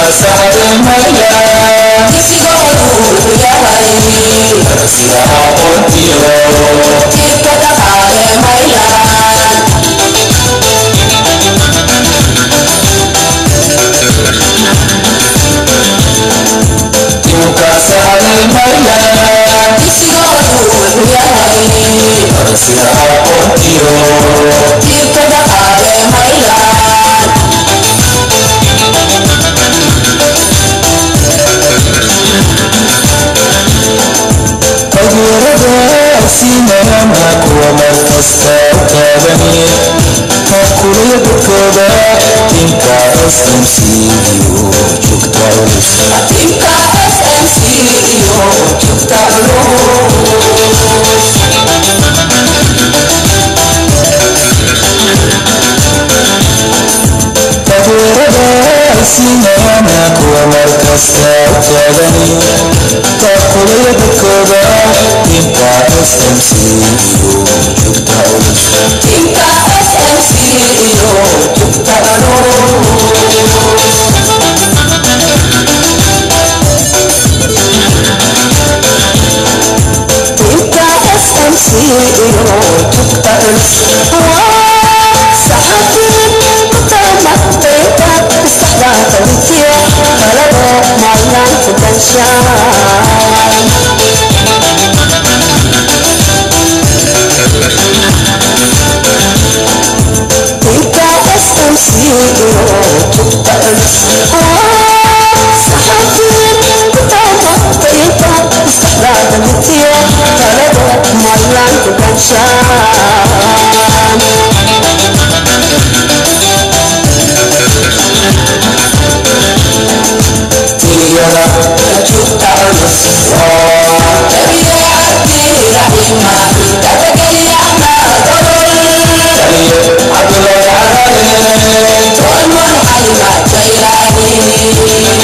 سهل ميلا تسيقو يهي تسيقا قلتيو تبقى سهل ميلا تبقى سهل ميلا تسيقو يهي تسيقا قلتيو تبقى سهل ميلا أجرد سينامك ومركزك تابني تأكل يدكدا تنكا SMCU تكتاولوس تنكا SMCU تكتاولوس أجرد سينامك ومركزك تابني تأكل يدكدا تنكا SMCU تكتاولوس تنكا SMCU تكتاولوس تنكا SMCU تكتاولوس صحفي متمطيطة استحضرت ويتيا طلبوا معلن تتنشان تنكا SMCU تكتاولوس صحفي متمطيطة استحضرت ويتيا طلبوا معلن تتنشان تيجا تكتاولوس تبيع عبدي رحمة تتكلي عنا ضرر عبد الله عراني تولمن حلمة جيلاني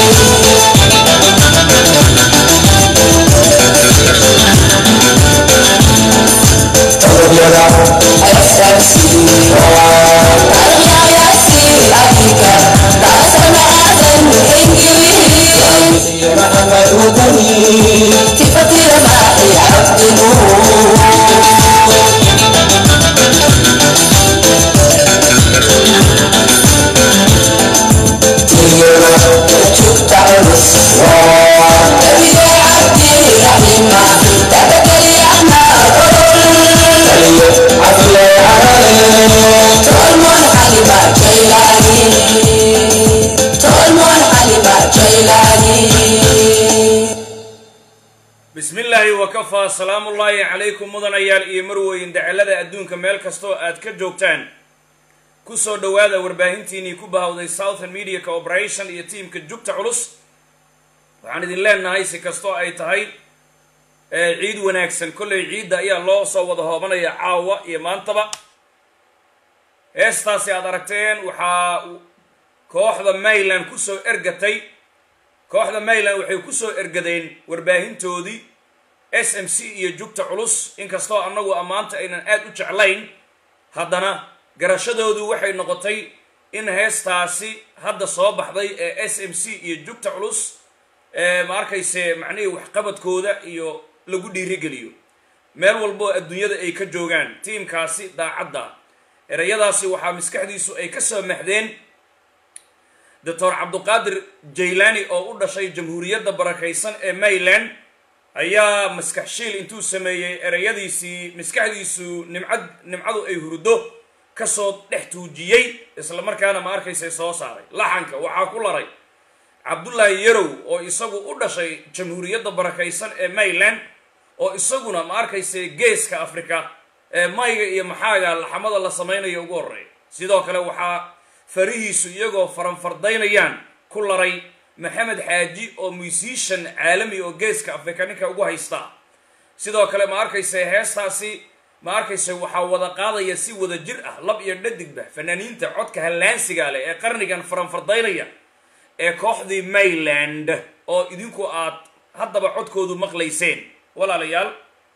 تبيع SMCU تبيع ياسي أبيكا تاسنا آدم إنجليز يا محمد ودني تفتير معي عبد نور تيجا تكتاولوس تبيع عبدي رحمة تتكلي عنا ضرر عبد الله عراني تولمن حلمة جيلاني تولمن حلمة جيلاني بسم الله وكفى سلام الله عليكم مدنيال iyo marweyn dacalada adduunka meel kasto aad ka joogtaan ku soo dhawaada warbaahintiinii ku bahawday Southern Media Corporation iyo teamka Jugta Culus waxaan idin leenahay si kasto ay tahay ciid wanaagsan kulay ciida ayaa loo soo wada hoobanaya caawa iyo maantaba heestaasi aad aragteen waxa kooxda Mayland ku soo ergatay kooxda Mayland waxay ku soo ergadeen warbaahintoodii SMC iyo Jugta Culus inkastoo annagu amaanta aynan aad u jeclayn haddana garashadoodu waxay noqotay in heestaasi hadda soo baxday ee SMC iyo Jugta Culus ma arkayse macnaheedu wax qabadkooda iyo lagu dhiirigeliyo meel walbo adduunyada ay ka joogaan teamkaasi daacadda erayadaasi waxa miskaxdiisu ay ka soo maxdeen Dr. Abdulqaadir Jaylani oo u dhashay jamhuuriyadda barakaysan ee Mayland ayaa maskaxshiil intuu sameeyay erayadiisii miskaxdiisu nimcadu ay hurdo ka soo dhex tuujiyay isla markaana ma arkayse soo saaray laxanka waxa ku laray Abdullahi Yarow oo isagu u dhashay jamhuuriyadda barakaysan ee Mayland oo isaguna ma arkayse geeska Afrika ee mayga iyo maxaaga laxamada la sameeyo ugu horeey sidoo kale waxa farihiisu iyagoo faranfardaynayaan ku laray Maxamed Xaaji oo musician caalami oo geeska Afrika ninka ugu haysta sidoo kale ma arkayse heestaasi ma arkayse waxa wada qaadaya si wada jir ah lab iyo dhadigba fanaaniinta codka halaansiga leh ee qarnigan faranfardaynaya ee kooxdii Mayland oo idinku aad haddaba codkoodu maqlayseen walaalayaal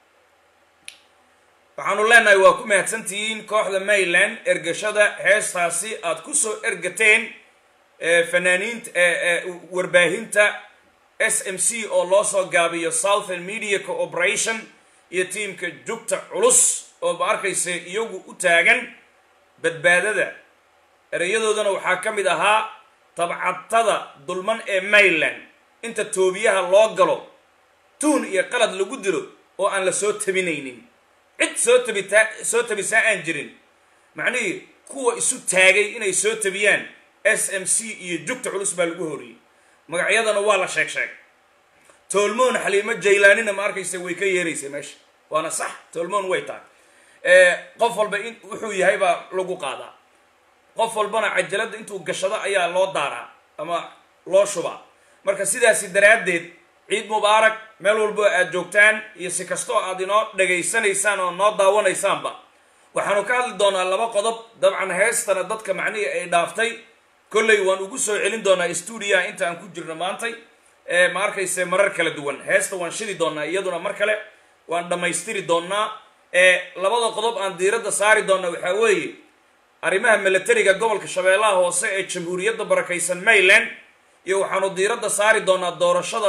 waxaanu leenahay waa ku mahadsantihiin kooxda Mayland ergashada heestaasi aad ku soo ergateen fanaaniinta warbaahinta SMC oo loo soo gaabiyo Southern Media Cooperation iyo tiimka jugta culus oo ma arkaysa iyagu u taagan badbaadada erayadoodana waxaa ka mid ahaa tabcadtada dulman ee Maryland inta toobiyaha loo galo tuun iyo qalad lagu dilo oo aan la soo tabinaynin cid soo tabisaa aan jirin macnihii kuwa isu taagay inay soo tabiyaan SMC iyo jugta culus baa lagu horiyey magacyadana waa la sheeg tolmoon xaliimo jaylaanina ma arkaysa way ka yeeraysay meesha waana sax tolmoon way tahay qof walba wuxuu yahay baa lagu qaadaa qof walbana cajalada intuu gashado ayaa loo daaraa ama loo shubaa marka sidaasi daraadeed ciid mubaarak meel walbo aad joogtaan iyo si kastoo aad inoo dhageysanaysaan oo noo daawanaysaanba waxaanu ka hadli doonaa laba qodob dabcan heestana dadka macnihii ay dhaaftay kolley waan ugu soo celin doonaa stuudiyaha inta aan ku jirno maantay ma arkayse marar kala duwan heesta waan shidi doonaa iyaduna mar kale waan dhammaystiri doonaa labada qodob aan diiradda saari doona waxaa weeye arrimaha milatariga gobolka shabeellaha hoose ee jamhuuriyadda barakaysan Maryland iyo waxaanu diiradda saari doonaa doorashada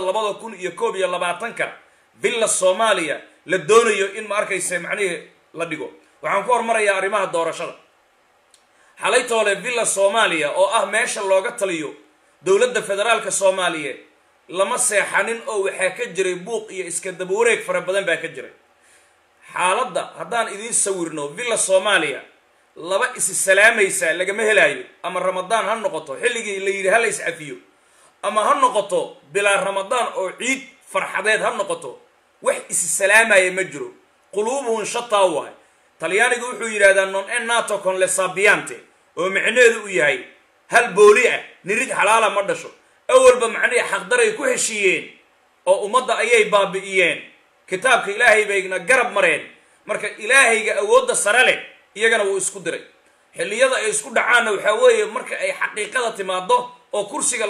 2021 villa Soomaaliya la doonayo in ma arkayse macnihii la dhigo waxaan ku hormarayaa arrimaha doorashada xalay toole villa Soomaaliya oo ah meesha looga taliyo dowladda federaalka Soomaaliyeed lama seexanin oo waxaa ka jiray buuq iyo iska daba wareeg fara badan baa ka jiray xaaladda haddaan idiin sawirno villa Soomaaliya laba is salaamaysa lagama helaayo ama ramadaan ha noqoto xilligii la yiri hal is cafiyo ama ha noqoto bilaa ramadaan oo ciid farxadeed ha noqoto wax is salaamaya ma jiro quluubuhum shataa talyaanigu wuxuu yiraahdaa non è nato con le sabiante oo macnaheedu u yahay hal booli ah nirig xalaala ma dhasho awalba macnaheedu xaqdaray ku heshiiyeen oo ummadda ayay baabi'iyeen kitaabka ilaahay bayna garab mareen marka ilaahayga awoodda sare leh iyagana wuu isku diray xilliyada ay isku dhacaana waxa weeye marka ay xaqiiqada timaado oo kursiga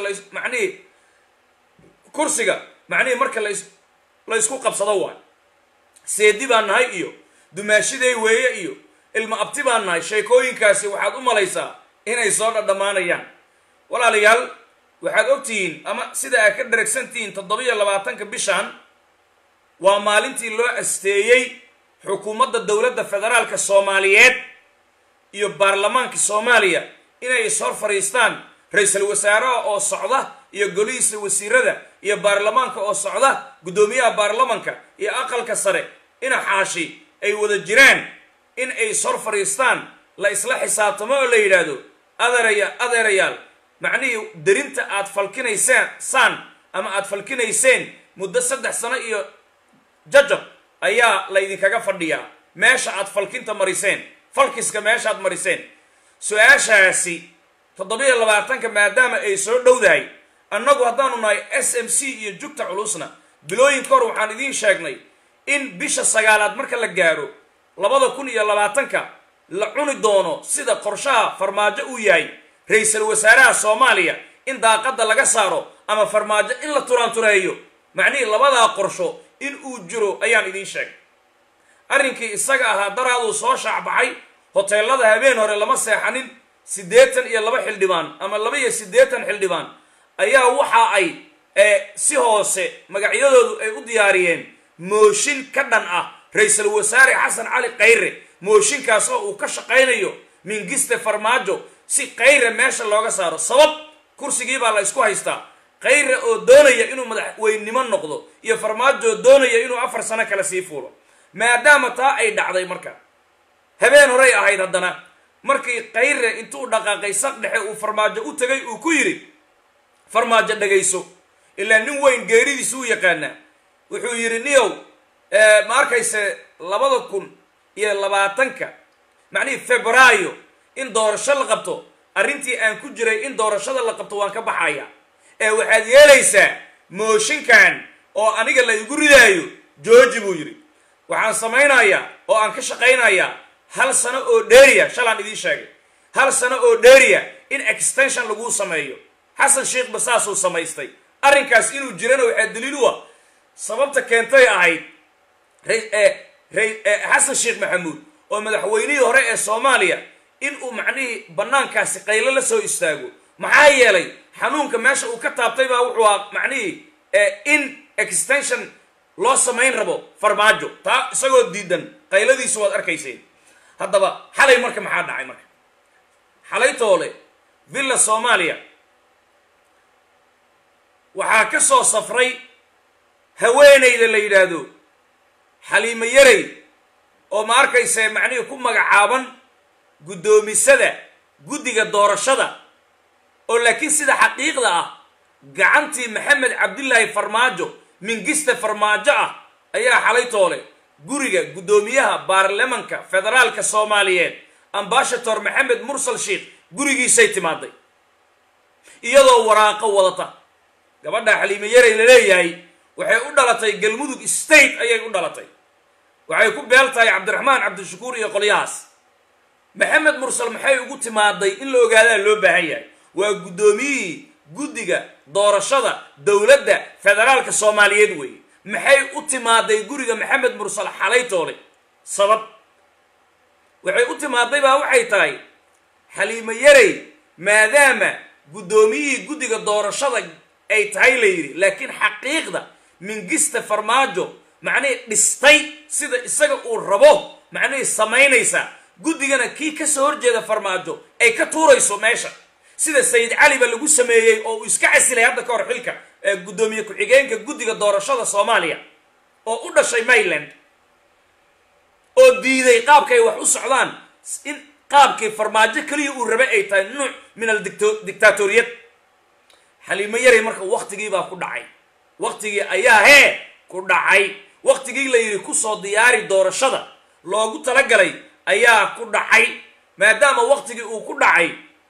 marka la isku qabsado waa seedi baan nahay iyo dumaashiday weeye iyo ilma abti baan nahay sheekooyinkaasi waxaad u malaysaa inay soo dhamaanayaan walaalayaal waxaad ogtihiin ama sida aad ka dharagsantihiin 27 bishan waa maalintii loo asteeyay xukuumadda dowladda federaalka Soomaaliyeed iyo baarlamaanka Soomaaliya inay soo fariistaan ra'iisul wasaaraha oo socda iyo golihiisa wasiirada iyo baarlamaanka oo socda gudoomiyaha baarlamaanka iyo aqalka sare ina xaashi ay wada jiraan in ay soo fariistaan la isla xisaabtamo oo la yiraahdo adeerayaal macnihii darinta aad falkinaysaan ama aad falkinayseen muddo 3 sano iyo jajab ayaa la idinkaga fadhiyaa meesha aad falkinta mariseen falkiska meesha aad mariseen su'aashaasi 27 maadaama ay soo dhowdahay annagu haddaanu nahay SMC iyo jugta culusna bilooyin kor waxaan idiin sheegnay in bisha 9aad marka la gaaro 2020 la cuni doono sida qorshaha farmaajo uu yahay ra'iisul wasaaraha Soomaaliya in daaqada laga saaro ama farmaajo in la turantureeyo macnihii labada qorsho in uu jiro ayaan idiin sheegay arrinkii isaga ahaa daraadu soo shacbacay hoteelada habeen hore lama seexanin 82 xildhibaan ama 82 xildhibaan ayaa waxa ay si hoose magacyadoodu ay u diyaariyeen mooshin ka dhan ah ra'iisul wasaare Xasan Cali Khayre mooshinkaas oo uu ka shaqeynayo mingiste farmaajo si Khayre meesha looga saaro sabab kursigii baa la isku haystaa Khayre oo doonaya inuu madaxweynimo noqdo iyo farmaajo doonaya inuu 4 sano kala sii fuulo maadaama taa ay dhacday marka habeen hore ahayd haddana markii Khayre intuu dhaqaaqay saq dhexe uu farmaajo u tagay uu ku yiri farmaajo dhageyso ilaa nin weyn geeridiisu yaqaana wuxuu yiri niyow ma arkayse 2020 macnii Febraayo in doorasho la qabto arrintii aan ku jiray in doorashada la qabto waan ka baxaya waxaad yeelaysaa mooshinkan oo aniga la igu ridaayo jooji buu yiri waxaan samaynayaa oo aan ka shaqaynayaa hal sano oo dheeriya shalaan idin sheegay hal sano oo dheeriya in extension lagu sameeyo Xasan Sheikh basaas uu samaystay arrinkaas inuu jirana waxa daliil u ah sababta keentay ahayd Xasan Sheikh Maxamuud oo madaxweynihii hore ee Soomaaliya in uu macnihii banaankaasi qaylo la soo istaago maxaa yeelay xanuunka meesha uu ka taabtay baa wuxuu ahaa macnihii in extension loo samayn rabo farmaajo taa isagoo diidan qayladiisu waad arkayseen haddaba xalay marka maxaa dhacay marka xalay toole villa soomaaliya waxaa ka soo safray haweenayda la yidhaahdo xaliimo yarey oo ma arkayse macnihii ku magacaaban guddoomisada guddiga doorashada oo laakiin sida xaqiiqda ah gacantii maxamed cabdilaahi farmaajo mingiste farmaajo ah ayaa xalay toole guriga guddoomiyaha baarlamanka federaalka soomaaliyeed ambashator maxamed mursal sheekh gurigiisay timaaday iyadoo waraaqo wadata gabadha xaliimo yarey la leeyahay waxay u dhalatay galmudug state ayay u dhalatay waxay ku beel tahay cabdiraxmaan cabdishakuur iyo qolyahaas maxamed mursal maxay ugu timaaday in la ogaadaa loo baahan yahay waa guddoomiyihii guddiga doorashada dowladda federaalka soomaaliyeed weeye maxay u timaaday guriga maxamed mursal xalay toole sabab waxay u timaaday baa waxay tahay xaliimo yarey maadaama guddoomiyihii guddiga doorashada ay tahay la yidhi laakiin xaqiiqda mingiste farmaajo macnihii dhistay sida isaga uu rabo macnihii samaynaysa guddigana kii ka soo horjeeda farmaajo ay ka tuurayso meesha sida sayid cali ba lagu sameeyey oo uu iska casilay hadda ka hor xilka guddoomiye ku-xigeenka guddiga doorashada soomaaliya oo u dhashay Maryland oo diiday qaabkay wax u socdaan in qaabkii farmaajo kaliya uu rabay ay tahay nuuc min al-dictatoriyad xaliimo yarey marka waqtigii baa ku dhacay waqtigii ayaa ku dhacay waqtigii la yiri ku soo diyaari doorashada loogu talagalay ayaa ku dhacay maadaama waqtigii uu ku dhacay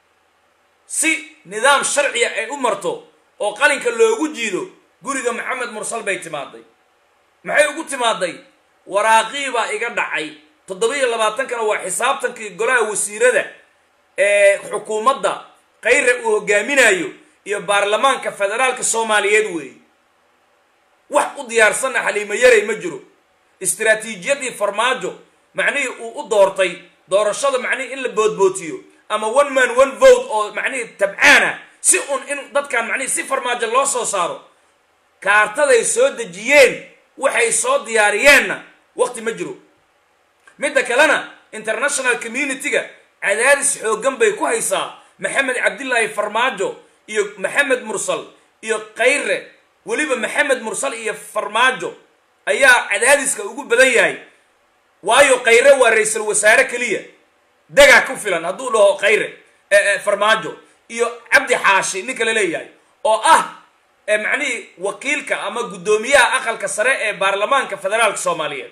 si nidaam sharci ay u marto oo qalinka loogu jiido guriga maxamed mursal bay timaaday maxay ugu timaaday waraaqii baa iga dhacay 27 kana waa xisaabtankii golaha wasiirada ee xukuumadda qayre uu hogaaminayo iyo baarlamaanka federaalka soomaaliyeed weey wax u diyaarsan xaliimo yarey ma jiro istiraatiijiyadii farmaajo macnihii uu u doortay doorashada macnihii in la boodbootiyo ama one man one vote oo macnihii tabcaana si in dadkan macnihii si farmaajo loo soo saaro kaartaday soo dejiyeen waxay soo diyaariyeenna waqti ma jiro midda kalena international community-ga cadaadis xooggan bay ku haysaa maxamed cabdilaahi farmaajo iyo maxamed mursal iyo qayre weliba maxamed mursal iyo farmaajo ayaa cadaadiska ugu badan yahay waayo qayre waa ra'iisul wasaare kaliya daga ku filan hadduu dhaho qayre farmaajo iyo cabdi xaashi ninka la leeyahay oo macnihii wakiilka ama guddoomiyaha aqalka sare ee baarlamaanka federaalka soomaaliyeed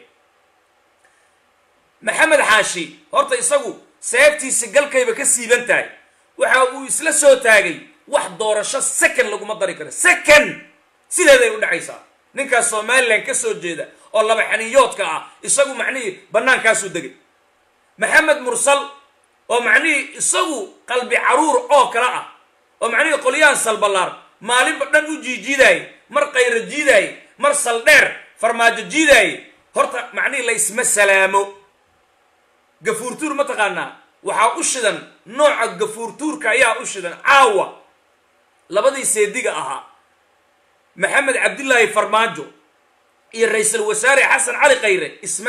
maxamed xaashi horta isagu seeftiisa galkayba ka siiban tahay waxa uu isla soo taagay wax doorasho second laguma dari karo second sideeday u dhacaysaa ninkaas Soomaaliland ka soo jeeda oo laba xaniyoodka ah isagu macnihii banaankaas u degay maxamed mursal oo macnihii isagu qalbi caruur oo kala ah oo macnihii qolyaan salbalaar maalinba dhan u jiijiiday mar qayra jiiday mar saldheer farmaajo jiiday horta macnihii la isma salaamo gafuurtuur ma taqaanaa waxaa u shidan nooca gafuurtuurka ayaa u shidan caawa labadii seediga ahaa maxamed cabdilaahi farmaajo iyo ra'iisul wasaare xasan cali qayre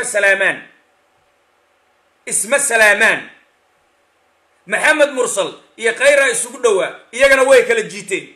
isma salaamaan maxamed mursal iyo qayra isugu dhawaa iyagana way kala jiiteen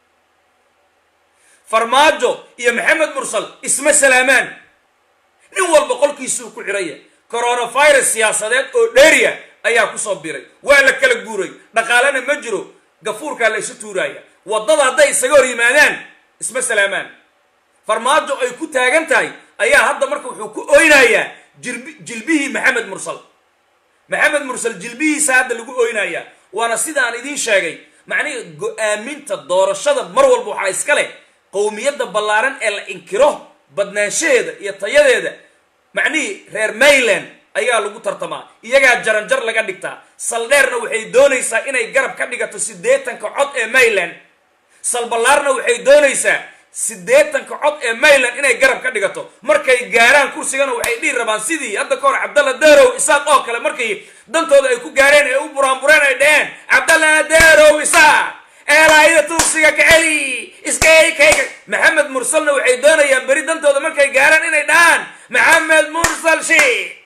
farmaajo iyo maxamed mursal isma salaamaan nin walba qolkiisuu ku xiraya coronavirus siyaasadeed oo dheeriya ayaa ku soo biray waa la kala guuray dhaqaalena ma jiro gafuurka la isu tuuraya wadada hadday isaga hor yimaadaan isma salaamaan farmaajo ay ku taagan tahay ayaa hadda marka wuxuu ku oynayaa jilbihii maxamed mursal jilbihiisa hadda lagu oynayaa waana sidaan idiin sheegay macnihii go'aaminta doorashada mar walba waxaa iska leh qowmiyadda ballaaran ee la inkiro badnaanshaheeda iyo tayadeeda macnihii reer Maryland ayaa lagu tartamaa iyagaa jaranjar laga dhigtaa saldheerna waxay doonaysaa inay garab ka dhigato 80 cod ee Maryland salbalaarna waxay doonaysaa 80 cod ee Maryland inay garab ka dhigato markay gaaraan kursigana waxay dhir rabaan sidii hadda ka hor Cabdalla Deerow isaaq oo kale markay dantooda ay ku gaareen ee u buraanbureen ay dhaheen Cabdalla Deerow isaaq eelaayada tuugsiga kaceli iskakayga maxamed mursalna waxay doonayaan beri dantooda markay gaaraan inay dhahaan maxamed mursal sheekh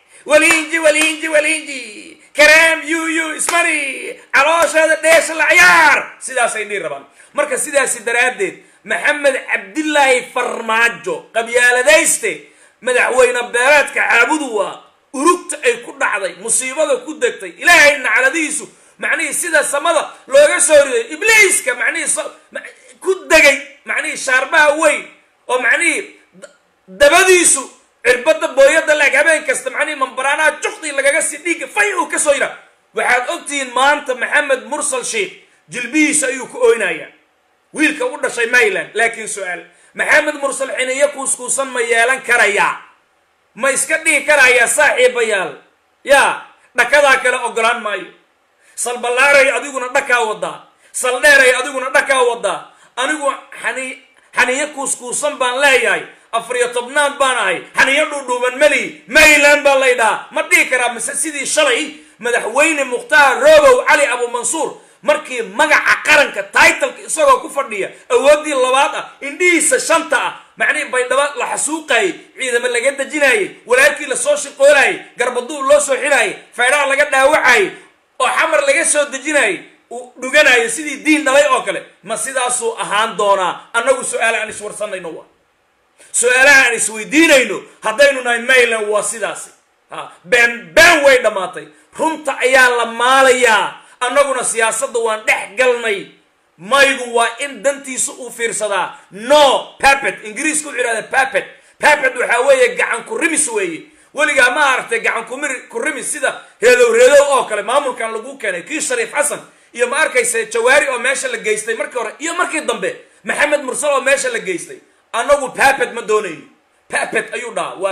walinji kareem yuyu ismani calooshada dheesha la ciyaar sidaasay dhihi rabaan marka sidaasi daraaddeed maxamed cabdilaahi farmaajo qabyaaladayste madaxweyne beereedka caabudu waa urugta ay ku dhacday musiibada ku degtay ilaahay nacladiisu macnihii sida samada looga soo riday ibliiska macnihii ku degay macnihii shaarbaha weyn oo macnihii dabadiisu cirbada booyada laag habeen kasta macnihii mambaraanaha juqdii lagaga sii dhiiga fay uu ka soo yidhaa waxaad ogtihiin maanta maxamed mursal sheekh jilbihiisa ayuu ku ooynayaa wiilka u dhashay mayland laakiin su-aal maxamed mursal xiniyo kuuskuusan ma yeelan karayaa ma iska dhihi karayaa saaxiibayaal yaa dhakadaa kale ogolaan maayo salballaaray adiguna dhakaa wadaa saldheeray adiguna dhakaa wadaa anigu xaniyo kuuskuusan baan leeyahay 14 baan ahay xaniyo dhuudhuuban mali mayland baa laydhaa ma dhihi karaa mise sidii shalay madaxweyne mukhtaar roobow cali abu mansuur markii magaca qaranka titleka isagoo ku fadhiya awoodii labaad ah indhihiisa shanta ah macnihii baydhaba la xasuuqayay ciidamo laga dejinayay walaalkii lasoo shiqoonayay garbaduu loo soo xirayay faydhaha laga dhaawacayay oo xamar laga soo dejinayay uu dhuganayo sidii diin dhalay oo kale ma sidaasuu ahaan doonaa annagu su-aala aan iswarsanayno waa su-aalaha aan isweydiinayno haddaynu nahay mayland waa sidaasi been way dhammaatay runta ayaa la maalayaa annaguna siyaasadda waan dhex galnay maygu waa in dantiisa uu fiirsadaa no papet ingiriiska wuxuu yidhahda papet waxaa weeye gacan ku rimis weeye weligaa ma aragtay gacan ku rimis sida reedow oo kale maamulkan lagu keenay kii shariif xasan iyo ma arkaysa jawaari oo meesha la geystay markii hore iyo markii dambe maxamed mursal oo meesha la geystay annagu papet ma doonayno papet ayuu dhahaa waa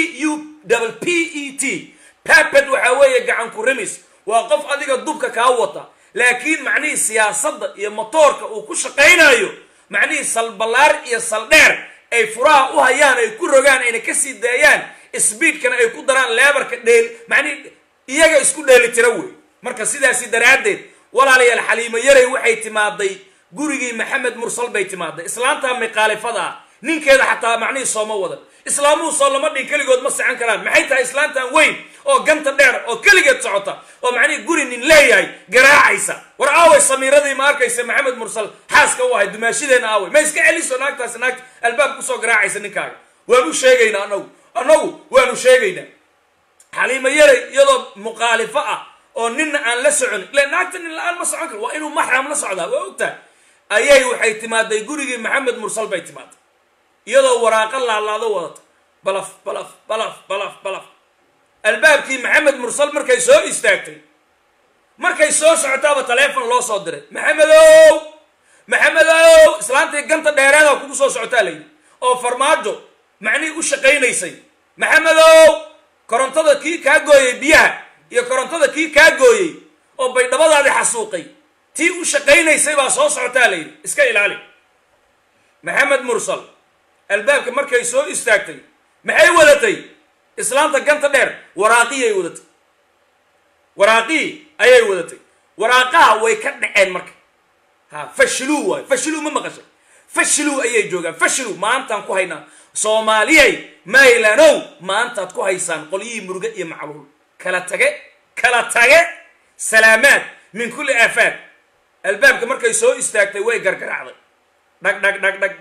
PUPPET papet waxaa weeye gacan ku rimis waa qof adiga dubka kaa wata laakiin macnihii siyaasadda iyo motoorka uu ku shaqaynayo macnihii salballaar iyo saldheer ay furaha u hayaan ay ku rogaan ayna kasii daayaan sbiidkana ay ku daraan leebarka macnihii iyaga isku dheelitira wey marka sidaasi daraaddeed walaalayaal xaliimo yaray waxay timaaday gurigii maxamed mursal bay timaaday islaantaa miqaalifada ah ninkeeda xataa macnihii sooma wadan islaamuhu soo lama dhin keligood ma sacan karaan maxay tahay islaantan weyn oo ganta dheer oo keligeed socota oo macnihii guri nin leeyahay garaacaysa war aaway samiiradii ma arkaysa maxamed mursal xaaska u ahay dumaashideena aaway ma iska celiso naagtaasi naagta albaab kusoo garaacaysa ninkaaga waanu sheegaynaa annagu waanu sheegaynaa xaliimo yaray iyadoo muqaalifo ah oo ninna aan la socon ila naagta nin la-aan ma socon karo waa inuu maxram la socdaa waa ogtahay ayay waxay timaaday gurigii maxamed mursal bay timaaday iyadoo waraaqa laalaado wadata balaf albaabkii maxamed mursal markay soo istaagtay markay soo socotaaba taleefon loo soo diray maxamedow islaantii ganta dheereeda kugu soo socotaa layidhi oo farmaajo macnihii u shaqaynaysay maxamedow korontada kii kaa gooyey biyaha iyo korontada kii kaa gooyey oo baydhabadaadii xasuuqay tii u shaqaynaysay baa soo socotaa layidhi iska ilaali maxamed mursal albaabka markay soo istaagtay maxay wadatay islaanta ganta dheer waraaqii ayay wadatay waraaqaha way ka dhaceen marka fashiluu waay fashiluu ma maqashay fashiluu ayay joogaan fashiluu maantaan ku haynaa soomaaliyay maylanow maantaad ku haysaan qolyihii muruge iyo macluul kala tage salaamaad min kulli aafaad albaabka markay soo istaagtay way gargaraacday dhag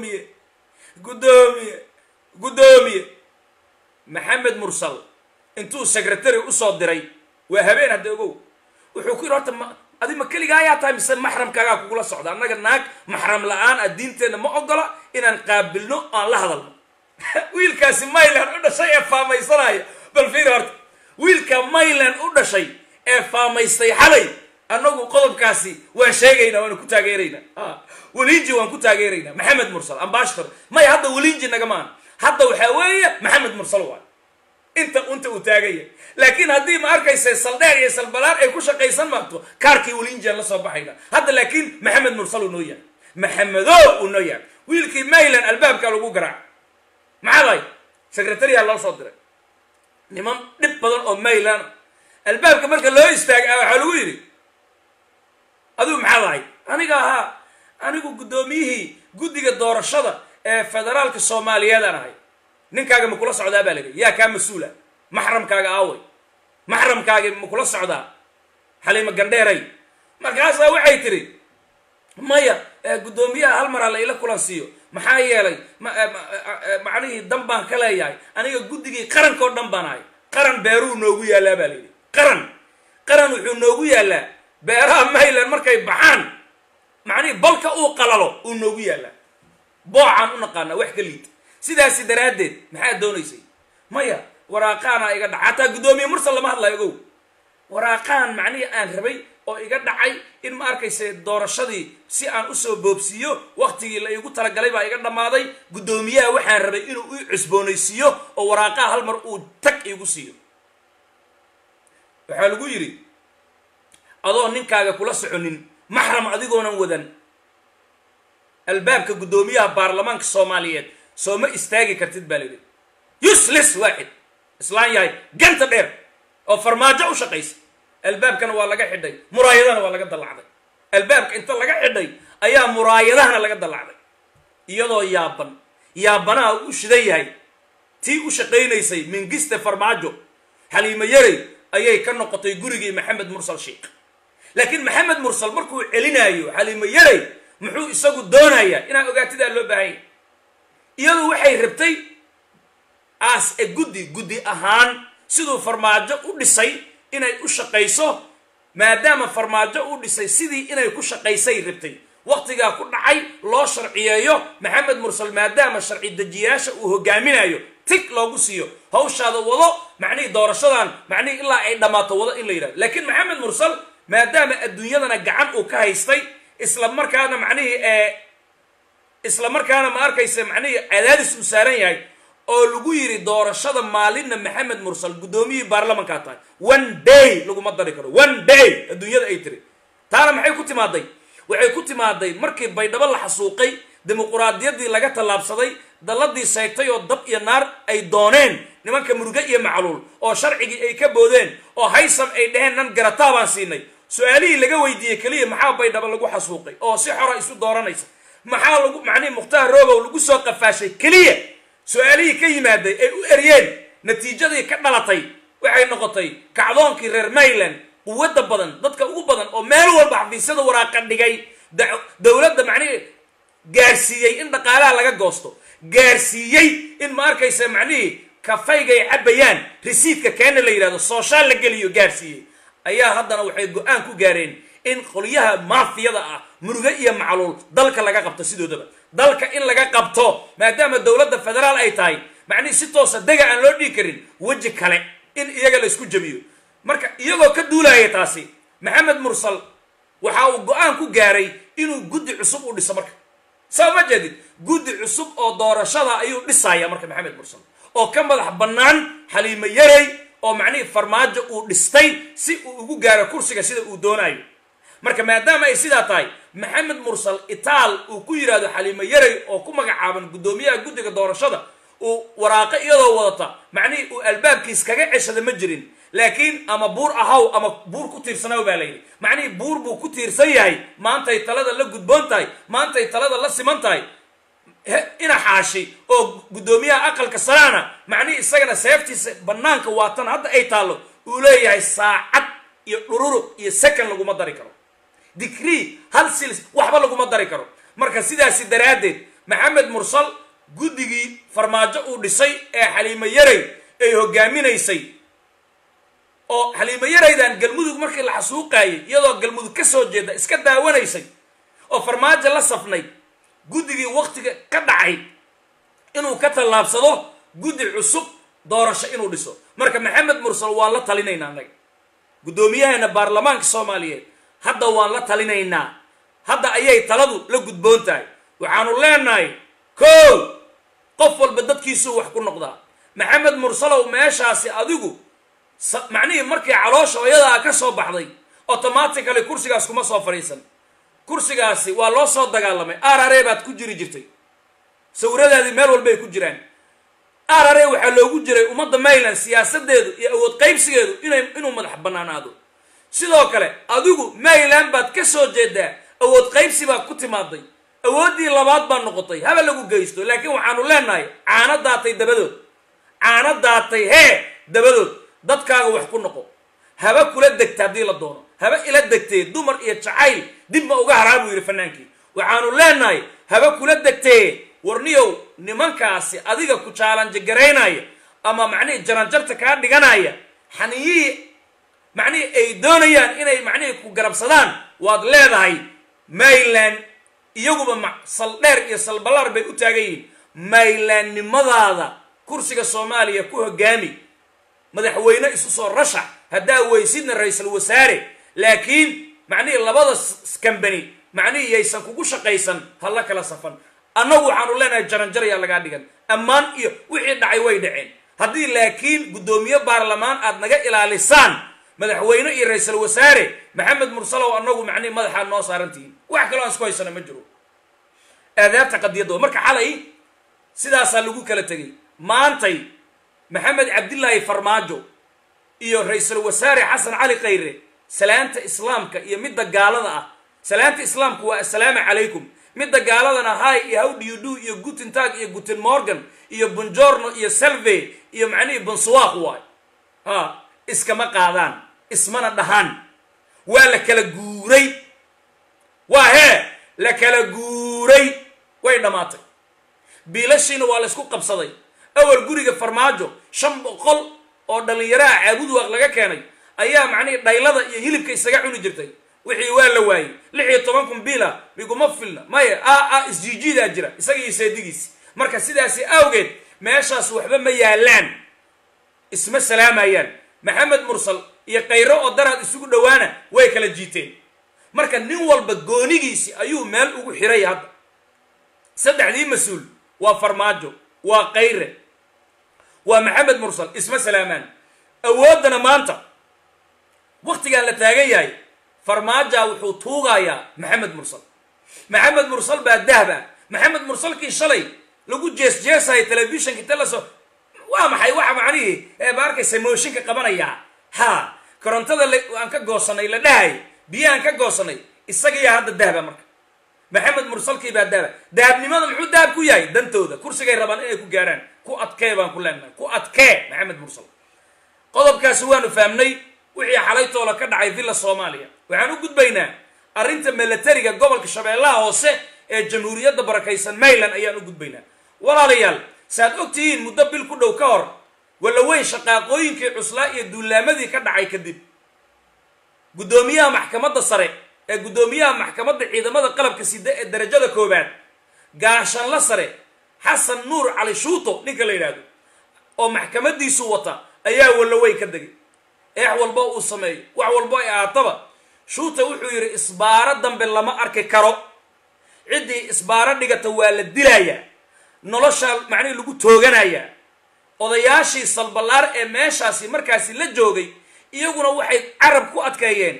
guddoomiye maxamed mursal intuu secretary usoo diray waa habeen hadda ogow wuxuu ku yidhi horta adi ma keligaa ayaa tahay mise maxramkaagaa kugula socda annaga naag maxram la-aan ah diinteenna ma ogola inaan qaabilno aan la hadalno wiilkaasi mayland u dhashay ee faamaysanaya bal fiiri horta wiilka mayland u dhashay ee faamaystay xalay annagu qodobkaasi waan sheegaynaa waanu ku taageeraynaa welinji waan ku taageeraynaa maxamed mursal ambassador may hadda welinji nagamaan hadda waxaa weeye maxamed mursal waay inta uu taagaya laakiin haddii ma arkaysa saldheer iyo salbalaar ay ku shaqaysan maanto kaarkii welinjian la soo baxayna hadda laakiin maxamed mursal uu noo yahay maxamedow uu noo yahay wiilkii mayland albaabkaa lagu garaac maxaday secretariya loo soo diray niman dhib badan oo mayland albaabka marka loo istaagay waxaa lagu yidhi adigu maxaad ahay aniga ahaa anigu guddoomiyihii guddiga doorashada ee federaalka soomaaliyeedaan ahay ninkaaga ma kula socdaa baa layidhi yaa kaa mas-uula maxramkaaga aaway maxramkaaga ma kula socdaa xaliimo gandheeray markaasaa waxay tiri maya guddoomiyaha hal mar ha la ila kulan siiyo maxaa yeelay macnihii dan baan ka leeyahay aniga guddigii qaranka oo dhan baan ahay qaran beeruu noogu yaallaa baa layidhi qaran wuxuu noogu yaallaa beeraha mayland markay baxaan macnihii balka uu qalalo uu noogu yaallaa boocaan u naqaanaa wax ka liita sidaasi daraaddeed maxaad doonaysay maya waraaqaana iga dhaca hataa guddoomiye mursal lama hadlayo ogow waraaqaan macnihii aan rabay oo iga dhacay in ma arkayse doorashadii si aan usoo boobsiiyo waktigii la iigu talagalay baa iga dhammaaday guddoomiyaha waxaan rabay inuu i cusboonaysiiyo oo waraaqaha hal mar uu tag iigu siiyo waxaa lagu yidhi adoo ninkaaga kula soconin maxram adigoonan wadan albaabka guddoomiyaha baarlamaanka soomaaliyeed soo ma istaagi kartid baa layidhi useless waaxid islaan yahay ganta dheer oo farmaajo u shaqaysa albaabkana waa laga xidhay muraayadahana waa laga dallacday albaabka inta laga xidhay ayaa muraayadahana laga dallacday iyadoo yaabanaha u shidan yahay tii u shaqaynaysay mingiste farmaajo xaliimo yarey ayay ka noqotay gurigii maxamed mursal sheikh laakiin maxamed mursal markuu celinaayo xaliimo yarey muxuu isagu doonayaa inaa ogaatidaa loo baahanya iyadu waxay rabtay as e guddi ahaan siduu farmaajo u dhisay inay u shaqayso maadaama farmaajo u dhisay sidii inay ku shaqaysay rabtay waqtigaa ku dhacay loo sharciyeeyo maxamed mursal maadaama sharci dejiyaasha uu hogaaminayo tig loogu siiyo hawshaada wado macnihii doorashadan macnihii ilaa ay dhammaato wado in la yidhahdo laakiin maxamed mursal maadaama adduunyadana gacan uu ka haystay isla markaana ma arkaysa macnihii cadaadis uu saaran yahay oo lagu yidhi doorashada maalinna maxamed mursal guddoomiyihii baarlamankaa tahay one day laguma dari karo one day adduunyada ay tiri taana maxay ku timaaday waxay ku timaaday markii baydhabo la xasuuqay dimuquraadiyaddii laga tallaabsaday dalladii seegtay oo dab iyo naar ay dooneen nimanka muruge iyo macluul oo sharcigii ay ka boodeen oo haysam ay dhaheen nan garataa baan siinay su-aalihii laga weydiiyey keliya maxaa baydhabo lagu xasuuqay oo si xora isu dooranaysa maxaa lagu macnihi mukhtaar roogow lagu soo qafaashay keliya su-aalihii ka yimaaday ay u eryeen natiijadii ka dhalatay waxay noqotay kacdoonkii reer mayland quwadda badan dadka ugu badan oo meel walba xafiisyada waraaqa dhigay dowladda macnihii gaarsiiyey in dhaqaalaha laga goosto gaarsiiyey in ma arkaysa macnihii kafaygay cabbayaan risiidka keena la yidhahdo sooshaal la geliyo gaarsiiyey ayaa haddana waxay go-aan ku gaareen in qolyaha maafiyada ah muruge iyo macluul dalka laga qabto sidoodaba dalka in laga qabto maadaama dowladda federaal ay tahay macnihii si toosa dega aan loo dhigi karin weji kale in iyaga la isku jabiyo marka iyagoo ka duulaya taasi maxamed mursal waxa uu go-aan ku gaaray inuu guddi cusub u dhiso marka saa ma jeedid guddi cusub oo doorashada ayuu dhisaya marka maxamed mursal oo ka madax bannaan xaliimo yarey oo macnihii farmaajo uu dhistay si uu ugu gaaro kursiga sida uu doonayo marka maadaama ay sidaa tahay maxamed mursal itaal uu ku yidhaahdo xaliimo yarey oo ku magacaaban guddoomiyaha guddiga doorashada uu waraaqo iyadoo wadata macnihii uu albaabkiis kaga ceshada ma jirin laakiin ama buur ahaw ama buur ku tiirsanaw baa layidhi macnihii buur buu ku tiirsan yahay maantay talada la gudboon tahay maantay talada la siman tahay ina xaashi oo guddoomiyaha aqalka saraana macnihii isagana seeftiisa bannaanka waatan hadda ay taallo uu leeyahay saacad iyo dhururuq iyo second laguma dari karo digrii hal silis waxba laguma dari karo marka sidaasi daraaddeed maxamed mursal guddigii farmaajo uu dhisay ee xaliimo yarey ay hogaaminaysay oo xaliimo yaraydan galmudug markii la xasuuqaayay iyadoo galmudug ka soo jeeda iska daawanaysay oo farmaajo la safnay guddigii waktiga ka dhacay inuu ka tallaabsado guddi cusub doorasho inuu dhiso marka maxamed mursal waan la talinaynaa annaga guddoomiyaheena baarlamaanka soomaaliyeed hadda waan la talinaynaa hadda ayay taladu la gudboon tahay waxaanu leenahay kow qof walba dadkiisuu wax ku noqdaa maxamed mursalow meeshaasi adigu macnihii markii caloosha hooyadaa ka soo baxday automatically kursigaas kuma soo fadhiisan kursigaasi waa loo soo dagaalamay arare baad ku jiri jirtay sawiradaadii meel walba ay ku jiraan arare waxaa loogu jiray ummadda mayland siyaasadeedu iyo awood qaybsigeedu inuu madax bannaanaado sidoo kale adigu mayland baad ka soo jeedaa awood qaybsi baa ku timaaday awooddii labaad baa noqotay haba lagu geysto laakiin waxaanu leenahay caano daatay dabadood caano daatay hee dabadood dadkaaga wax ku noqo haba kula degta haddii la doono haba ila degtee dumar iyo jacayl dib ma uga haraa buu yidhi fanaankii waxaanu leenahay haba kula degtee warniyow nimankaasi adiga ku jaalanjagaraynaya ama macnihii jaranjarta kaa dhiganaya xaniyihii macnihii ay doonayaan inay macnihii ku garabsadaan waad leedahay mayland iyaguba saldheer iyo salballaar bay u taagan yihiin maylandnimadaada kursiga soomaaliya ku hogaami madaxweyne isu soo rashax haddaa weysidna ra-iisul wasaare laakiin macnihii labada kambani macnihii yaysan kugu shaqaysan hala kala safan annagu waxaanu leenahay jaranjar ayaa lagaa dhigan ammaan iyo wixii dhacay way dhaceen haddii laakiin guddoomiye baarlamaan aad naga ilaalisaan madaxweyne iyo ra-iisul wasaare maxamed mursalow annagu macnihi madaxaad noo saarantihiin wax kaloo aan isku haysana ma jiro aadaabta qadiyadooda marka xalay sidaasaa lagu kala tegay maantay maxamed cabdilaahi farmaajo iyo ra-iisul wasaare xasan cali khayre salaanta islaamka iyo midda gaalada ah salaanta islaamku waa assalaamu calaykum midda gaaladana hi iyo how do you do iyo guten tag iyo guten morgan iyo bonjorno iyo salve iyo macnihii bonsuwaaq waay iskama qaadaan ismana dhahaan waa la kala guuray waa hee la kala guuray way dhammaatay biilashiina waa la isku qabsaday awal guriga farmaajo 500 oo dhallinyaraha caabud waaq laga keenay ayaa macnihii dhaylada iyo hilibka isaga cuni jirtay wixii waa la waayey 16 biila biguma filna maya isjiijiidaa jira isaga iyo seedigiisi marka sidaasi awgeed meeshaas waxba ma yaalaan isma salaamayaan maxamed mursal iyo khayre oo daraad isugu dhowaana way kala jiiteen marka nin walba goonigiisi ayuu meel ugu xiray hadda saddexdii mas-uul waa farmaajo waa khayre waa maxamed mursal isma salaamaan awoodana maanta waqtigaan la taagan yahay farmaaja wuxuu tuugayaa maxamed mursal baa dahba maxamed mursalkii shalay lagu jeesjeesahay telefishinka talaso waa maxay waxa macnihii ba arkaysa mooshinka qabanayaa ha korontada aan ka goosanay la dhahay biyaan ka goosanay isaga hadda dahba marka maxamed mursalkii baa dahba dahabnimada muxuu dahab ku yahay dantooda kursigay rabaan inay ku gaaraan ku adkee baan ku leenahay ku adkee maxamed mursal qodobkaasi waanu fahmnay wixii xalaytoola ka dhacay villa soomaaliya waxaan u gudbaynaa arrinta milatariga gobolka shabeellaha hoose ee jamhuuriyadda barakaysan mayland ayaan u gudbaynaa walaalayaal saad ogtihiin muddo bil ku dhow ka hor walla weyn shaqaaqooyinkii cuslaa iyo duulaamadii ka dhacay kadib guddoomiyaha maxkamadda sare ee guddoomiyaha maxkamadda ciidamada qalabka sida ee darajada koobaad gaashanla sare xasan nuur cali shuuto ninka la yidhaahdo oo maxkamadiisu wata ayaa walla weyn ka degay eex walba uu sameeyo wax walba ay ahaataba shuuta wuxuu yidhi isbaaro dambe lama arki karo ciddii isbaaro dhigata waa la dilayaa nolosha macnihii lagu tooganayaa odayaashii salballaar ee meeshaasi markaasi la joogay iyaguna waxay carab ku adkeeyeen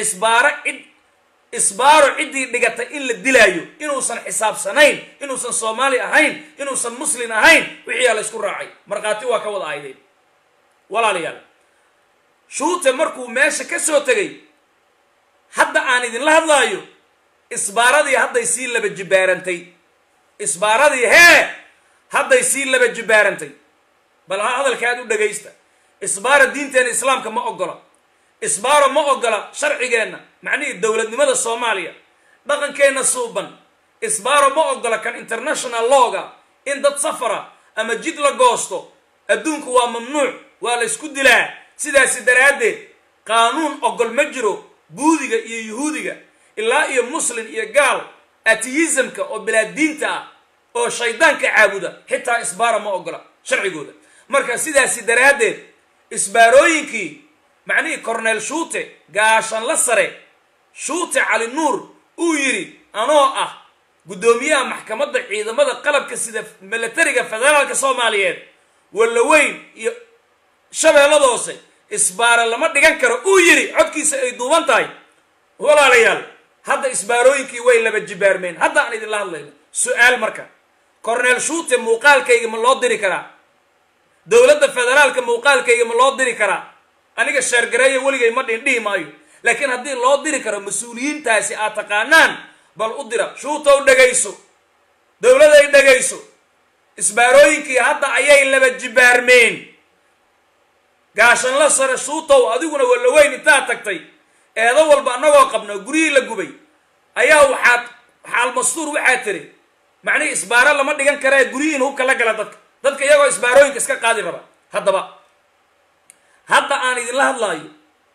isbaaro ciddii dhigata in la dilaayo inuusan xisaabsanayn inuusan soomaali ahayn inuusan muslin ahayn wixiiyaa la isku raacay markhaati waa ka wada aydeen walaalayaal shuute markuu meesha ka soo tegay hadda aan idinla hadlaayo isbaaradii hadday sii laba jibaarantay isbaaradii hadday sii laba jibaarantay bal hadalka aad u dhagaysta isbaara diinteena islaamka ma ogola isbaaro ma ogola sharcigeenna macnihii dowladnimada soomaaliya dhaqankeenna suuban isbaaro ma ogola kan international lawga in dad safara ama jid la goosto adduunku waa mamnuuc waa la isku dilaa sidaasi daraaddeed qaanuun ogol ma jiro buudiga iyo yuhuudiga ilaa iyo muslin iyo gaal atiyizamka oo bilaadiinta ah oo shaydaanka caabuda xitaa isbaara ma ogola sharcigooda marka sidaasi daraaddeed isbaarooyinkii macnihii corneel shuute gaashanla sare shuute cali nuur uu yidhi anoo ah guddoomiyaha maxkamadda ciidamada qalabka sida milatariga federaalka soomaaliyeed walla weyn iyo shabeellada hoose isbaara lama dhigan karo uu yidhi codkiisa ay duuban tahay walaalayaal hadda isbaarooyinkii way laba jibaarmeen hadda aan idinla hadlayno su-aal marka corneel shuute muuqaalkayga ma loo diri karaa dowladda federaalka muuqaalkayga ma loo diri karaa aniga sheergareeya weligay ma dhihi maayo laakiin haddii loo diri karo mas-uuliyiintaasi aad taqaanaan bal u dira shuutow dhegayso dowladay dhegayso isbaarooyinkii hadda ayay laba jibaarmeen gaashanla sare shuutow adiguna walaweyn intaad tagtay eedo walba annagoo qabno guryihii la gubay ayaa waxaad xaal mastuur waxaad tiri macnihi isbaaro lama dhigan karee guryihiin hubka la gala dadka iyagoo isbaarooyinka iska qaadi raba haddaba hadda aan idinla hadlaayo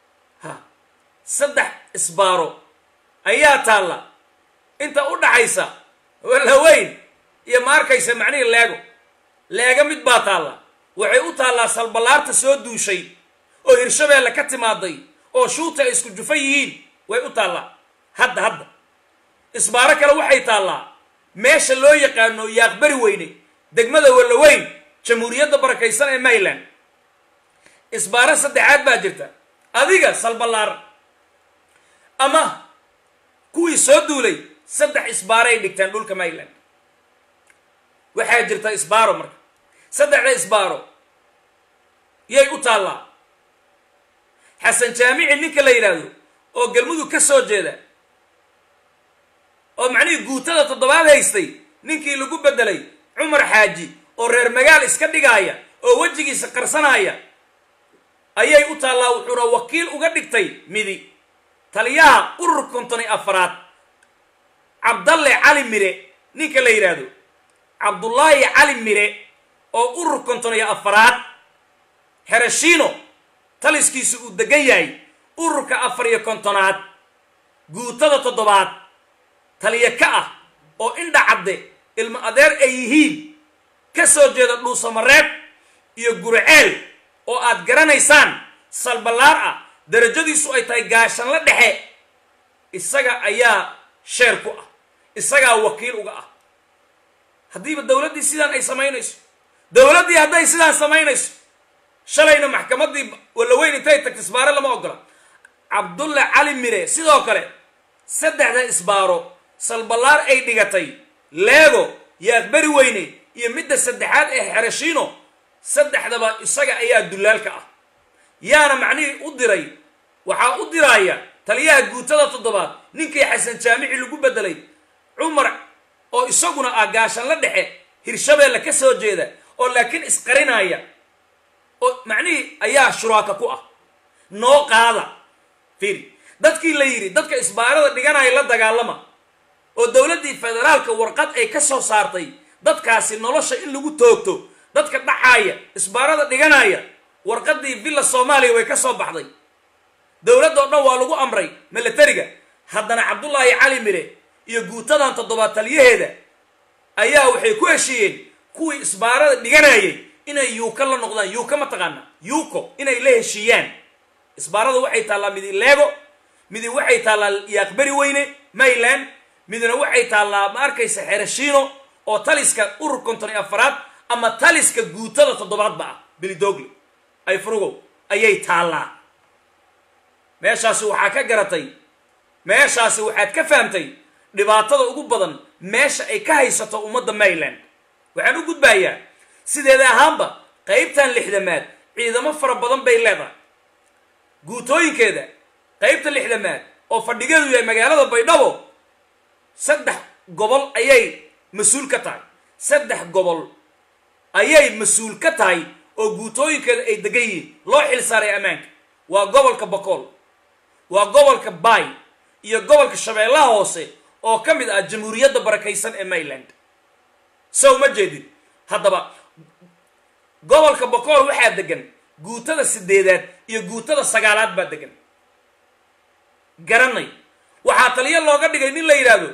3 isbaaro ayaa taalla inta u dhaxaysa walaweyn iyo ma arkaysa macnihi leega mid baa taalla waxay u taallaa salbalaarta soo duushay oo hirshabeelle ka timaaday oo shuuta ay isku jufan yihiin way u taallaa hadda isbaaro kale waxay taallaa meesha loo yaqaano yaaqbari weyne degmada walaweyn jamhuuriyadda barakaysan ee Maryland isbaaro saddexaad baa jirta adiga salbalaar ama kuwii soo duulay 3 isbaaro ay dhigtaan dhulka Maryland waxaa jirta isbaaro marka 3 isbaaro yay u taallaa xasan jaamici ninka la yiraahdo oo galmudug ka soo jeeda oo macnihi guutada 7 haystay ninkii lagu bedelay Cumar Xaaji oo reer magaal iska dhigaaya oo wajigiisa qarsanaya ayay u taallaa wuxuuna wakiil uga dhigtay midi taliyaha urur 54 Cabdalle Cali Mire ninka la yiraahdo Cabdullaahi Cali Mire oo urur 54 Herashino taliskiisu uu degan yahay ururka 54aad guutada 7aad taliye ka ah oo indha cadde ilma adeer ay yihiin ka soo jeeda dhuusamareeb iyo gurceel oo aad garanaysaan salbalaar ah darajadiisu ay tahay gaashan la dhexe isaga ayaa sheer ku ah isaga wakiil uga ah hadiiba dawladii sidaan ay sameynayso dawladii haday sidaan sameynayso shalayna maxkamadii walaweyn intay tagtay isbaaro lama ogola Cabdulle Cali Mire sidoo kale 3 isbaaro salbalaar ay dhigatay leego yaaqbari weyne iyo midda saddexaad ee Herashino 3daba isaga ayaa dulaalka ah yaana macnihi u diray waxa u diraya taliyaha guutada 7aad ninkii xasan jaamici lagu bedelay Cumar oo isaguna gaashan la dhexe hirshabeelle ka soo jeeda oo laakiin isqarinaya oo macnihi ayaa shuraaka ku ah noo qaada fiiri dadkii la yiri dadka isbaarada dhiganaya la dagaalama oo dawladii federaalka warqad ay ka soo saartay dadkaasi nolosha in lagu toogto dadka dhacaaya isbaarada dhiganaya warqadii villa Soomaaliya way ka soo baxday dawladda oo dhan waa lagu amray militariga haddana Cabdullaahi Cali Mire iyo guutadan 7 taliyaheeda ayaa waxay ku heshiiyeen kuwii isbaarada dhiganayay inay yuuka la noqdaan yuuka ma taqaana yuuko inay la heshiiyaan isbaarada waxay taallaa midi leego midi waxay taallaa yaaqbari weyne Maryland midna waxay taallaa ma arkaysa Herashino oo taliska urur 54aad ama taliska guutada 7aad baa Bilidoogle ay furugo ayay taallaa meeshaasi waxaa ka garatay meeshaasi waxaad ka fahamtay dhibaatada ugu badan meesha ay ka haysato ummadda Maryland waxaan u gudbayaa sideeda ahaanba qaybtan 6aad ciidamo fara badan bay leedahay guutooyinkeeda qaybta 6aad oo fadhigeedu yahay magaalada Baydhabo 3 gobol ayay mas'uul ka tahay 3 gobol ayay mas'uul ka tahay oo guutooyinkeeda ay degan yihiin loo xil saaray amaanka waa gobolka Bakool waa gobolka Bay iyo gobolka Shabeellaha Hoose oo kamid ah jamhuuriyadda barakaysan ee Maryland soo ma jeedin haddaba gobolka Bakool waxaa degan guutada 8aad iyo guutada 9aad baa degan garanay waxaa taliye looga dhigay nin la yiraahdo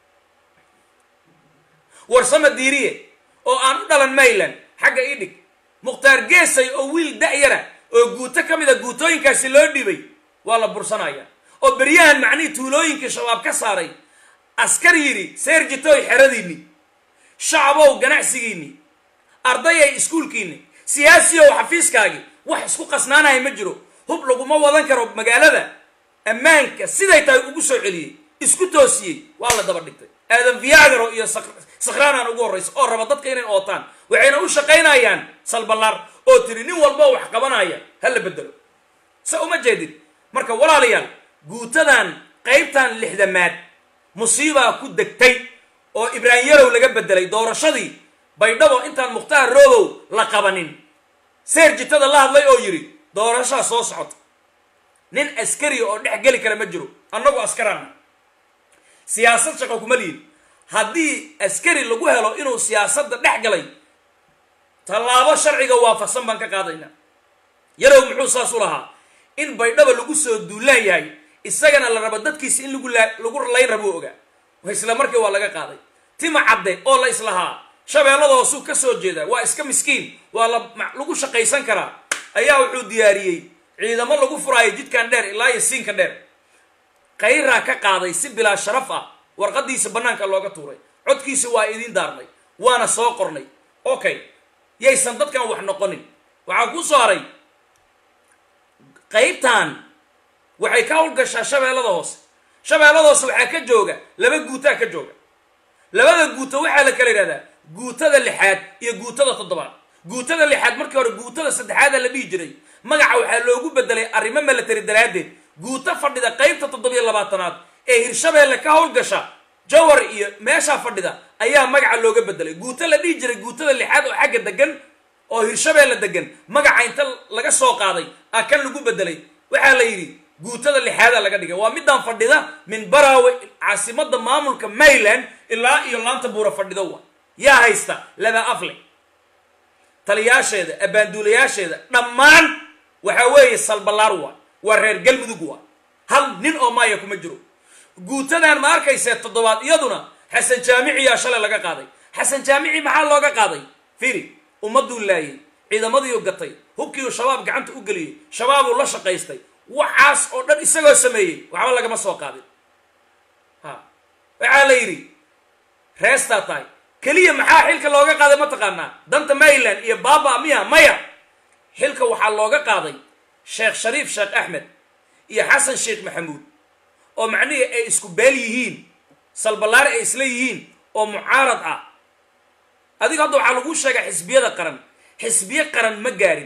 warsama diiriye oo aan u dhalan Maryland xagga idhig Mukhtaar Geesay oo wiil da'yara oo guuto kamid ah guutooyinkaasi loo dhibay waa la bursanaya oo bariyahan macni tuulooyinka shabaab ka saaray askar yiri seerjitooy xeradiini shacabow ganacsigiini ardayay iskuulkiini siyaasiyo xafiiskaagi wax isku qasnaanay ma jiro hub lagu ma wadan karo magaalada ammaanka siday tahay ugu soo celiyay isku toosiyay waa la daba dhigtay aadan viagro iyo sakhraanaan ugu horeyso oo raba dadka inay ootaan waxayna u shaqeynayaan salbalaar oo tiri nin walba wax qabanaya hal bedelo sa uma jeedin marka walaalayaal guutadan qaybtan 6aad musiibaa ku degtay oo ibraahim yarow laga bedelay doorashadii baydhabo intaan mukhtaar roobow la qabanin seerjitada la hadlay oo yidhi doorashaa soo socota nin askari oo dhex geli kara ma jiro annagu askarana siyaasad shaqo kuma lihin haddii askari lagu helo inuu siyaasadda dhex galay tallaabo sharciga waafaqsan baan ka qaadaynaa yarow muxuu saas u lahaa in baydhaba lagu soo duulaan yahay isagana la rabo dadkiisa in lagu layn rabo ogaa isla markii waa laga qaaday tima cadde oo la islahaa shabeellada hoosuu ka soo jeeda waa iska miskiin waa lagu shaqaysan karaa ayaa wuxuu diyaariyey ciidamo lagu furaayo jidkan dheer ilaa iyo siinka dheer qayraa ka qaaday si bilaa sharaf ah warqadiisa bannaanka looga tuuray codkiisa waa idiin daarnay waana soo qornay okay yaysan dadkan wax noqonin waxaa ku soo haray qaybtan waxay ka howlgashaa shabeellada hoose shabeellada hoose waxaa ka jooga laba guutaa ka jooga labada guuto waxaa la kala yidhahdaa guutada 6aad iyo guutada 7aad guutada 6aad markii hore guutada 3aad la dhihi jiray magaca waxaa loogu bedelay arrimo military daraadeed guuto fadhida qaybta 27aad ee hirshabeelle ka howlgasha jawar iyo meesha fadhida ayaa magaca looga bedelay guuto la dhihi jiray guutada 6aad oo xagga degan oo hirshabeelle degan magaca inta laga soo qaaday kan lagu bedelay waxaa la yidhi guutada 6aad laga dhigay waa midaan fadhida min baraawe caasimada maamulka Maryland ilaa iyo laanta buura fadhido waa yaa haysta laba afle taliyaasheeda abaanduulayaasheeda dhammaan waxa weeye salbalaar waa reer galmudug waa hal nin oo maaya kuma jiro guutadan ma arkaysa 7aad iyaduna xasan jaamici yaa shalay laga qaaday xasan jaamici maxaa looga qaaday fiiri ummaduu laayay ciidamadii gatay hubkii shabaab gacanta u galiyay shabaab uu la shaqaystay waxaas oo dhan isagoo sameeyay waxba lagama soo qaadin waxaa la yidhi reestaa tahay keliya maxaa xilka looga qaaday ma taqaanaa danta Maryland iyo baaba miya maya xilka waxaa looga qaaday sheekh shariif sheekh axmed iyo xasan sheekh maxamuud oo macnihi ay isku beel yihiin salbalaar ay isla yihiin oo mucaarad ah adiga hadda waxaa lagu sheegay xisbiyada qaran xisbiye qaran ma gaarin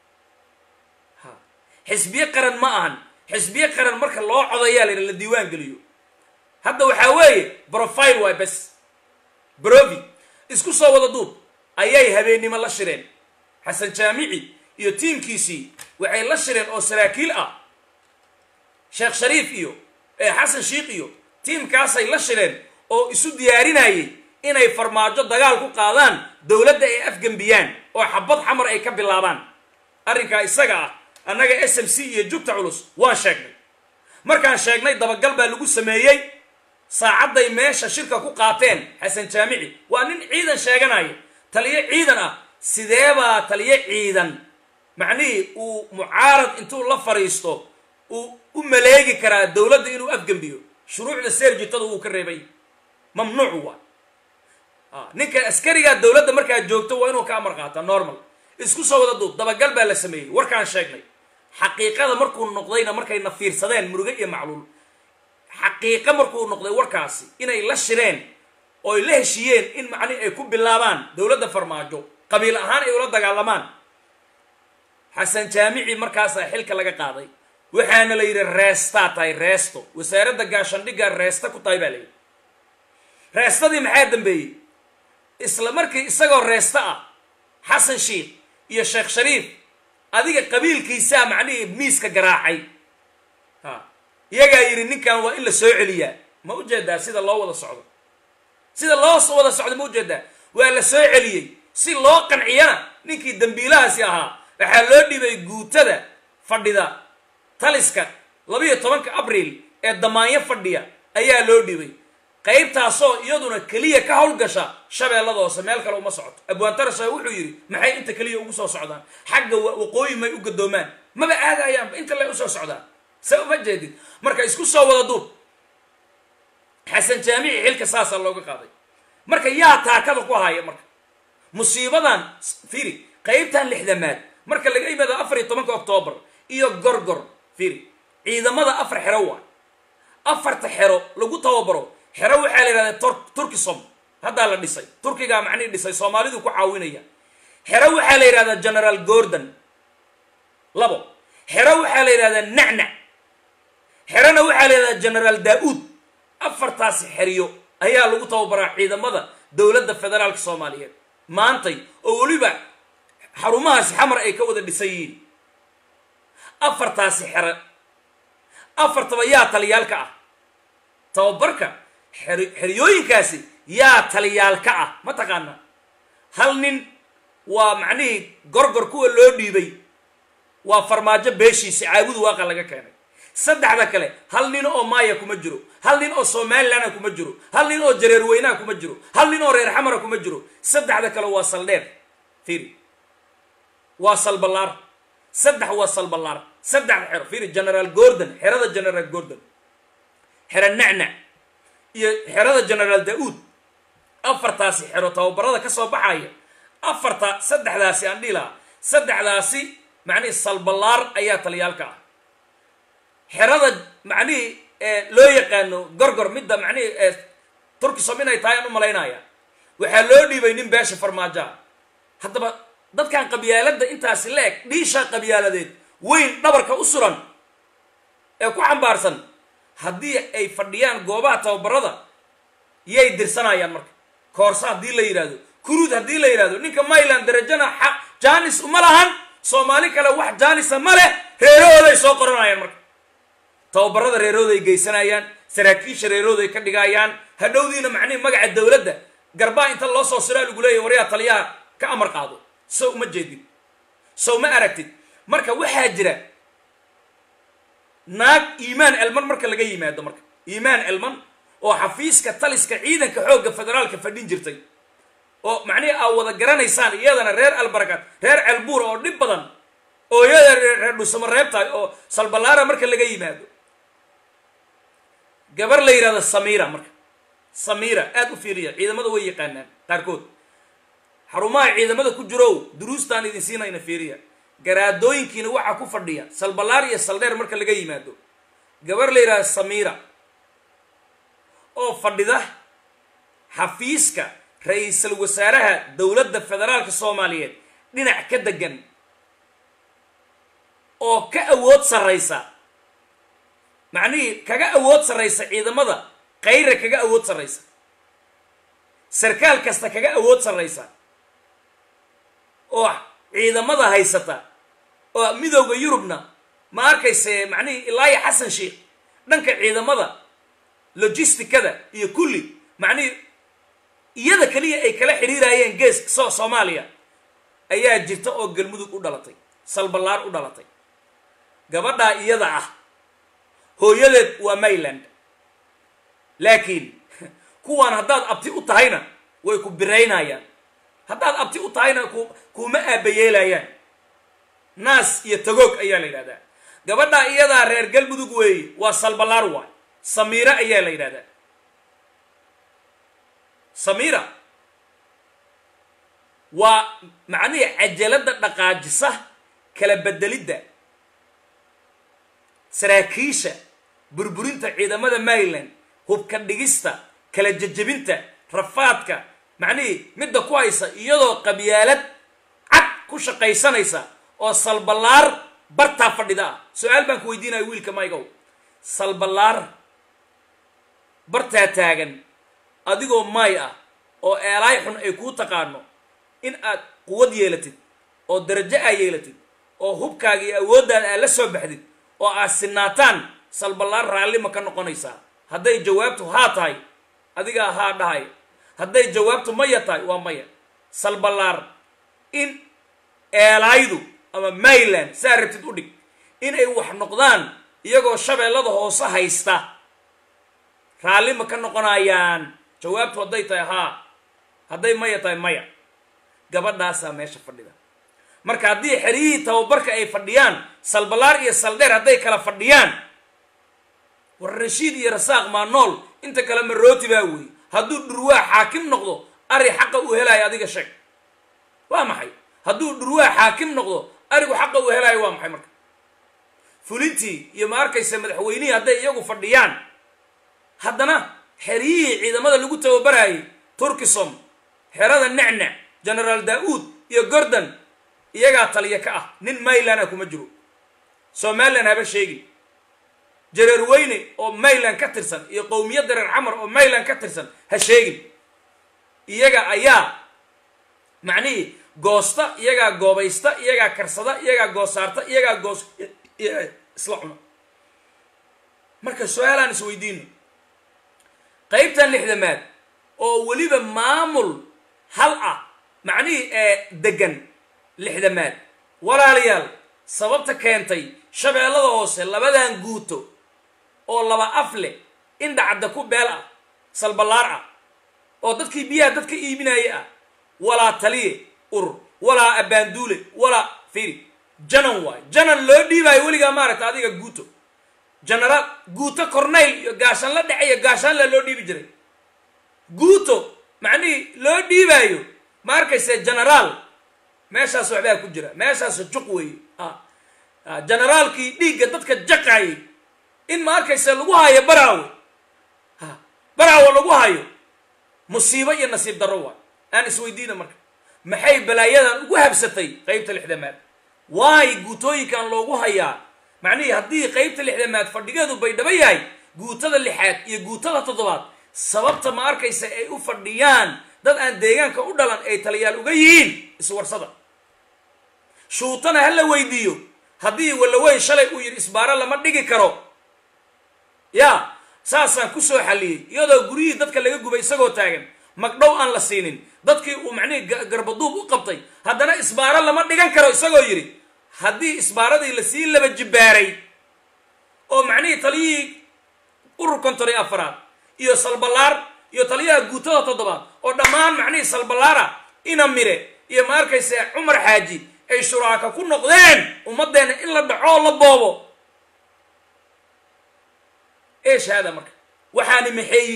xisbiye qaran ma ahan xisbiye qaran marka loo codayaa la diiwaan geliyo hadda waxaa weeye profile waay bas brovi isku soo wada duub ayay habeennimo la shireen xasan jaamici iyo tiimkiisii waxay la shireen oo saraakiil ah sheekh shariif iyo xasan sheekh iyo tiimkaasay la shireen oo isu diyaarinayay inay farmaajo dagaal ku qaadaan dowladda ay afgambiyaan oo xabad xamar ay ka bilaabaan arrinkaa isaga ah annaga SMC iyo jugta culus waan sheegnay markaan sheegnay dabagal baa lagu sameeyey saacaday meesha shirka ku qaateen xasan jaamici waa nin ciidan sheeganaya taliye ciidan ah sideebaa taliye ciidan macnihi uu mucaarad intuu la fariisto uu u maleegi karaa dowladda inuu afgambiyo shuruucda seerjitada uu ka reebay mamnuuc waa ninka askariga dowladda markaa joogto waa inuu ka amar qaataa normal isku soo wada duub dabagal baa la sameeyey warkaan sheegnay xaqiiqada markuu noqdayna markayna fiirsadeen muruge iyo macluul xaqiiqa markuu noqday warkaasi inay la shireen oo ay la heshiyeen in macni ay ku bilaabaan dowladda farmaajo qabiil ahaan ay ula dagaalamaan xasan jaamici markaas xilka laga qaaday waxaana la yiri reesta tahay reesto wasaaradda gaashandhiga reesta ku tahay baa leeyahay reestadii maxaa dambeeyay isla markii isagoo reesta ah xasan sheekh iyo sheekh shariif adiga qabiilkiisa macni miiska garaacay iyagaa yiri ninkan waa in la soo celiyaa ma u jeedaa sida loo wada socdo sida loo wada socdo ma u jeedaa waa la soo celiyay si loo qanciyana ninkii dambiilahaasi ahaa waxaa loo dhibay guutada fadhida taliska 12 abriil ee damaanyo fadhiya ayaa loo dhibay qaybtaasoo iyaduna kaliya ka howlgasha shabeellada hoose meel kale uma socoto abwaan tarasha wuxuu yiri maxay inta kaliya ugu soo socdaan xagga waqooyi may u gadoomaan maba aadayaan inta la u soo socdaan سو مجدد مركا اسكو سو ودا دوب حسن جامعي حلك ساسا لوغا قاداي مركا يا تاكدا كو هايا مركا مصيبدان فيري قيبتان لخدمات مركا لغا يمدا 14 اكتوبر iyo gorgor fiiri ciidamada afar xero waa afarta xero lagu tababaro xero waxa la yiraahdaa Turkisom hada la dhisay Turkiga macni dhisay Soomaalidu ku caawinaya xero waxa la yiraahdaa General Gordon labo xero waxa la yiraahdaa Nacna xerana waxa la yiraahdaa General Daoud afartaasi xeriyo ayaa lagu tababaraa ciidamada dowladda federaalka soomaaliyeed maantay oo weliba xarumahaasi xamar ay ka wada dhisan yihiin afartaasi xero afartaba yaa taliyaalka ah tababarka xeriyooyinkaasi yaa taliyaalka ah ma taqaana hal nin waa macnihii gorgor kuwa loo dhiibay waa farmaajo beeshiisi caabudu waaqa laga keenay saddexda kale hal nin oo maaya kuma jiro hal nin oo somalilandna kuma jiro hal nin oo jareer weynaha kuma jiro hal nin oo reer xamara kuma jiro saddexda kale waa saldheer fiiri waa salballaar saddex waa salballaar saddexda xero fiiri generaal gordon xerada generaal gordon xero nacnac iyo xerada generaal da-uud afartaasi xero tababarada ka soo baxaya afarta saddexdaasi aan dhihi lahaa saddexdaasi macnihii salballaar ayaa taliyaalka ah xerada macnihii loo yaqaano gorgor midda macnihii turkisom inay tahay aan u malaynaya waxaa loo dhiibay nin beesha farmaajoa haddaba dadkan qabyaaladda intaasi la eg dhiisha qabyaaladeed weyn dhabarka u suran ee ku xambaarsan haddii ay fadhiyaan goobaha tababarada yay dirsanayaan marka koorsa haddii la yidhahdo kuruud haddii la yidhahdo ninka mayland darajana janis uma lahan soomaali kale wax janisa ma leh reerahooday soo qoranayaan marka tababarada reerahooday geysanayaan saraakiisha reerahooday ka dhigayaan hadhowdiina macnihi magaca dowladda garbaa inta loo soo siraa lagu leeyahy waryaa taliyaha ka amar qaado sow uma jeedid sow ma aragtid marka waxaa jira naag iimaan elman marka laga yimaado marka iimaan elman oo xafiiska taliska ciidanka xoogga federaalka fadhin jirtay oo macnihi aa wada garanaysaan iyadana reer albarakaad reer celbuura oo dhib badan oo iyada reer dhusamo reebtahay oo salballaara marka laga yimaado gabar la yidhahdo samira marka samira aad u fiiriya ciidamada way yaqaanaan qaarkood xarumaha ciidamada ku jirow duruustaan idin siinayna fiiriya garaadooyinkiina waxaa ku fadhiya salballaar iyo saldheer marka laga yimaado gabar la yidhahdo samira oo fadhida xafiiska ra-iisul wasaaraha dowladda federaalka soomaaliyeed dhinac ka degan oo ka awood sarraysa macnihii kaga awood sarraysa ciidamada kayra kaga awood sarraysa sarkaal kasta kaga awood sarraysa oo ciidamada haysata oo midowda yurubna ma arkayse macnihii ilaahi xasan sheikh dhanka ciidamada logisticada iyo kulli macnihii iyada keliya ay kala xiriirayeen geeska soomaaliya ayaa jirta oo galmudug u dhalatay salballaar u dhalatay gabadhaa iyada ah hooyadeed waa mayland laakiin kuwaan haddaad abti u tahayna way ku biraynayaan haddaad abti u tahayna kuma aabayeelayaan naas iyo tagoog ayaa la yidhahdaa gabadhaa iyadaa reer galmudug weeye waa salballaar waay samira ayaa la yidhahdaa samira waa macnihii cajaladda dhaqaajisa kala bedelidda saraakiisha burburinta ciidamada maryland hubka dhigista kala jejebinta rafaadka macnihii midda ku haysa iyadoo qabyaalad cad ku shaqaysanaysa oo salballaar bartaa fadhida ah su-aal baan ku weydiinaya wiilka maygow salballaar bartaa taagan adigoo maay ah oo eelaay xun ay kuu taqaano in aad quwad yeelatid oo darajo aa yeelatid oo hubkaaga iyo awooddaada aad la soo baxdid oo aad sinaataan salballaar raalli ma ka noqonaysaa hadday jawaabtu haa tahay adigaa haa dhahay hadday jawaabtu maya tahay waa maya salballaar in eelaaydu ama mayland saa rabtid u dhig inay wax noqdaan iyagoo shabeellada hoose haysta raalli ma ka noqonayaan jawaabtu hadday tahay haa hadday maya tahay maya gabadhaasaa meesha fadhida marka haddii xeryihii tababarka ay fadhiyaan salballaar iyo saldheer hadday kala fadhiyaan war rashiid iyo rasaaq maa nool inta kale marooti baa weeye hadduu dhurwaa xaakim noqdo ari xaqa uu helaayo adiga sheeg waa maxay hadduu dhurwaa xaakim noqdo arigu xaqa uu helaayo waa maxay marka fulintii iyo ma arkaysa madaxweynihii hadday iyagu fadhiyaan haddana xeryihii ciidamada lagu tababarayay turkisom xerada nacnac generaal da-uud iyo gordon iyagaa taliya ka ah nin mayland a kuma jiro somaliland haba sheegin jareer weyne oo mayland ka tirsan iyo qowmiyadda reer xamar oo mayland ka tirsan ha sheegin iyaga ayaa macnihii goosta iyagaa goobaysta iyagaa karsada iyagaa goosaarta iyagaa isla cuna marka su-aalaan isweydiino qaybtan lixdamaad oo weliba maamul hal ah macnihii degan lixdamaad walaalayaal sababta keentay shabeellada hoose labadan guuto oo laba af leh indhacadda ku beel ah salballaar ah oo dadkii biyaha dadka iibinaya ah walaa taliye urur walaa abbaanduule walaa firi janan waay janan loo dhiibaayo weligaa maaragta adiga guuto genaraal guuto corneyl iyo gaashaan la dhexeeya gaashaanla loo dhiibi jiray guuto macnihii loo dhiibaayo ma arkayse genaraal meeshaas waxbaa ku jira meeshaas juq weeye generaalkii dhiigga dadka jaqaayay in ma arkayse lagu hayo baraawe baraawe lagu hayo musiibo iyo nasiib darro waay aan isweydiina marka maxay balaayadan ugu habsatay qaybta lixdamaad waay guutooyinkan loogu hayaa macnihii haddii qaybta lixdamaad fadhigeedu baydhabo yahay guutada lixaad iyo guutada toddobaad sababta ma arkaysa ay u fadhiyaan dad aan deegaanka u dhalan ay taliyaal uga yihiin iswarsada shuutana ha la weydiiyo haddii walaweyn shalay uu yidhi isbaaro lama dhigi karo yaa saasaan ku soo xalliyey iyadoo guryihii dadka laga gubay isagoo taagan magdhow aan la siinin dadkii uu macnihii garbaduub u qabtay haddana isbaaro lama dhigan karo isagoo yidhi haddii isbaaradii lasii laba jibbaaray oo macnihii taliyihii urur konton iyo afaraad iyo salballaar iyo taliyaha guutada toddobaad oo dhammaan macnihii salballaara ina mire iyo ma arkayse cumar xaaji ay shuraaka ku noqdeen ummaddeena in la dhacoo la boobo eesh haada marka waxaani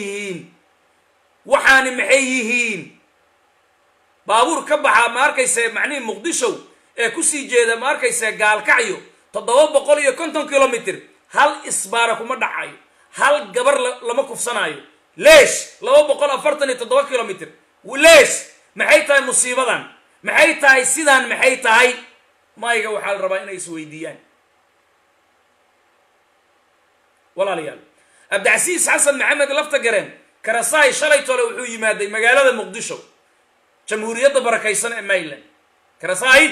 maxay yihiin baabuur ka baxaa ma arkayse macnihii muqdisho ee kusii jeeda ma arkayse gaalkacyo 750 kilomitr hal isbaara kuma dhacayo hal gabar lama kufsanaayo leesh 247 kilomitr leesh maxay tahay musiibadan maxay tahay sidaan maxay tahay mayga waxaa la rabaa inay isweydiiyaan walaalayaal abdicasiis xasan maxamed lafta gareen karasaay shalay tole wuxuu yimaaday magaalada muqdisho jamhuuriyadda barakaysan ee mayland karasaay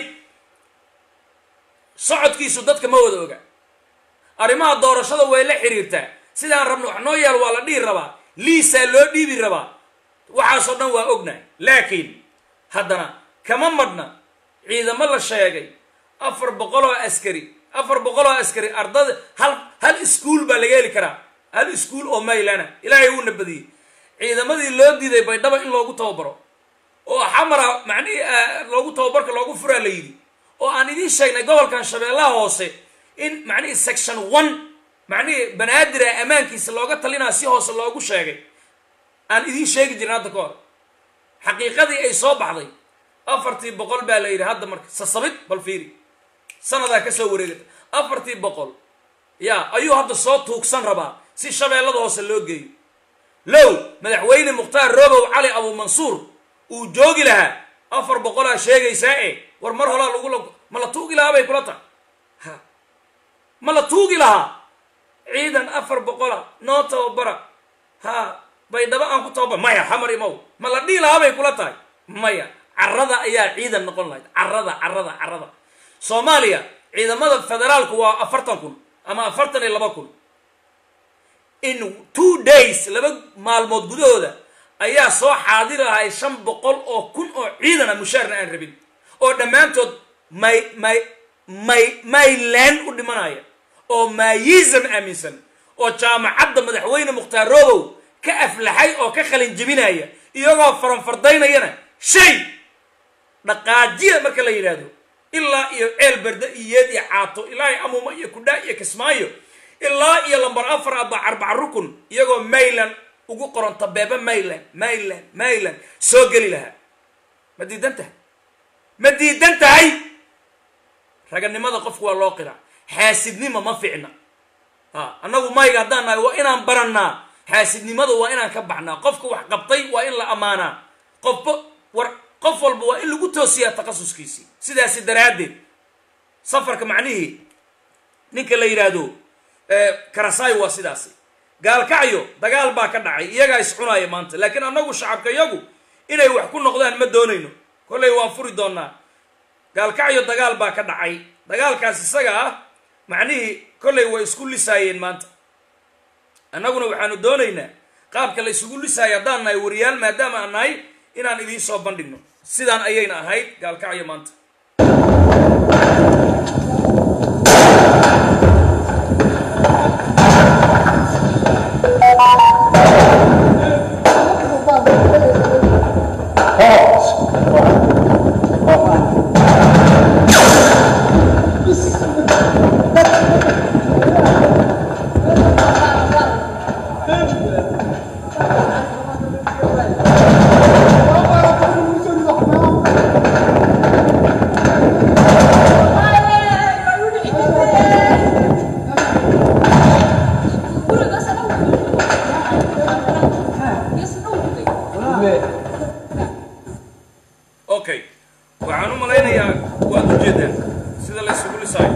socodkiisu dadka ma wada oga arrimaha doorashada way la xiriirtaa sidaan rabno wax noo yaal waa la dhihi rabaa liisaa loo dhiibi rabaa waxaasoo dhan waa ognahay laakiin haddana kama madhna ciidamo la sheegay 400 oo askari ardada hal iskuul baa laga heli karaa hal iskuul oo maylana ilaahay uu nabadiyey ciidamadii loo diiday baydhaba in loogu tababaro oo xamara macnihii loogu tababarka loogu furaa la yidhi oo aan idiin sheegnay gobolkan shabeellaha hoose in macnihii section 1 macnihii banaadir ammaankiisa looga talinaa si hoose loogu sheegay aan idiin sheegi jirin hadda ka hor xaqiiqadii ay soo baxday 400 baa la yidhi hadda marka sasabid bal fiiri sanadaa ka soo wareegata 400 yaa ayuu hadda soo tuugsan rabaa si shabeellada hoose loo geeyo low madaxweyne mukhtaar roobow cali abu mansuur uu joogi lahaa 400 sheegaysaa war mar horaa ma la tuugi lahaa bay kula tahay ma la tuugi lahaa ciidan 400 noo tababara baydhaba aan ku tababar maya xamar imow ma la dhihi lahaa bay kula tahay maya carrada ayaa ciidan noqon lahayd carrada soomaaliya ciidamada federaalku waa 40,000 ama 42,000 in 2 days 2 maalmood gudahooda ayaa soo xaadir lahay 500,000 oo ciidana mushaarna aan rabin oo dhammaantood mayland u dhimanaya oo maayizam aaminsan oo jaamacadda madaxweyne mukhtaar roobow ka aflaxay oo ka qalin jebinaya iyagoo faranfardaynayana shay dhaqaajiya marka la yidhaahdo ilaa iyo ceel berde iyo yeed iyo caato ilaa iyo amuuma iyo kudhaa iyo kismaayo ilaa iyo lambar 4 aba 4 rukun iyagoo mayland ugu qoran tabeeba mayland soo geli lahaa ma diidan tahay raganimada qofku waa loo qiraa xaasidnimo ma fiicna annagu mayga haddaan nahay waa inaan barannaa xaasidnimada waa inaan ka baxnaa qofka wax qabtay waa in la ammaanaa qof walba waa in lagu toosiyaa takhasuskiisii sidaasi daraaddeed safarka macnihii ninka la yidhaahdo karasay waa sidaasi gaalkacyo dagaal baa ka dhacay iyagaa iscunaya maanta laakiin annagu shacabka iyagu inay wax ku noqdaan ma doonayno kollay waan furi doonaa gaalkacyo dagaal baa ka dhacay dagaalkaas isaga ah macnihii kollay way isku lisaayeen maanta annaguna waxaanu doonaynaa qaabka la isugu lisaayo haddaan nahay wariyaal maadaama aan nahay inaan idiin soo bandhigno sidaan ayayna ahayd gaalkacyo maanta okay waxaan u malaynayaa waad u jeedaan sida la isugu lisaayo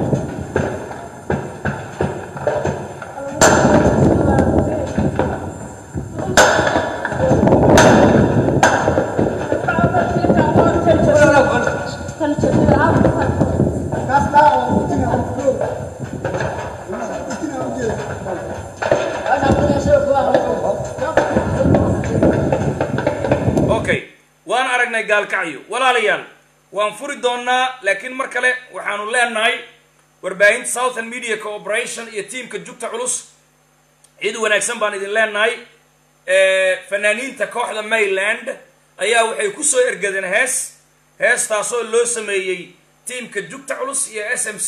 okay waan aragnay gaalkacyo walaalayaal waan furi doonaa laakiin mar kale waxaanu leenahay warbaahinta Southern Media Corporation iyo tiimka jugta culus cid wanaagsan baan idin leenahay fanaaniinta kooxda Mayland ayaa waxay ku soo ergadeen heestaasoo loo sameeyey tiimka jugta culus iyo SMC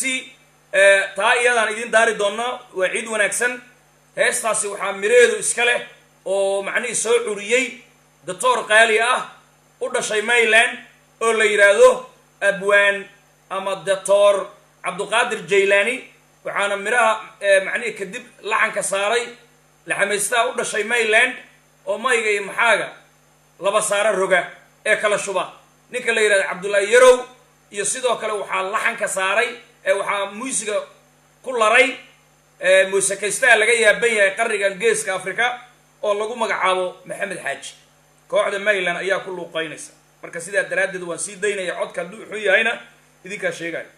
taa iyadaan idin daari doonaa waa cid wanaagsan heestaasi waxaa mireedu iska leh oo macnihii soo curiyey doctor qaali ah u dhashay Mayland oo la yiraahdo abwaan ama doctor Cabduqaadir Jaylani waxaana miraha macnihii kadib lacanka saaray laxameystaa u dhashay Mayland oo mayga iyo maxaaga laba saara roga ee kala shuba ninka la yiraahdo Cabdullaahi Yarow iyo sidoo kale waxaa lacanka saaray waxaa muusiga ku laray muusikaysta laga yaaban yahay qarnigan geeska Afrika oo lagu magacaabo Maxamed Xaaji kooxda Mayland ayaa ku luuqaynaysa marka sidaa daraadeed waan sii daynaya codka hadduu wuxuu yahayna idinkaa sheegaya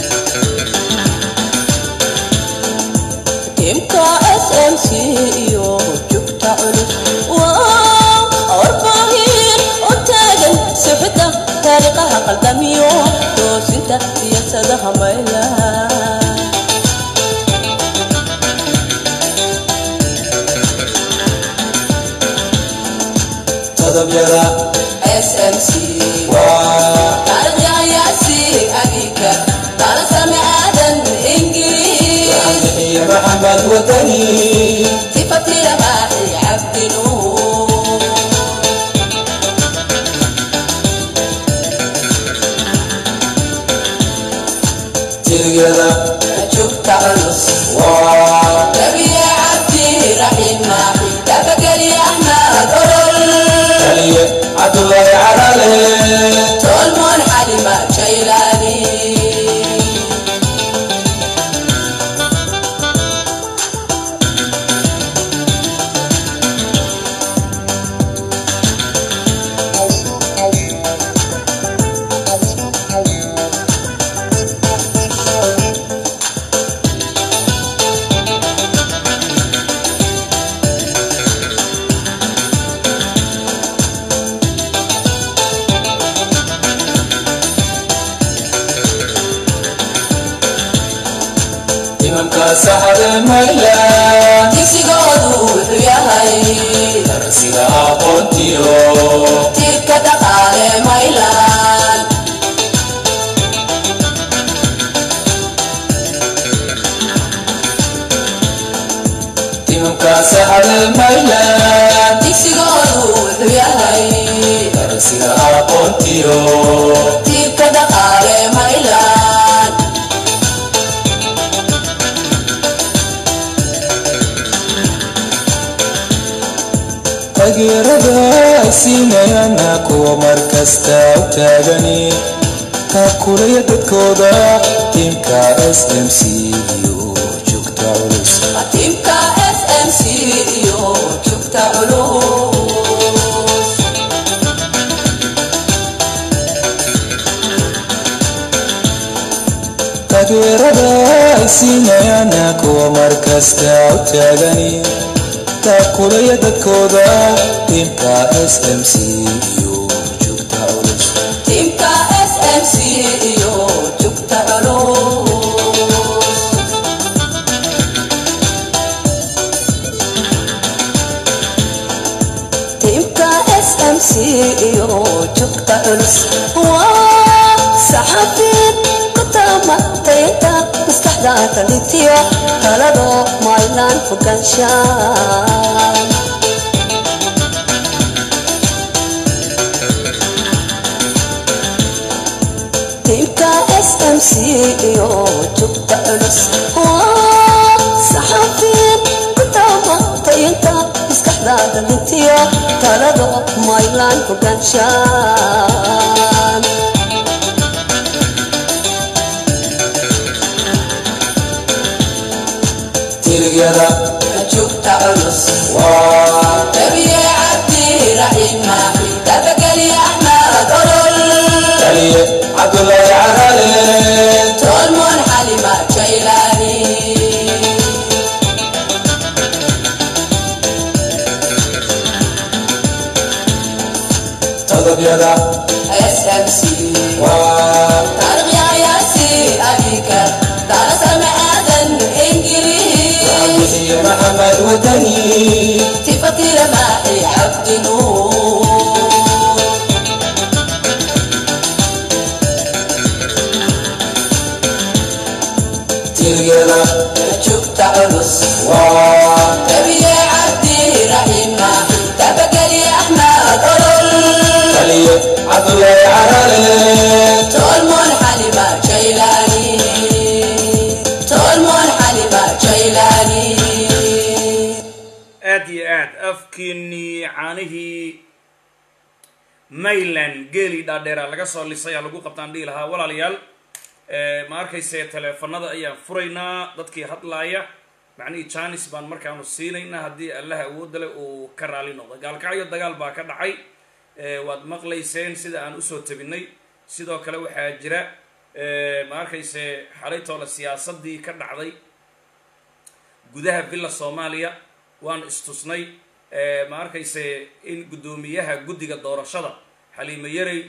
SMC iyo يسدها ميلا تضب يدا SMC تعرف يا ياسي أبيك تعرف سمع آدم إنجليز يا محمد وطني صفتي لماحي عبد نور تلقى شفت عرس نبي يا عبدي رحيم ماحي تفكر يا أحمد علي عبد الله عرالي تولمون حليمة شيلاني إمامك سحر ميلا تكسيقودو وحياهي درسيها قنتيو تبكى دقالي ميلان إمامك سحر ميلا تكسيقودو وحياهي درسيها قنتيو تبكى دقالي ميلان تغيرada siinayana kuwa markasta u taagani taakulaya dadkooda tiimka SMC iyo joogta culus تبكى SMC iyo joogta culus taageerada siinayana kuwa markasta u taagani taakulaya dadkooda tiimka SMC iyo joogta culus تبكى SMC iyo joogta culus تبكى SMC iyo joogta culus waa saxafiid kutama tayta maskaxdaada dhitiyo talado maylaan fogaanshaan تبكى SMC iyo joogta culus waa saxafiid kutama tayta maskaxdaada dhitiyo talado maylaan fogaanshaan tilgada joogta culus waa نبي عبدي رحيم ماحي تفكر يا أحمد علي عبد الله عرالي تولمون حليمة شيلاني تضب يدا SMC waa طارق يا ياسي أبيك دار سمع آدم إنجليز يا محمد وطني صفتي لماحي عبد نور تلقى شفت عرس waa نبي عبدي رحيم ماحي تفكر يا أحمد علي عبد الله عرالي تولمون حليمة شيلاني تولمون حليمة شيلاني aad iyo aad afkiinnii caanihii mayland geelii dhaadheera laga soo lisay lagu qabtaan dhihi lahaa walaalayaal ma arkayse teleefanada ayaan furaynaa dadkii hadlaaya macnihii janis baan markaanu siinaynaa haddii allaha awoodda leh uu ka raali noqdo gaalkacyo dagaal baa ka dhacay waad maqlayseen sida aan usoo tabinay sidoo kale waxaa jira ma arkayse xalaytoola siyaasadii ka dhacday gudaha villa soomaaliya waan istusnay ma arkayse in guddoomiyaha guddiga doorashada xaliimo yarey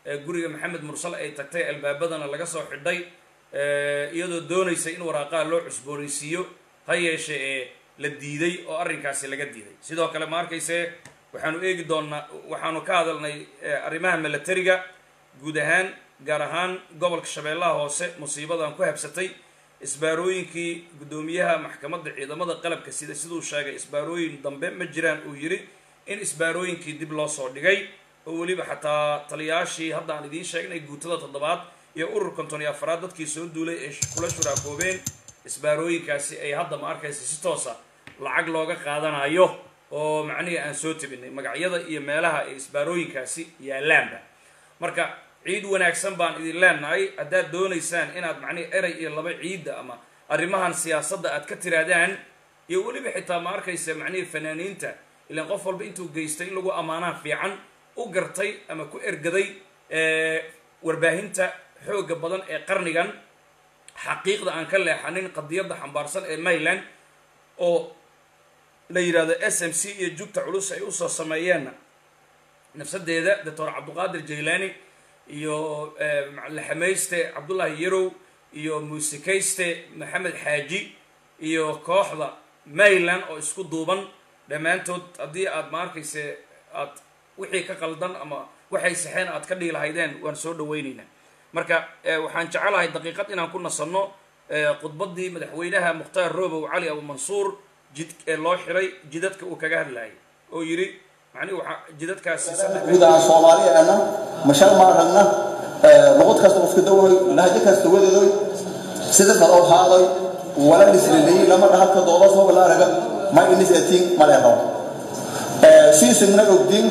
guriga maxamed mursal ay tagtay albaabadana laga soo xidhay iyadoo doonaysa in waraaqaha loo cusboonaysiiyo ha yeeshe ee la diiday oo arrinkaasi laga diiday sidoo kale ma arkayse waxaanu eegi doonaa waxaanu ka hadalnay arrimaha milatariga guud ahaan gaar ahaan gobolka shabeellaha hoose musiibadan ku habsatay isbaarooyinkii guddoomiyaha maxkamadda ciidamada qalabka sida siduu sheegay isbaarooyin dambe ma jiraan uu yidhi in isbaarooyinkii dib loo soo dhigay oo weliba xataa taliyaashii hadda aan idiin sheegnay guutada 7 iyo urur 54 dadkii soo duulay ee kula shuraakoobeen isbaarooyinkaasi ay hadda ma arkaysa si toosa lacag looga qaadanayo oo macnihi aan soo tabinay magacyada iyo meelaha ay isbaarooyinkaasi yaalaanba marka ciid wanaagsan baan idin leenahay haddaad doonaysaan inaad macnihi eray iyo laba ciidda ama arrimahan siyaasadda aad ka tiraadaan iyo weliba xitaa ma arkaysa macnihi fanaaniinta ilaan qof walba intuu geystay in lagu ammaanaha fiican u gartay ama ku ergaday warbaahinta xooga badan ee qarnigan xaqiiqda aan ka leexanin qadiyadda xambaarsan ee Maryland oo la yiraahdo SMC iyo jugta culus ay u soo sameeyeen nafsadeeda Dr. Cabduqaadir Jeylaani iyo laxamayste Cabdullah Yarow iyo muusikayste Maxamed Xaaji iyo kooxda Maryland oo isku duuban dhamaantood haddii aad ma arkayse aad wixii ka qaldan ama waxay saxeen aad ka dhigi lahaydeen waan soo dhaweynaynaa marka waxaan jecelahay daqiiqad inaan ku nasanno khudbadii madaxweynaha Mukhtaar Roobow Cali Abu Mansuur jid loo xiray jidadka uu kaga hadlayay oo yiri macnaheedu waxa jidadkaasi gudaha Soomaaliya ana mashal ma ragna luqad kasta oo fidow lahajad kasta wadeedoy sida kale oo haaday wala dhisnay lama dhahalka dooda soo wala raga ma initiating ma leeyahay si simna ogdin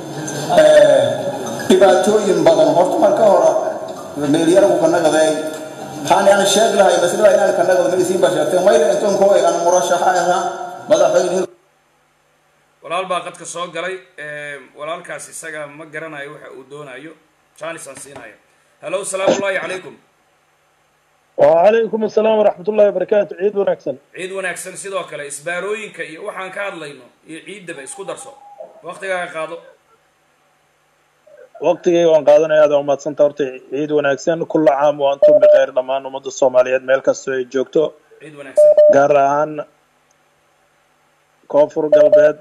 dhibaatooyin badan horta marka hore meeliyada ku kanagaday waxaan sheeg lahay mas'ala inaan kanagado medicine bashartay mayl intaan koo ay aan murashax ahaa madaxweyne walaal baa qadka soo galay walaalkaas isaga ma garanayo waxa uu doonayo chance aan siinayo hello salaamu alaykum wa alaykum asalaam wa rahmatullahi wa barakatuh ciid wanaagsan sidoo kale isbaarooyinka iyo waxaan ka hadlayno iyo ciidaba isku darso waqtigaaga qaado waqtigay waan qaadanaya aad umadsanta horta ciid wanaagsan kullu caam wa antum bi khayr dhamaan ummadda Soomaaliyeed meel kasta ay joogto ciid wanaagsan gaar ahaan koonfur galbeed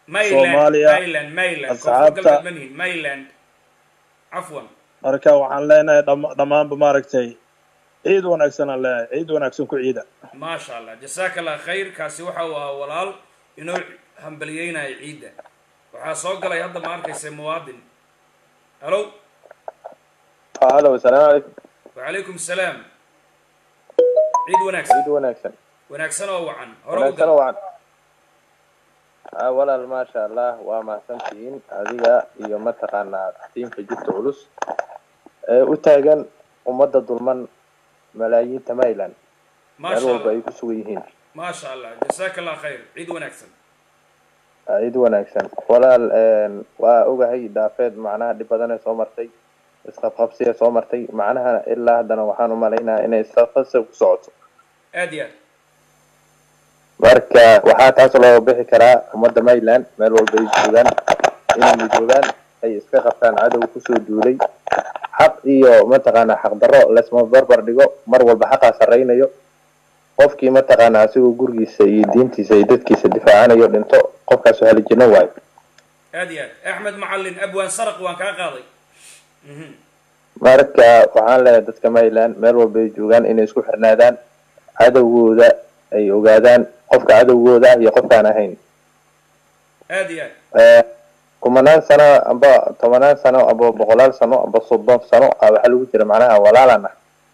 Maryland afwan marka waxaan leenahay dhamaan ba maaragtay ciid wanaagsan aan leeyahay ciid wanaagsan ku ciida ma sha Allah jazakallahu khayr kaasi waxa uu ahaa walaal inuu hambalyeynay ciida waxa soo galay hadda ma arkaysa muwaadin hello assalaamu alaykum wa alaykum asalaam ciid wanaagsan oo wacan walaal ma sha Allah waa mahadsantiin adiga iyo mataqaanaa tiimka jugta culus ee u taagan ummadda dulman malaayiinta Maryland meel walba ay ku sugan yihiin ma sha Allah jazakallahu khayr ciid wanaagsan walaal waa ogahay dhaafeed macnaha dib badan ay soo martay isqabqabsiga soo martay macnaha ilaa haddana waxaan u maleynayaa inay isqabqabsi ku socoto aadiya marka waxaa taas loo bixi karaa ummadda Maryland meel walba ay joogaan ay iska qabtaan cadow ku soo duulay xaq iyo mataqaanaa xaq darro lasma barbar dhigo mar walba xaqa sareynayo qofkii mataqaanaa asigoo gurigiisa iyo diintiisa iyo dadkiisa difaacanayo dhinto qofkaas hal jino waay aadiya Ahmed Macallin abwaan sarq waan ka qaaday marka waxaan leeyahay dadka Maryland meel walba ay joogaan inay isku xirnaadaan cadowgooda ay ogaadaan qofka cadowgooda iyo qofkaan ahayn aadiya kumanaan sano amba 10 sano amba 100 sano amba 30 sano waxa lagu jira macnaha walaalana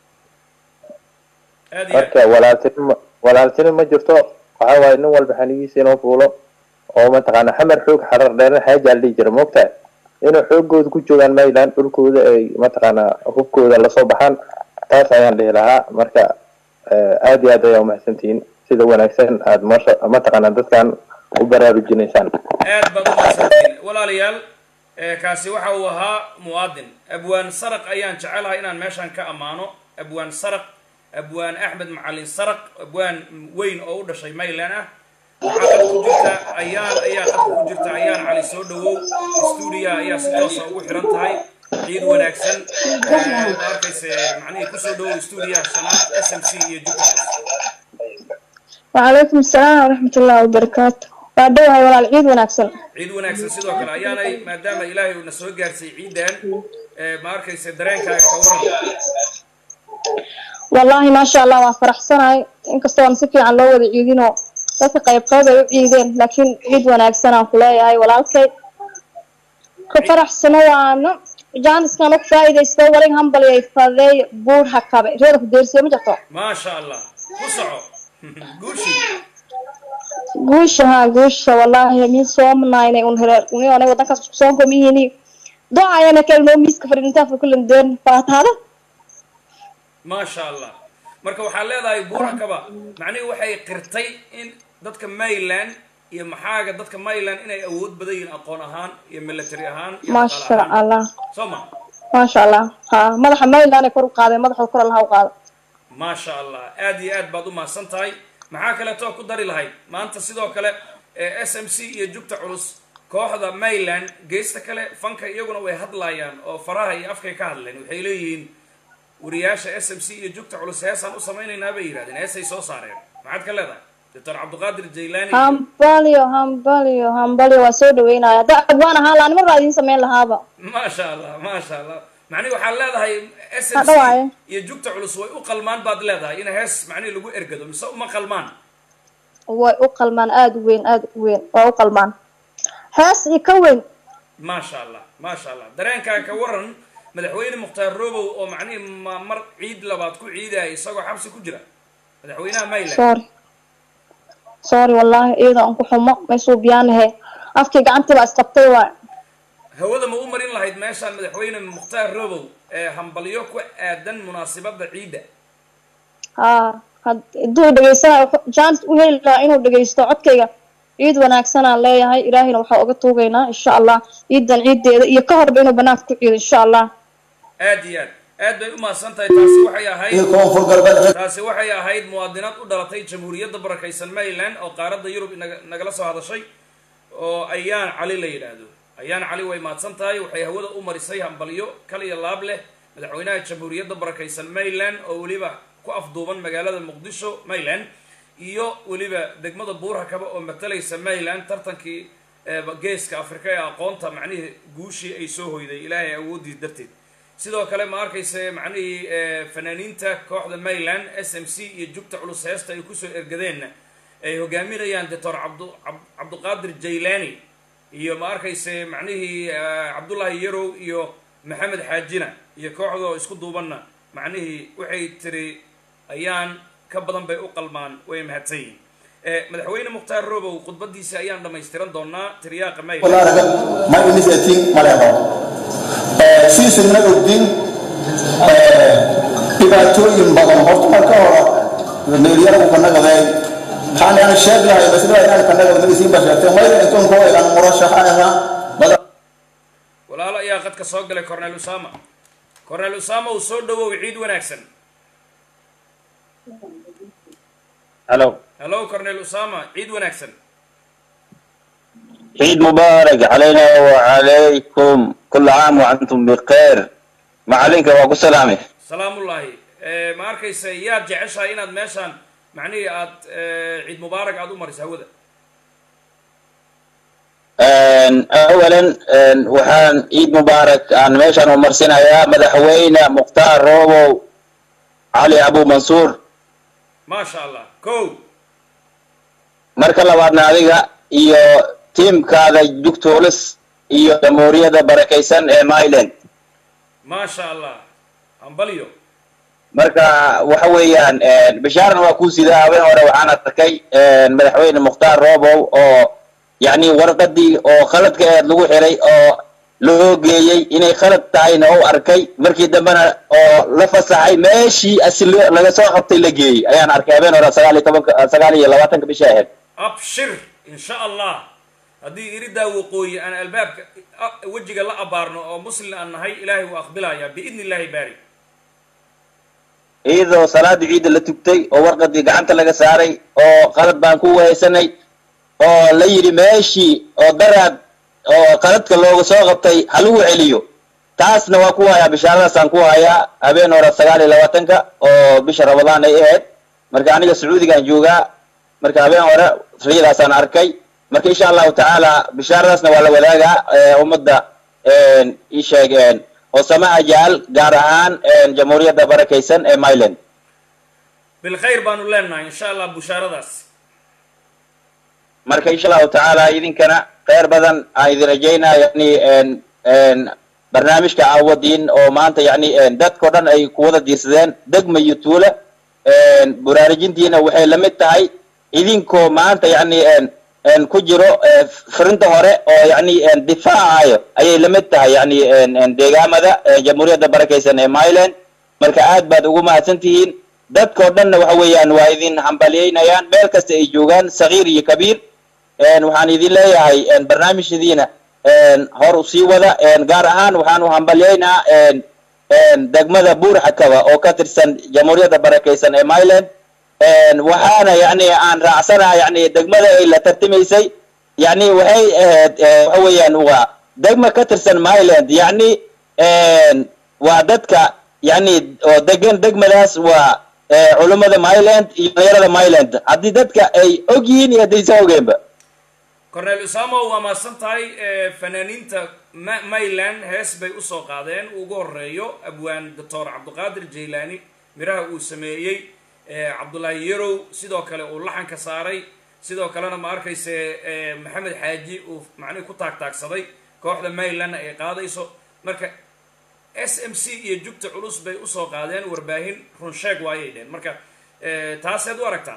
marka walaaltinimo ma jirto waxa waay nin walba xanigiisa inuu fuulo oo mataqaanaa xamar xoog xarar dheer xaajal dhig jira moogtaa inuu xoogooda ku joogaan Maryland dhulkooda ay mataqaanaa hubkooda la soo baxaan taas ayaan dhihi lahaa marka aad iyo aad ayaa mahadsantiin sida wanaagsan aad mataqaanaa dadkan u baraarujinaysaan aad baad u mahadsantiin walaalayaal kaasi waxa uu ahaa muwaadin abwaan sarq ayaan jecelahay inaan meeshan ka amaano abwaan sarq abwaan Ahmed Macallin sarq abwaan weyn oo u dhashay Maryland ah waxa ku jirta ayaan cali soo dhawow studio ayaa si toos ah ugu xiran tahay ciid wanaagsan arkayse macnihii kusoo dhowow stuudiyaha shanaad SMC iyo Jubbaland. وعليكم السلام ورحمة الله وبركاته. بعدها ولا العيد ونكسل. ciid wanaagsan sidoo kale ayaanay maadaama ilaahay uu na soo gaarsiiyey ciidan ma arkayse dareenkaaga ka waran. والله ما شاء الله وفرح سنة إن كستوان سكي عن لو ذي عيدينه بس قيب قيب عيدين لكن عيد ونكسل عن كلها هاي ولا الكي كفرح سنة وعنا جانس كانوا فايدة يستورين هم بلي فذي بور حكابة غير في درسي مجتو. ما شاء الله قصعوا قوشي. قوشها والله يمين صوم ناينة ونهار أنا وضعك صوم كميني دعاء أنا كلمة ميسك فرنتا في كل مدير فات هذا. ما شاء الله marka waxa leedahay buurakaba macnaheedu waxay qirtay in dadka Maryland iyo maxaaga dadka Maryland inay awood badan yihiin aqoon ahaan iyo military ahaan ما شاء الله soma ما شاء الله ها مدح Maryland kor u qaaday madaxa kor laha u qaaday ما شاء الله aad iyo aad baad u maasan tahay maxaa kale too ku dari lahayd maanta sidoo kale SMC iyo jugta culus kooxda Maryland geesta kale fanka iyaguna way hadlayaan oo faraha iyo afkay ka hadleen waxay leeyihiin ورياشة SMC يجوكت على سياسة وصمين نبي يرادين هسه يسوس عليه ما عاد كله دكتور عبد القادر الجيلاني همباليو وسود وين هذا أبوانا هلا أنا مرة دين سمين لهابا ما شاء الله معني وحلا هاي SMC يجوكت على سوي وقلمان بعد لا هاي إنه هس معني لجو إركضوا مسوا ما قلمان وقلمان آد وين وقلمان هس يكون ما شاء الله درين كورن مدحوينه مختار روبو oo macni mar ciid labaad ku ciiday isagoo xabsi ku jira madaxweynaha Maryland sorry wallahi iyada aan ku xumo ma soo biyaanahay afkii gacanta baa isqabtay waa hawada ma u marin lahayd meeshaan madaxweyne mukhtaar robow ee hambalyo ku aadan munaasabada ciida hadduu dhageysanaayo chance u heli lahaa inuu dhageysto codkayga ciid wanaagsan aan leeyahay ilaahayna waxaa uga tuugaynaa insha allah ciidan ciideeda iyo ka horba inuu banaanka ku ciido insha allah aad bay u maasantahay taasi waxay ahayd muwaadinaad u dhalatay jamhuuriyadda barakaysan Maryland oo qaaradda Yurub nagala soo hadashay oo ayaan cali la yiraahdo ayaan cali way maadsantahay waxay hawada u marisay hambalyo kaliya laab leh madaxweynaha jamhuuriyadda barakaysan Maryland oo waliba ku afduuban magaalada Muqdisho Maryland iyo waliba degmada Buurhakaba oo matalaysa Maryland tartankii geeska Afrika ee aqoonta macnaheedu guushii ay soo hoyday ilaahay awoodii darteed sidoo kale ma arkaysa macnaheedu fanaaniinta kooxda Maryland SMC iyo jugta culus heesta ay ku soo ergadeen ay hogaaminayaan Dr. Abdulqaadir Jailani iyo ma arkaysa macnaheedu Abdullahi Yarow iyo Maxamed Xaajina iyo kooxda isku duubanna macnaheedu waxay tiri ayaan ka badan bay u qalmaan way mahadsan madaxweyne mukhtaar robow khudbadiisa ayaan dhameystiran doonaa tiriyaaqa Maryland ma initiating maleeho siisna ogdin dhibaatooyin badan horta marka hore meeliyada ku nagaday xaalan sheegay basida inaan ka nagaday si bashartay Maryland intuu ku ay murashax ah walaalo ayaa qadka soo galay Cornel Usama uu soo dhawow ciid wanaagsan هلو كورنيل أسامة عيد ونكسن عيد مبارك علينا وعليكم كل عام وأنتم بخير ما عليك وأقول سلامي سلام الله ما أركي سياد جعشها إن ماشان معني عيد مبارك عدو مريس هودا أولا وحان عيد مبارك عن ماشان ومرسنا يا مدحوينا مختار روبو علي أبو منصور ما شاء الله كو marka labaadna adiga iyo teamkaada Jugtoolis iyo jamhuuriyadda barakaysan ee Maryland ma sha Allah ambalyo marka waxa weeyaan bishaarna waa ku sida haween hore waxaan arkay madaxweyne Mukhtaar Robow oo yani warqadii oo khaladka lagu xiray oo loo geeyay inay khalad tahayna oo arkay markii dambana oo la fasaxay meeshii asli laga soo qabtay la geeyay ayaan arkay haween hore 29 bisha ahayd أبشر إن شاء الله هذه يريد وقوي أنا الباب وجه الله أبارنا أو مسلم أن هاي إلهي وأقبلها يا بإذن الله باري إذا صلاة عيد اللي تبتي أو ورقة دي قعنت لك ساري أو قالت بانكوة سنة أو ليري ماشي أو درد أو قالت كاللوغ سوغبتي هلو عليو taasna waa ku hayaa bishaaradaasaan ku hayaa habeen hore 29 oo bisha Ramadaan ay ahayd marka aniga Sacuudigaan joogaa marka habeen hore riyadaasaan arkay marka insha Allah taala bishaaradaasna waa la wadaagaa ummadda ii sheegeen oo samaa jaal gaar ahaan jamhuuriyadda barakaysan ee Maryland بالخير بانو لنا إن شاء الله بشارة marka insha Allah taala idinkana khayr badan ay rajayna yani barnaamijka awadin oo maanta yani dadka dhan ay ku wada diirsadeen degma yutuula baraarujintiina waxay la mid tahay idinkoo maanta yani ku jiro firinta hore oo yani difaacayo ayay la mid tahay yani deegaamada jamhuuriyadda barakaysan ee Maryland marka aad baad ugu mahadsantihiin dadka dhanna waxa weeyaan waa idin hambalyeynayaan meel kasta ay joogaan sagiir iyo kabiir waxaan idin leeyahay barnaamijyadiina hor u sii wada gaar ahaan waxaan u hambalyeynaa degmada Buur-Hakaba oo ka tirsan jamhuuriyadda barakaysan ee Maryland waxaana yani aan raacsanahay yani degmada ay la tartamaysay yani waxay ahayd waxa weeyaan waa degma ka tirsan Maryland yani waa dadka yani oo degan degmadaas waa culimada Maryland iyo dhalinyarada Maryland haddii dadka ay og yihiin iyo hadday ogeynba Cornel Usamo waa maasantahay fanaaniinta Maryland hees bay u soo qaadeen ugu horeeyo abwaan Dr. Cabdiqaadir Jeylaani miraha uu sameeyay Cabdullaahi Yarow sidoo kale uu laxan ka saaray sidoo kalena ma arkayse Maxamed Xaaji uu macnaheedu ku taagsaday kooxda Maryland ay qaadayso marka SMC iyo jugta culus bay u soo qaadeen warbaahin run sheeg waayeen marka taas aad u aragtaa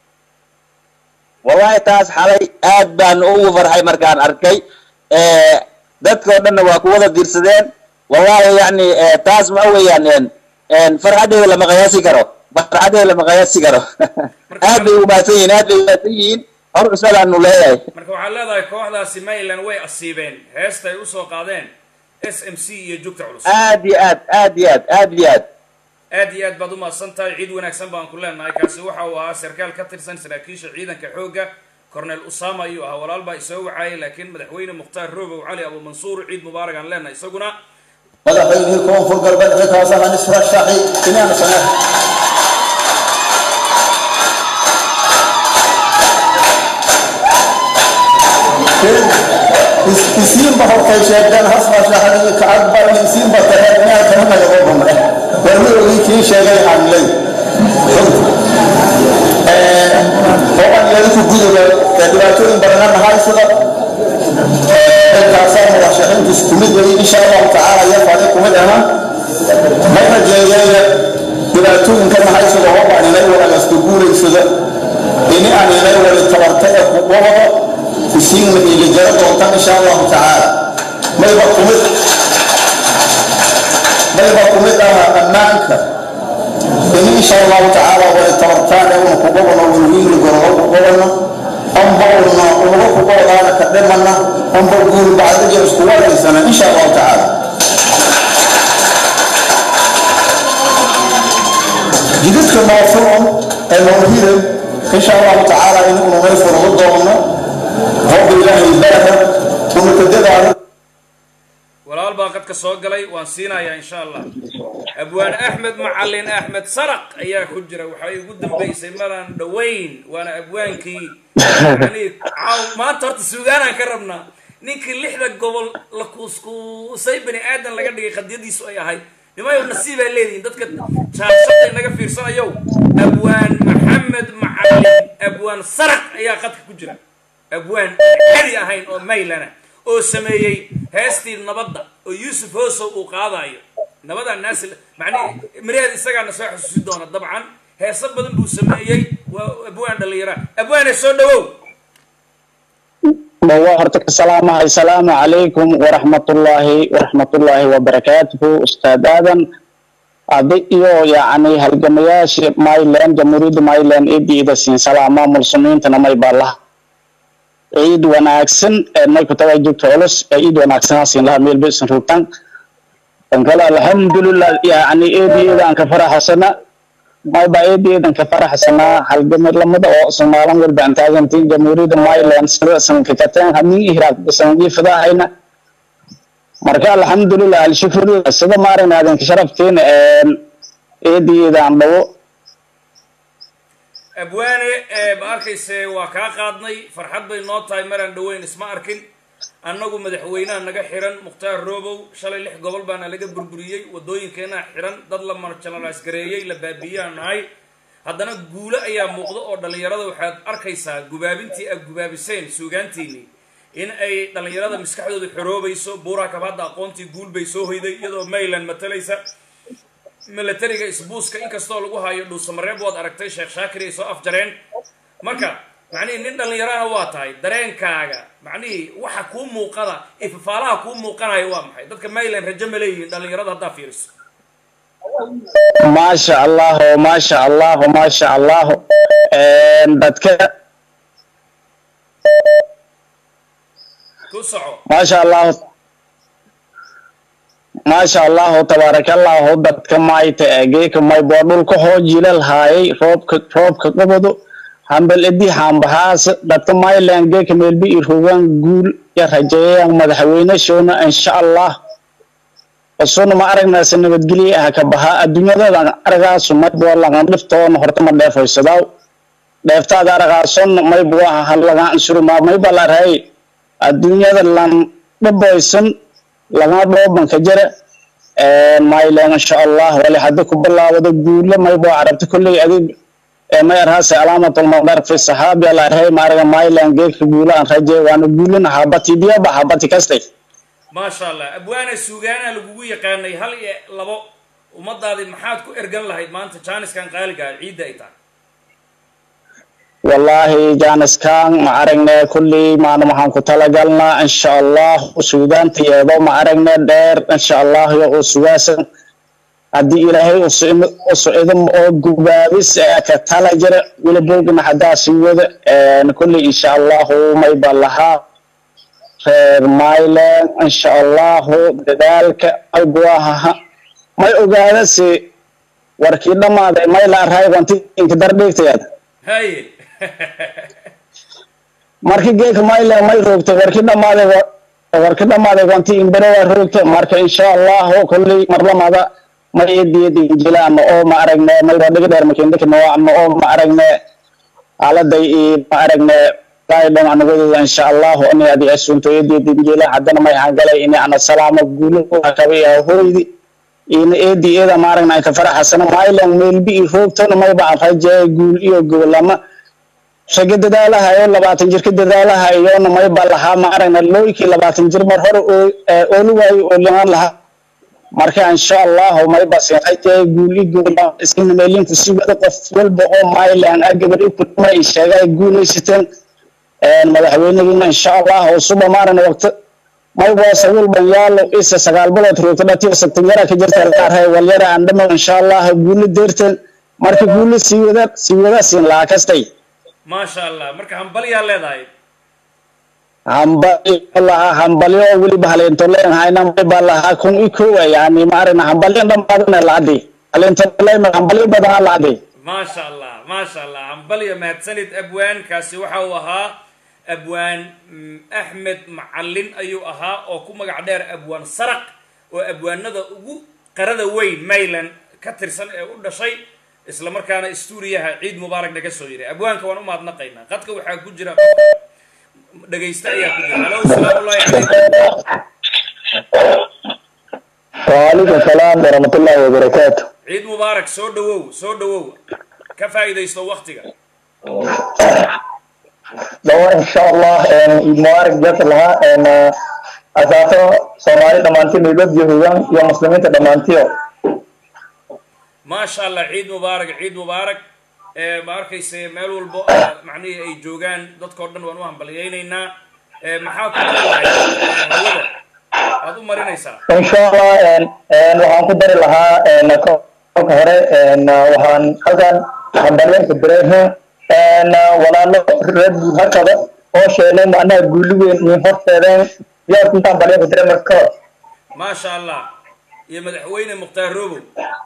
wallahi taas xalay aad baan ugu farxay markaan arkay dadka dhanna waa ku wada diirsadeen wallahi yani taas ma weeyaan farxadeeda lama qiyaasi karo aad bay u baahanyihiin hor cusalaanu leeyahay marka waxaa leedahay kooxdaasi Maryland way asiibeen heesta ay u soo qaadeen SMC iyo jugta culus aad iyo aad baad u maasantahay ciid wanaagsan baan ku leenahay kaasi waxa uu ahaa sarkaal ka tirsan saraakiisha ciidanka xooga Cornel Usama ayuu ahaa walaal baa isoo wacay laakiin madaxweyne Mukhtaar Roobow Cali Abu Mansuur ciid mubaarak aan leenahay isaguna madaxweyne koonfur galbeed ee kaasahan israaxay inaan sanad isiin bahortay sheegan hasba shahadi ka akbar isiin batahay inaa kana laga bumre warmii kii sheegay aan leey waxaan leeyahay ku gudaha dhibaatooyin badan haysada kaasan madaxweyne iskumid way insha Allah taala ya faadi kumid aha ma rajeeyay dhibaatooyin ka haysada waxaan leeyahay wala isku guuleysada ini aan leeyahay wala tabarta ku wado isiin ma ila jarado إن شاء الله تعالى ما يبقى أمانك إن شاء الله تعالى ولتورتان ونقبضنا ونوين لقرغبنا أنبغلنا ونقبضنا كدمنا أنبغل بعد جرس قوات السنة إن شاء الله تعالى جديد كما فرعون الموهير إن شاء الله تعالى إنه نغير ضدنا رب الله البركة walaal baa qadka soo galay waan siinayaa insha Allah abwaan Ahmed Macallin Ahmed Saraq ayaa ku jira waxa ay ugu dambeysay maran dhaweyn waana abwaankii yani maanta horta suugaanaan ka rabnaa ninkii lixda gobol la kuuskuusay bani aadan laga dhigay qadiyadiisu ay ahayd nimayo nasiib ay leeyihiin dadka jaarshada naga fiirsanayo abwaan Maxamed Macallin abwaan Saraq ayaa qadka ku jira abwaan hadi ahayn oo Maryland oo sameeyay heestii nabadda oo Yusuf Hooso uu qaadayo nabada naas macni mireed isaga soo xusuusi doona dabcan heesa badan buu sameeyay waa abwaan dhalinyara abwaan soo dhawow بوارتك السلام عليكم ورحمة الله وبركاته أستاذ آدم أبيو يعني هالجمياش Maryland جمهورية Maryland إدي إذا سين سلامة ملصمين تنامي بالله عيد وناكسن ما كتبوا جبت علوس عيد وناكسن سين لا ميل بس نروتان قال الحمد لله يعني إدي إذا أنك فرح سنة ما بعيد إذا أنك فرح سنة هالجمر لما ده سمالان قلب أنت أنتين جمهورية Maryland سنة كتاتين همين إهراق بسنجي فدا هنا marka alxamdulilah alshukru sida maaragna adan ka sharafteen eediyadaan dhawo abwaane ma arkayse waa kaa qaadnay farxad bay noo tahay maraan dhaweyn isma arkin annagu madaxweynaha naga xiran mukhtaar roobow shalay 6 gobol baana laga burburiyey wadooyinkeena xiran dad la marjalaas gareeyay la baabiyaan nahay haddana guulo ayaa muuqdo oo dhalinyarada waxaad arkaysaa gubaabintii aad gubaabiseen suugaantiinii in ay dhalinyarada maskaxdooda xoroobayso buuraa kabadda aqoontii guul bay soo hoyday iyadoo Mayland matalaysa militariga isbuuska inkastoo lagu hayo dhuusamareeb waad aragtay Sheekh Shaakir ay soo afjareen marka macnii nin dhalinyarana waa tahay dareenkaaga macnii waxa kuu muuqada ifafaalaha kuu muuqanayo waa maxay dadka Mayland rajo ma leeyihiin dhalinyarada haddaa fiiriso ما شاء الله ما شاء الله ما شاء الله dadka ما شاء الله ما شاء الله تبارك الله dadka maayta eegay may boodul ku hoojilal haay roobka qabado hambal idii hambahaas dadka Mayland geek meelbi irugan guul ya rajeeyaan madaxweyne shoona insha Allah asuna ma aragna sanad galiya ka baha adduunyada aragaas ma boor laga dhiftoon horta ma dheefaysadaa dheeftaada aragaason may buu hal laga ansuru ma may balaray adduunyada lan dhabaysan laga dhooban ka jira Mayland insha Allah wali hadda ku bilaawdo guul may buu arabta kulli adib ما يرهاس علامة المقدار في الصحابة الله رهي مارجا Mayland جيك جولا رجع وأنا جولنا حبتي بيا بحبتي كستي ما شاء الله أبوانا السوقانا لقوية كان هل لبو ومضى هذه محاد كو إرجل لهاي ما أنت جانس كان قال عيد دايتا والله جانس كان معرجنا كل ما أنا محن كتلا قالنا إن شاء الله السودان تيابو معرجنا دير إن شاء الله يا سواسن هدي إلهي وصعدهم أو جبابس كتلا جرى ولا بوجنا حداس يود كل إن شاء الله ما يبلها Mayland إن شاء الله ذلك أبواها ما يوجد شيء وركينا ما ده Mayland هاي وانتي إنك درديك تياد هاي markii geek Mayland may roogto warkina ma ده وانتي إن بدو roogto marka إن شاء الله كل مرة ماذا ما يدي جلان أو ما أرجنا ما يردك دار مكين دك نوع أو ما أرجنا على ذي ما أرجنا طيب أنا أقول إن شاء الله أني أدي أسنت يدي دينجيلا حدنا ما يحقق إني أنا السلام أقوله كبير هويدي إن أدي إذا ما رجعنا كفر حسنا Mayland ملبي فوقتنا ما يبغى فجأة يقول لما شقد دالها هاي ولا باتنجر كده دالها هاي يوم ما يبغى لها ما رجعنا لوي كلا باتنجر مرهر أولوي أولنا لها marka insha Allah ma ybaasay xaytay guuliga iskin meelin ku sibada qof walba oo Mayland agabari ku ma sheegay guulaysitan madaxweynaha insha Allah oo suba maarna waqti may waasay walba yaalo isa 9 bilood roogtay September ka jirta qarhay walyara andama insha Allah guul deertan marka guul siwada siin la kastay ma sha Allah marka hambal yaa leedahay hambali oo wali bahaleento leen hayna balaha kun iko yani maarna hambali dhammaadna laadi haleento leen hambali badan laadi ما شاء الله hambali mahadsanid abwaan kaasi waxa uu ahaa abwaan Axmed Macallin ayuu ahaa oo ku magac dheer abwaan Saraq oo abwaanada ugu qarada weyn Mayland ka tirsan ee u dhashay isla markaana istuuriyaha ciid mubaarak naga soo yiri abwaanka waan u maadnaqaynaa qadka waxa ku jira dhageysta ayaa ku jira halo salaamu alaykum wa alaykum salaam wa rahmatullahi wa barakatuh ciid mubaarak soo dhawow ka faa'iideysto waqtiga دوا إن شاء الله مبارك جات لها أساسا سومالي دمانتي ميلاد يهودان يا مسلمين تدمانتيو ما شاء الله عيد مبارك ما arkayse meel walba macnii ay joogan dadkoo dhan waan u hambalyeynayna maxaa ku hawada aad u marinaysaa إن شاء الله waxaan ku dari lahaa kolka hore waxaan halkan hambalyen ku direehay walaalo reer guud hakada oo sheelay macnaha guuli weyn iyo horteedeen yaa ku hambalyen ku direehay marka ما شاء الله يا مدحوينه مختار روبو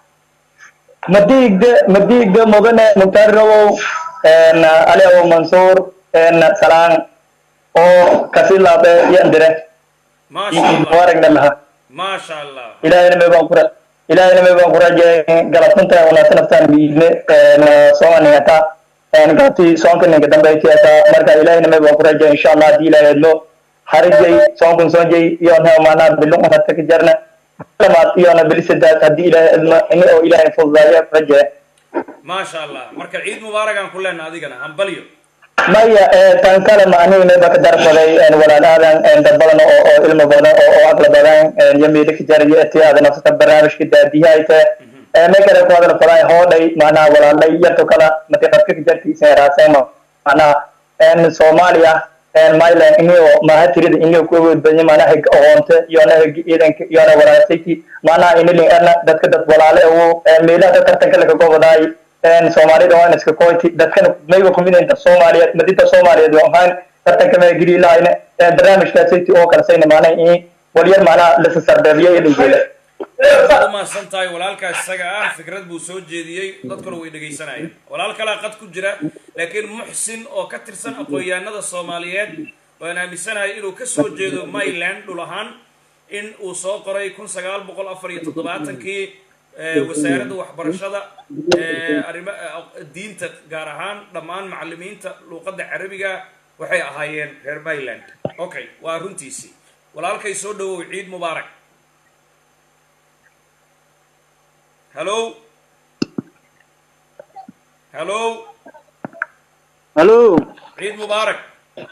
مديق مدن مختار روبو علي أبو منصور سلام أو كسيلا يندره ما شاء الله ما شاء الله إلهنا ما بقول رجع قلتنا ولا تنفتن بيجنا سواء نهتا قلتي سواء كنا قدام بيتي أتا مركا إلهنا ما بقول رجع إن شاء الله دي لا يدلو حرج جاي سواء كن سواء جاي يونا معنا بلون حتى كجرنا لما يونا بلسدات هدي إله إنه إله فضايا رجع ما شاء الله مركا عيد مبارك عن كلنا هذه كنا هم بليو maya tan kale macnihiina ba ka darfaday walaalaadan dad badan oo ilmo badan oo aqla badan yamiida ka jariyo atiyaada nafsata barnaamijka daadiyayta ma kale ku hadal falay hoodhay macnaha walaalay yarto kala matiqadka ka jartiisa raasay macnaha Soomaaliya Mylan inuu maatirida inuu ku wadbay macnaha aqoonta ciidanka walaasayki macnaha inuu dadka dad walaale oo meelaha tartanka laga go'day Soomaalida waa iska kooyti dadkan mayba ku mideen Soomaaliyeed madinta Soomaaliyeed waxaan tartanka ma geli laayna barnaamijkaas oo kala sayna macnaha in waliyar macnaha la sarbeeyay idin jeeda ma santaay walaalka isaga ah fikrad buu soo jeediyay dadkuna way dhageysanayaan walaal kala qad ku jira laakiin muxsin oo ka tirsan aqoonyahanada Soomaaliyeed waan aaminsanahay inuu ka soo jeedo Myland dhul ahaan in uu soo qoray 1974kii wasaaradda waxbarashada diinta gaar ahaan dhammaan macallimiinta luqadda carabiga waxay ahaayeen reer Myland okay waa runtiisi walaalkay soo dhawow ciid mubaarak hello ciid mubaarak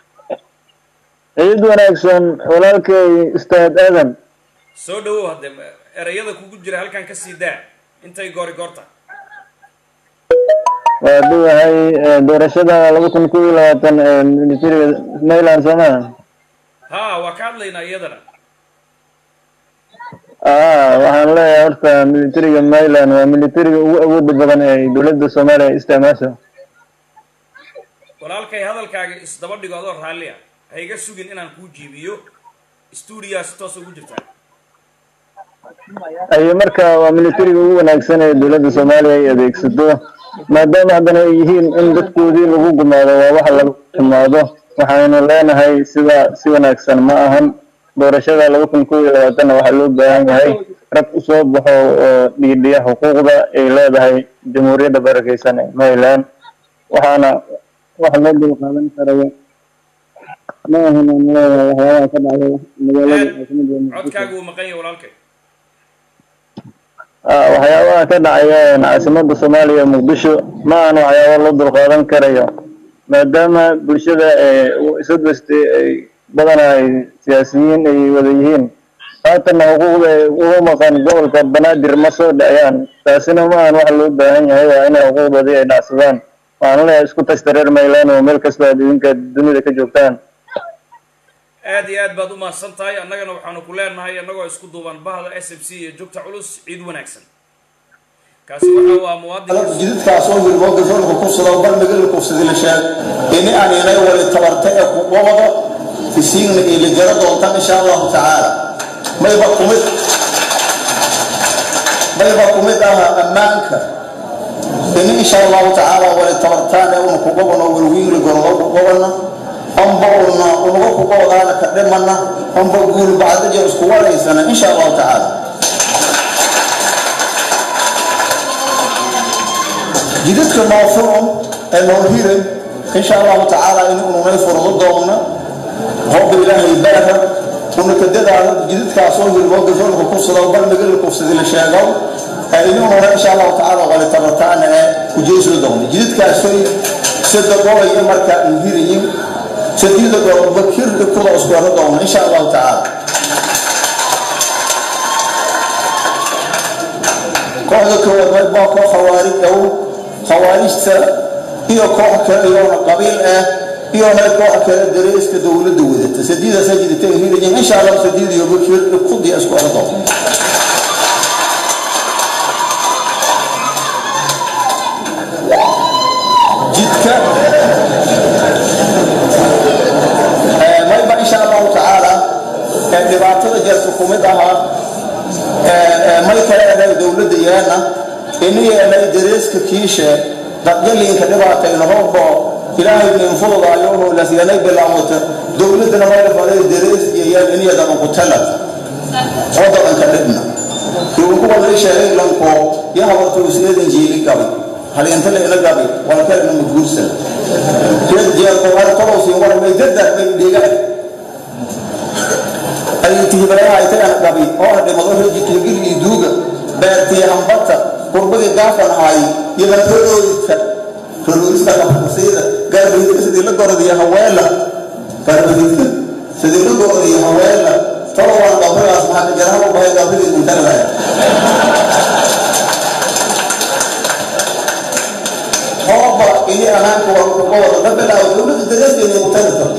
ciid wanaagsan walaalkay ustaad aadan soo dhawow hadda erayada kugu jira halkan ka sii daa intay goorta waa duwahay doorashada 2020 militariga Myland Soomaaliya ha waa ka hadlaynaa iyadana waxaan leeyahay horta militariga Myland waa militariga ugu awood badan ee dawladda Soomaaliya isticmaasho walaalkay hadalkaaga isdaba dhigo adoo raalli ah ha iga sugin inaan kuu jiibiyo studio-gaas toos ugu jirtaa ay marka waa militariga ugu wanaagsan ee dawladda Soomaaliya ay adeegsato maadaama haddana ay yihiin in dadkoodii lagu gumaado waa wax lagu gumaado waxaanu leenahay sida si wanaagsan ma ahan doorashada 2020 waxa loo baahan yahay rag u soo baxo oo dhiidhiya xuquuqda ay leedahay jamhuuriyadda barakeysan ee Myland waxaana wax loo dulqaadan karayo ma ahan waxyaalaha ka dhacay magaalada codkaagu uu maqan yahay walaalkay waxyaabaha ka dhacaya caasimadda Soomaaliya Muqdisho ma ahan waxyaabo loo dulqaadan karayo maadaama bulshada isodwastay ay badanay siyaasiyiin ay wada yihiin haatan xuquuqda ugu maqan gobolka Banaadir ma soo dhacayaan taasina ma ahan wax loo baahan yahay waa in xuquuqdooda ay dhacsadaan waxaan leeyahay isku tashtareer Myland oo meel kasta adduunka dunida ka joogtaan aad iyo aad baad u mahadsantahay annagana waxaanu ku leenahay annagoo isku duuban bahda SMC iyo joogta culus ciid wanaagsan kaasi waxa waa muwaadin jidadkaas oo hilmooda shaqo ku soo barnaamijka ku soo dilashaa in aan inay wali tabarta ee ku wado fisiina ila jara doonta insha Allah ta'ala ma yaba kumid ammaanka in insha Allah ta'ala wali tabartaan ee uu ku go'ono walwiil go'ono أمبورنا ونوقف قوضانا كدمنا أمبور بعد جرس كوالا يسنا إن شاء الله تعالى جديد كموفرهم الموهيرين إن شاء الله تعالى إنه نيفر ضدهمنا هو بالله البركة ونكدد على جديد كاسوه الموقف له قصة وبرمج له قصة الشاغل إنه إن شاء الله تعالى ولا تبرتعنا وجيش ضدهم جديد كاسوه صدقوا يمرك الهيرين سديدة وبكير كل أسبوع ردهم إن شاء الله تعالى. كوحدة كوحدة خوارج أو خوارج هي كوحدة يوم قبيل هي هاي كوحدة دريس كدولة دولة سديدة سجدة تأهيل إن شاء الله سديدة وبكير كل أسبوع ردهم. جدك dhibaatada jeerka kumidaha may kale ay dawladda yeena inay ay dareeska kiisha dadgalinka dhibaatayna hoobo ilaahay in fududaayo oo la siiyay bilaawata dawladda ma ay faray darees yeeyaan inay dad ku talad ودن كدبنا يقول كل شيء لنكو يا هو توسيد جيلي قبل هل ينتهي إلى قبل ولا كان مجبورسا كيف جاء القرآن طلوسي ولا ما يجدد من ديجا أي تجيبها أي تاني قبل أو هذا موضوع يجي يدوجا بيرتي هم بطة قربة دافن هاي يبتلوا فلوسا كمسيرة قال بيت سيدنا قرضي هوالا قال بيت سيدنا قرضي هوالا طلعوا عن قبر أصحاب الجرام وبهاي قبر المنتهى هوبا إيه أنا كوار قبل أو كل الدرس اللي متنطر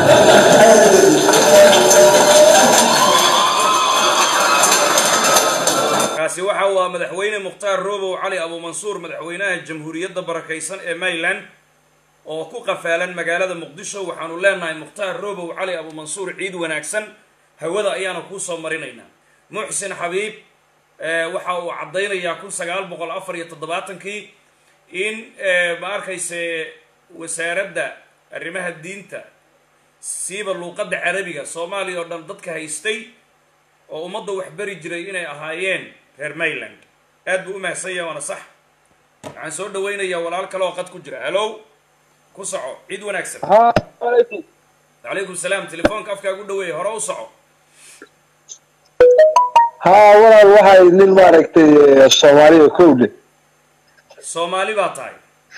kaasi waxa uu madaxweyne Mukhtaar Roobow Cali Abu Mansuur madaxweynaha Jamhuuriyadda Barakeysan ee Maryland oo ku qafaalan magaalada Muqdisho waxaanu leenahay Mukhtaar Roobow Cali Abu Mansuur ciid wanaagsan hawada ayaana ku soo marinaynaa Muxsin Xabiib waxa uu cadeynayaa 1974 in ma arkayse wasaaradda arrimaha diinta siiba luqadda Carabiga Soomaaliya oo dhan dadka haystay oo ummadda wax bari jiray inay ahaayeen reer Maryland aad buu u mahadsan yahay wana sax waxaan soo dhaweynayaa walaal kale oo qad ku jira hello ku soco ciid wanaagsan alaykum salaam telefoonka afkaaga u dhaweey hore u soco walaal waxay nin maaragtay Soomaaliya kowde Soomaali baa tahay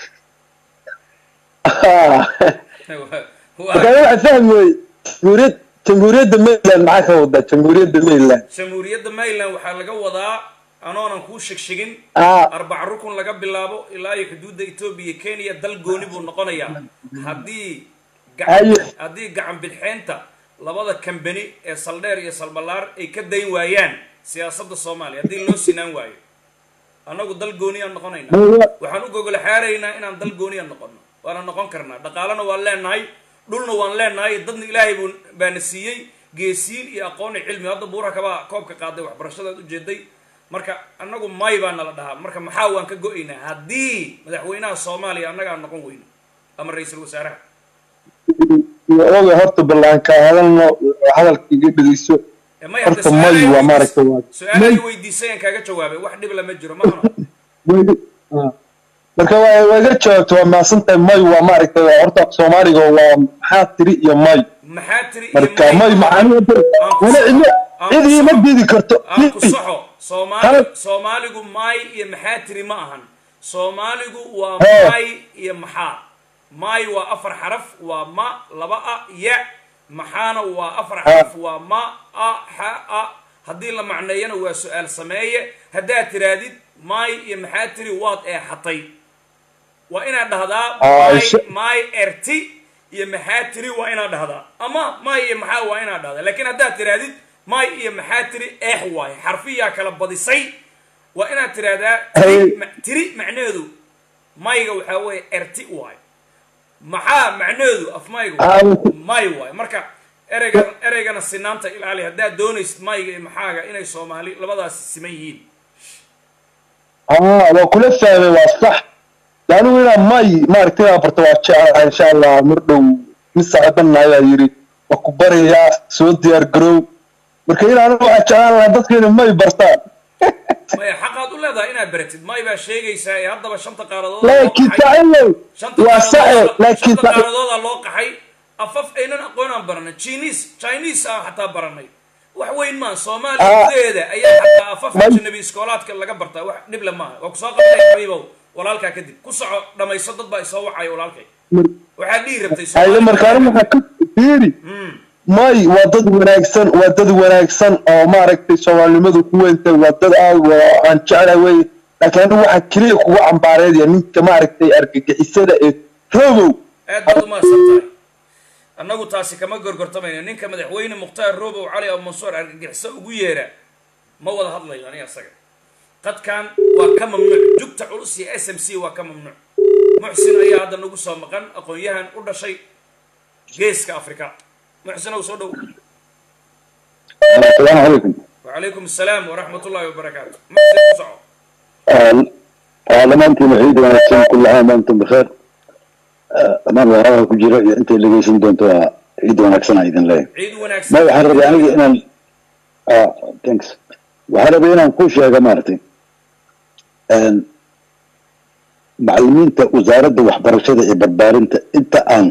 waxaan fahmay jamhuuriyadda Maryland maxaa ka wada jamhuuriyadda Maryland waxaa laga wadaa anoonan kuu shegshegin 4 rukun laga bilaabo ilaa ay xuduudda Ethiopia iyo Kenya dal gooni buu noqonayaa haddii gacan bidxeenta labada company ee Saldheer iyo Salbalaar ay ka dayn waayaan siyaasadda Soomaaliya haddii loo sinaan waayo anagu dal gooni aan noqonaynaa waxaan u gogol xaareynaa inaan dal gooni aan noqono waana noqon karnaa dhaqaalana waan leenahay dhulna waan leenahay dadna ilaahay baana siiyey geesiin iyo aqoon iyo cilmi hadda buura kaba koobka qaaday waxbarashadaad u jeeday marka anagu may baa nala dhahaa marka maxaa waan ka go'aynaa haddii madaxweynaha Soomaaliya annaga aan noqon weyno ama ra'iisul wasaaraha oga horta ballaanka hadalkiiga dhageyso horta may waa maaragtay su'aalaha weydiisay kaaga jawaabay wax dhib lama jiro ma marka waa iga jawaabto waa maasantahay may waa maaragtay horta Soomaaliga waa maxaa tiri iyo may marka may macnaheedu cidii ma diidi karto ku soxo Soomaaligu may iyo maxaa tiri ma ahan Soomaaligu waa may iyo maxaa may waa 4 xaraf waa ma 2 a ya maxaana waa 4 xaraf waa ma a ha a haddii la macneeyana waa su'aal sameeye haddaa tiraadid may iyo maxaa tiri waad ee xatay waa inaad dhahdaa may erti iyo maxaa tiri waa inaad dhahdaa ama may iyo maxaa waa inaad dhahdaa laakiin haddaa tiraadid may iyo maxaa tiri waay xarfiyaa kala badisay waa inaad tiraahdaa tiri macneedu mayga waxaa weeye erti waay maxaa macneedu af maygu may waay marka ereygana sinaanta ilaali haddaad doonaysid mayga iyo maxaaga inay Soomaali labadaas siman yihiin waa kula fahmay waa sax laanu ina may maaragtay barto waa jecel insha Allah mardhow misaadan ayaa yiri waa ku bariyaa soo diyaar garow marka inaan waxa jeclaan dadkeena may bartaan may xaqaad u leedahay inaad baratid may baa sheegaysaa ee haddaba 5 qaaradood laakiin taayay waa sax laakiin qaaradood loo qaxay afaf aynan aqoonaan baranay Chinese hatta baranay wax weyn ma Soomaaliyeed ayaa hatta afaf nabi iskoolaadka laga bartaa wax dhib lama waa ku soo qabtay xabiibow walaalka kadib ku soco dhamayso dad baa soo wacay walaalkay waxa dhii rabtay Soomaaliya markaan waxa ka fiiri may waa dad wanaagsan oo maaragtay Soomaalimadu ku weentay waa dad aan jecelahay way laakiin waxa kaliya kugu cambaareeya ninka maaragtay argagixisada ee Roobow aad ma santahay annagu taasi kama gorgortamayno ninka madaxweyne Mukhtaar Roobow Cali Abu Mansuur argagixisa ugu yeera ma wada hadlayno aniga asaga qadkan waa ka mamnuuc jugta culus iyo SMC waa ka mamnuuc Muxsin ayaa hadda nagu soo maqan aqoonyahan u dhashay geeska Afrika Muxsin oo soo dhow السلام عليكم وعليكم السلام ورحمة الله وبركاته محسن صعب لما أنت عيد ونكسن كل عام وأنتم بخير أمان وراء كجرا أنت اللي جيسين دونتوا عيد ونكسن عيد الله عيد ونكسن ما يحرر يعني أنا thanks waxaan rabay inaan ku sheego maaragtay macallimiinta wasaaradda waxbarashada iyo barbaarinta inta aan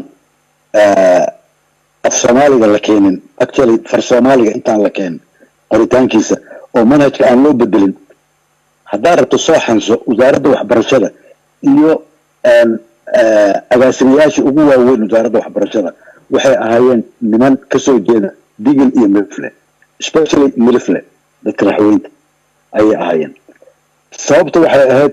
af soomaaliga la keenin actually far soomaaliga intaan la keenin qoritaankiisa oo manhajka aan loo bedelin haddaa rabto soo xanso wasaaradda waxbarashada iyo agaasimayaasha ugu waaweyn wasaaradda waxbarashada waxay ahaayeen niman ka soo jeeda digil iyo milifle especially milifle dadka raxweynta ayay ahaayeen sababta waxay ahayd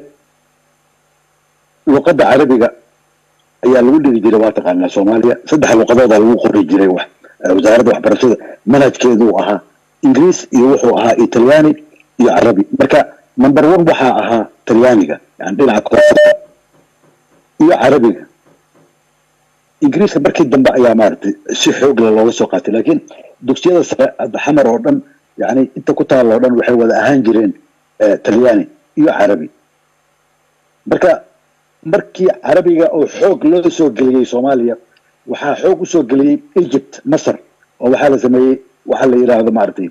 luqadda carabiga ayaa lagu dhigi jiray waa taqaanaa soomaaliya 3 luqadooda lagu qori jiray wax wasaaradda waxbarashada manhajkeedu ahaa ingiriis iyo wuxuu ahaa italyaani iyo carabi marka number 1 waxaa ahaa talyaaniga yani dhinaca koonfurta iyo carabiga ingiriiska markii dambe ayaa maaragtay si xoog leh looga soo qaatay laakiin dugsiyada sare xamar oo dhan yani inta ku taal oo dhan waxay wada ahaan jireen talyaani iyo carabi marka markii carabiga oo xoog loo soo geliyay Soomaaliya waxaa xoog u soo geliyay Egypt Masar oo waxaa la sameeyay waxa la yiraahdo maartay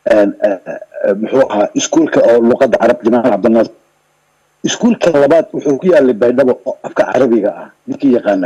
muxuu ahaa iskuulka oo luqadda carab Jamaal Cabdinaasir iskuulka labaad wuxuu ku yaalay Baydhabo oo afka carabiga ah ninkii yaqaan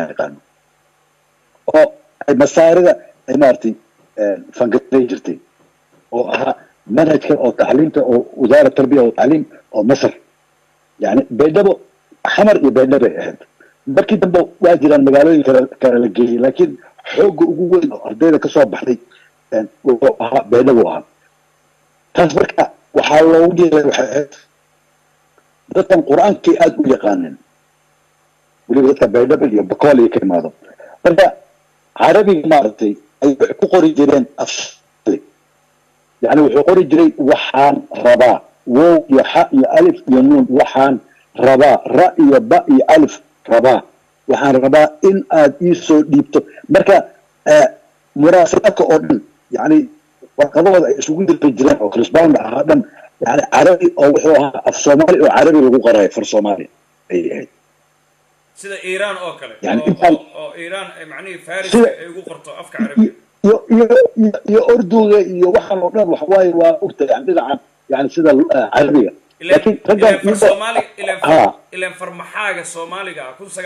oo ay masaarida ay maartay fangatay jirtay oo ahaa manhajka oo tacliinta oo wasaaradda tarbiya oo tacliim oo Masar yani Baydhabo xamar iyo Baydhabo ahayd markii dambe waa jiraan magaalooyin kale la geeyay laakiin xoogga ugu weyn oo ardayda ka soo baxday wuxuu ahaa Baydhabo ahaa taas marka waxaa loogu yeelay waxay ahayd dadkan qur-aankii aad u yaqaanin weliba dadka Baydhabo iyo Bakool iyo ka imaado marka carabiga maaragtay ay ku qori jireen afsali yani wuxuu qori jiray waxaan rabaa wow iyo xa iyo alif iyo nuun waxaan rabaa ra iyo ba iyo alif rabaa waxaan rabaa in aad ii soo dhiibto marka muraasaadka oo dhan yani warqadooda ay isugu dirbi jireen oo correspondent ahaa dhan yani carabi oo wuxuu ahaa af soomaali oo carabi lagu qorayo far soomaali ay ahayd sida Iran oo kale yani oo Iran ay macnaheedu Faris ay ugu qorto afka carabiga iyo urduga iyo waxaan oo dhan wax waaye waa urta yani dhinaca yani sida carabiga laakiin raggan Soomaali ilaan farmaxaaga Soomaaliga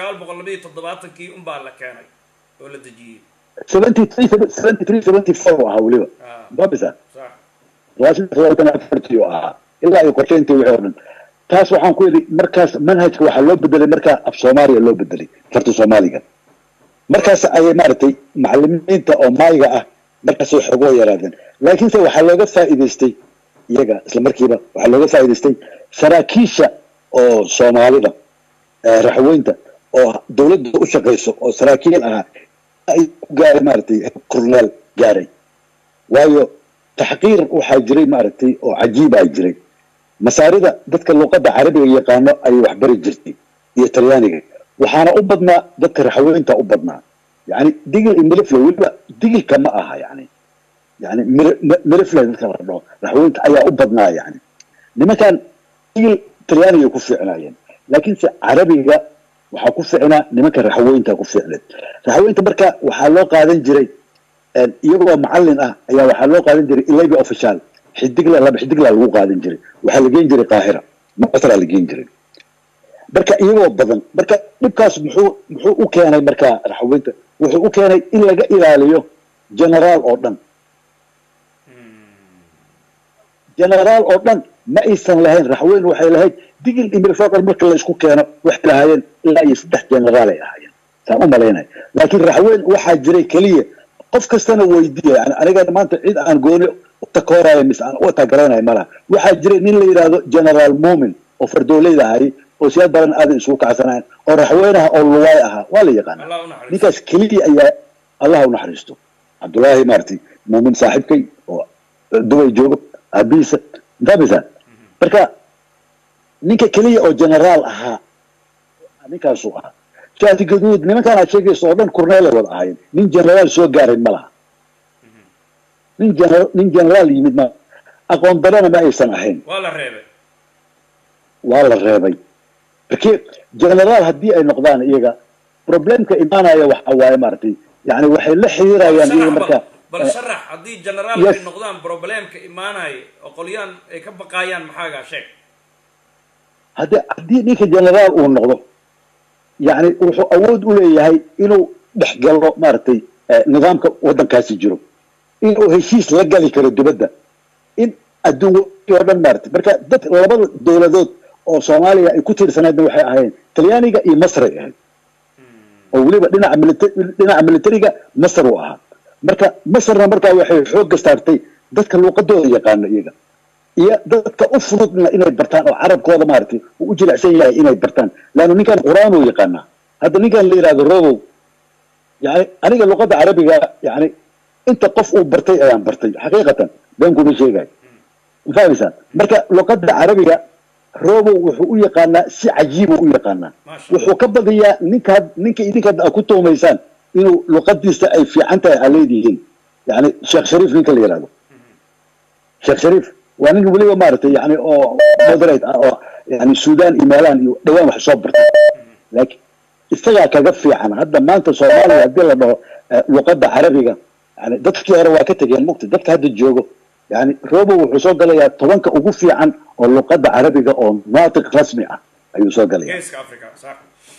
1972 un baa la keenay oo la dajiyay 73 ahaa waliba babisa sax waasina fartiyo ahaa ilaa ay qorsheyntii wixii oo dhan taas waxaan ku yidhi markaas manhajka waxaa loo bedelay markaa af Soomaaliya loo bedelay farta Soomaaliga markaas ayay maaragtay macallimiinta oo maayiga ah markaas ay xoog yaraadeen laakiinse waxaa looga faa'iidaystay iyaga isla markiiba waxaa looga faa'iidaystay saraakiisha oo Soomaalida raxweynta oo dawladda u shaqeyso oo saraakiil ah ay gaaray maaragtay korneel gaaray waayo taxqiir waxaa jiray maaragtay oo cajiib ay jiray masaarida dadka luqadda carabiga yaqaano ay wax bari jirtay iyo talyaaniga waxaana u badnaa dadka raxweynta u badnaa yani digil iyo milifle weliba digilka ma aha yani milifle dadka la dhaho raxweynta ayaa u badnaa yani nimankan digil talyaaniga ku fiicnaayeen laakiinse carabiga waxaa ku fiicnaa nimanka raxweynta ku fiicneed raxweynta marka waxaa loo qaadan jiray iyagoo macallin ah ayaa waxaa loo qaadan jiray ilaybi official xidigla laba xidigla lagu qaadan jiray waxaa la geen jiray Qaahira Masar la geen jiray marka iyagoo badan marka dhibkaas muxuu u keenay marka raxweynta wuxuu u keenay in laga ilaaliyo generaal oo dhan ma aysan lahayn raxweyn waxay lahayd digil imrifaqal marka la isku keeno waxay lahaayeen ilaa iyo 3 generaal ay ahaayeen saan u maleynay laakiin raxweyn waxaa jiray kaliya qof kastana weydiiyay yani aniga maanta cid aan gooni takooraya mis aan u tagaranay mala waxaa jiray nin la yiraahdo General Muumin oo fardoolayda ahay oo siyaad badan aad isugu kacsanaan oo raxweynaha oo luwaay aha waa la yaqaan ninkaas kaliya ayaa Allah u naxariisto Abdullaahi Marti Muumin saaxiibkay oo Dubai joogo abiisa dabisa marka ninka kaliya oo generaal ahaa ninkaas uu ahaa shaati gaduud nimankan aad sheegayso oo dhan korneel wada ahaayeen nin generaal soo gaaray malaha nin generaal yimid ma aqoon darana ma aysan ahayn waa la reebay markii generaal haddii ay noqdaan iyaga problemka imaanaya waxa waaye maartay yani waxay la xiriirayaan iyaga marka bal sharax haddii general ay noqdaan problemka imaanay oo qolyaan ay ka baqayaan maxaaga sheeg haddii ninka generaal uu noqdo yani wuxuu awood u leeyahay inuu dhex galo maaragtay nidaamka waddankaasi jiro inuu heshiis la gali karo dibadda in adduunka oo dhan maaragtay marka dad labada dowladood oo Soomaaliya ay ku tiirsanaydna waxay ahaayeen Talyaaniga iyo Masar ay ahayd oo waliba dhinaca militariga Masar uu ahaa marka Masarna markaa waxay xoog saartay dadka luqadooda yaqaan iyaga iyo dadka u fududna inay bartaan oo carabkooda maartay uu jilicsan yahay inay bartaan laana ninkan quraan uu yaqaana hadda ninkan la yiraahdo robow yani aniga luqada carabiga yani inta qof uu bartay ayaan bartay xaqiiqatan baan ku sheegay fahmaysan marka luqada carabiga robow wuxuu u yaqaana si cajiib u yaqaana wuxuu ka badiyaa ninka idinka ku toomaysaan inuu luqadiisa ay fiican tahay aleedihiin yani Sheekh Shariif ninka la yiraahdo Sheekh Shariif waa nin waliba maartay yani oo moderate oo yani Suudaan iimaalan iyo dhawaan wax soo bartay laakiin isaga kaga fiican hadda maanta Soomaaliya hadii la dhaho luqada carabiga yani dadkii hore waa ka tageen mugti dadka hadda joogo يعني روبو وحصل قال يا طبعاً كأوقف عن اللغة العربية أو ناطق رسمي أيوة صار قال كيس أفريقيا صح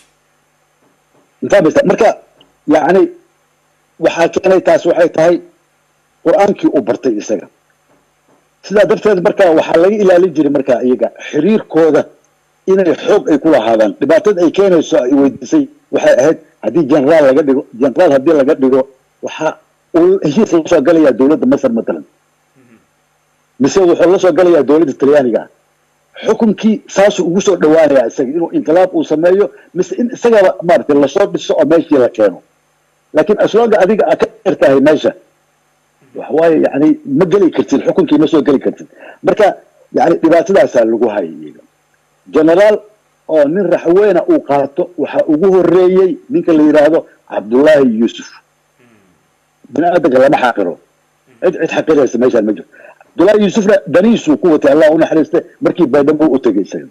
فبس مركا يعني وحكينا تاسوحي تاي قرآن كي أوبرتي إسقى سلا درت مركا وحلي إلى لجري مركا إيجا حرير كودا إن الحب يكون هذا لبعتد أي كان يودسي وحد هدي جنرال لقدر جنرال هدي لقدر وهي صار قال يا دولة مصر مثلاً mise wuxuu la soo galayaa dawladda Talyaaniga xukunkii saas ugu soo dhawaanaya isaga inuu inqilaab uu sameeyo mise in isaga maartay la soo dhiso oo meeshii la keeno laakiin aslooga adiga ka irtahay meesha wax way yani ma gali kartid xukunkii ma soo gali kartid marka yani dhibaatadaas lagu hayay generaal oo nin raxweena uu qaato waxa ugu horeeyay ninka la yiraahdo Abdullahi Yusuf binaadamka lama xaqiro cid xaqiraysa meesha ma jirto Abdullahi Yusuf daniisu kuwata Allah una xariiste markii baydhabo u tagaysay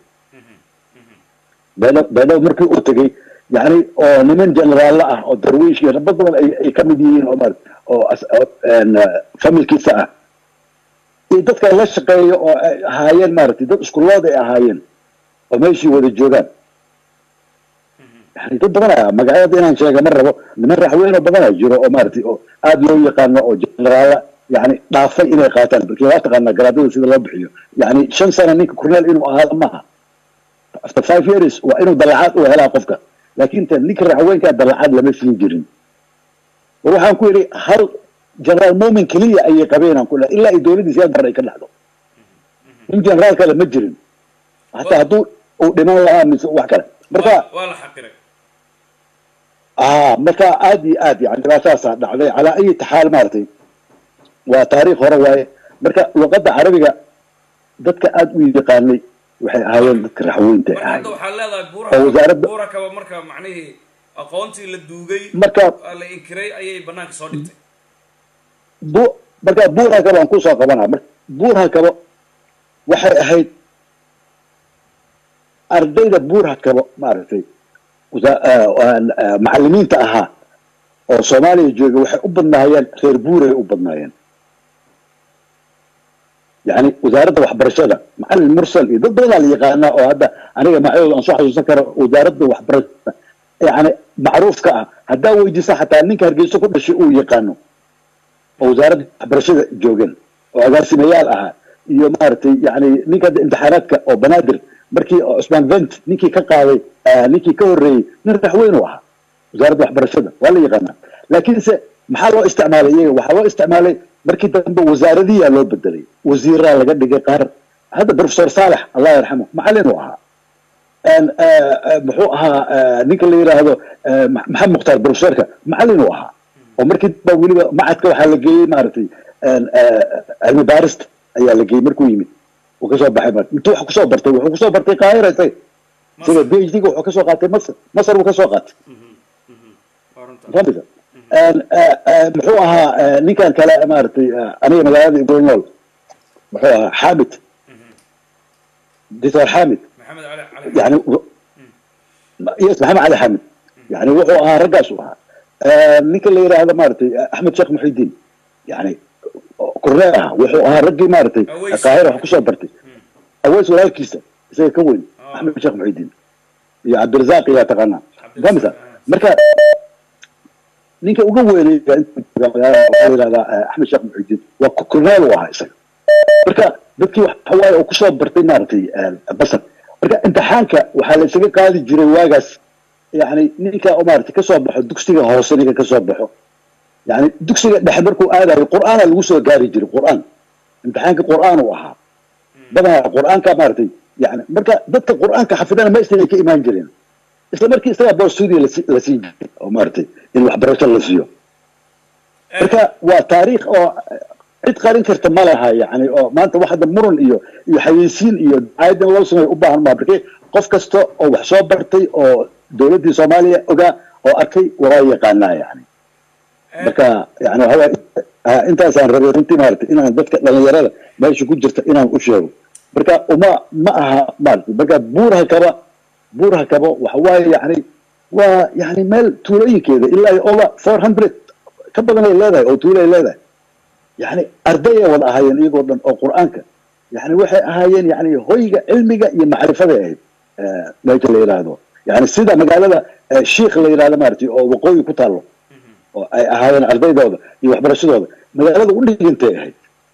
baydhabo markii u tagay yani oo niman generaal ah oo darwiish iyo rabad badan ay ka mid yihiin Omar oo familkiisa ah ee dadka la shaqeeyo oo ahaayeen maartay dad iskuulada ay ahaayeen oo meeshii wada joogaan يعني تبغى مقعد إن شيء مرة من رحوين وبغنا جرو مارتي أو أدلو يقارن أو جنرال يعني ضعف إلى قاتل بكلات قلنا قرادو سيد ربحيه يعني شن سنة نيك كورنيل إنه هذا معها after 5 years وإنه دلعات وهلا قفكة لكن تنيك رحوين كان دلعات لما في جرين وروح نقول هل جنرال مؤمن كلية أي قبيلة كلها إلا يدوري دي زيادة رأي كله إن جنرال كله مجرم حتى هدول ودمان الله من سوء وحكرة مركا والله حقرك مركا عادي يعني أساسا على أي تحال مارتي وتاريخ رواية مركا لغة عربية ضدك أدوي يقاني وحي هايين ضدك رحوين تاعي هذا وحال هذا بورا كوا مركا معنيه أقونتي للدوغي مركا الإنكري أي بناك صادقتي مركا بورا كوا نكوسا قبنا بورا كوا وحي هاي أرديد بورا كوا مارتي معلمين تاعها oo Soomaaliya jooga waxay u badnaayeen reer buuray u badnaayeen yani wasaaradda waxbarashada macallin mursal iyo dad badan la yaqaan oo hadda aniga macallin aan soo xasuusan karo wasaaradda waxbarashada yani macruufka ah hadda weydiisa xataa ninka Hargeysa ku dhashay uu yaqaano oo wasaaradda waxbarashada joogan oo agaasimayaal ah iyo maartay yani ninka imtixaanaadka oo banaadir markii Usman Vent ninkii ka qaaday ninkii ka horeeyay nin raxweyn u ahaa wasaaradda waxbarashada waa la yaqaanaa laakiin se maxaa loo isticmaalay iyaga waxaa loo isticmaalay markii dambe wasaaradiya loo bedelay wasiiraa laga dhigay qaar hadda professor Saalax Allah yarxamo macallin u ahaa muxuu ahaa ninka la yiraahdo maxamed mukhtaar professorka macallin u ahaa oo markii dambe waliba macadka waxaa la geeyay maartay cilmi baarista ayaa la geeyay markuu yimid uu ka soo baxay intuu wax ku soo bartay wuxuu ku soo bartay Qaahira sida PhD wuxuu ka soo qaatay Masar uu ka soo qaatay muxuu ahaa ninkan kale maartay aniga magaalada Ibrahimool muxuu ahaa Xamid دكتور حامد محمد علي يعني يس محمد علي حامد يعني وحو رقاص وها نيك اللي يرى هذا مارتي احمد شيخ محي الدين يعني كورنيها وحوها رجي مارتي القاهرة وحكوشة برتي أويس ولا كيسة زي كوين أحمد الشيخ محي الدين يا عبد الرزاق يا تغنى خمسة مركا نينك وقوي أحمد الشيخ محي الدين وكورنيها وها إسا مركا dadkii waxawaaye oo ku soo bartay maartay basar marka imtixaanka waxa la isaga qaadi jiray waagaas yani ninka oo maartay ka soo baxo dugsiga hoose ninka ka soo baxo yani dugsiga dhexe markuu aadayo quraana lagu soo gaari jiray quraan imtixaanka quraan uu ahaa badanaa quraanka maartay yani marka dadka quraanka xafidana ma isna ka imaan jireen isla markii isaga boostudi la sii oo maartay in wax barasho la siiyo marka waa taariikh oo cid qarin karta ma laha yani oo maanta waxda muran iyo xayeysiin iyo aydan loo sameeyo u baahan ma barkay qof kasto oo wax soo bartay oo dawladda Soomaaliya oga oo arkay waa yaqaanaa yani marka yani hawa intaas aan rabay runtii maartay inaan dadka dhalinyarada meesha ku jirta inaan u sheego marka ma aha maartay marka buurha kaba waxa waaye yani waa yani meel tuulooyinkeeda ilaa over 400 ka badan ay leedahay oo tuulay leedahay يعني أردية والأهاين يقولون أو قرآنك يعني وحي أهاين يعني هوية علمية معرفة ذي ما يجي اللي هذا يعني السيدة مقالة الشيخ اللي هذا مارتي أو وقوي كتالو أهاين أردية ذا يوحبر الشيء هذا مقالة قولي أنت هاي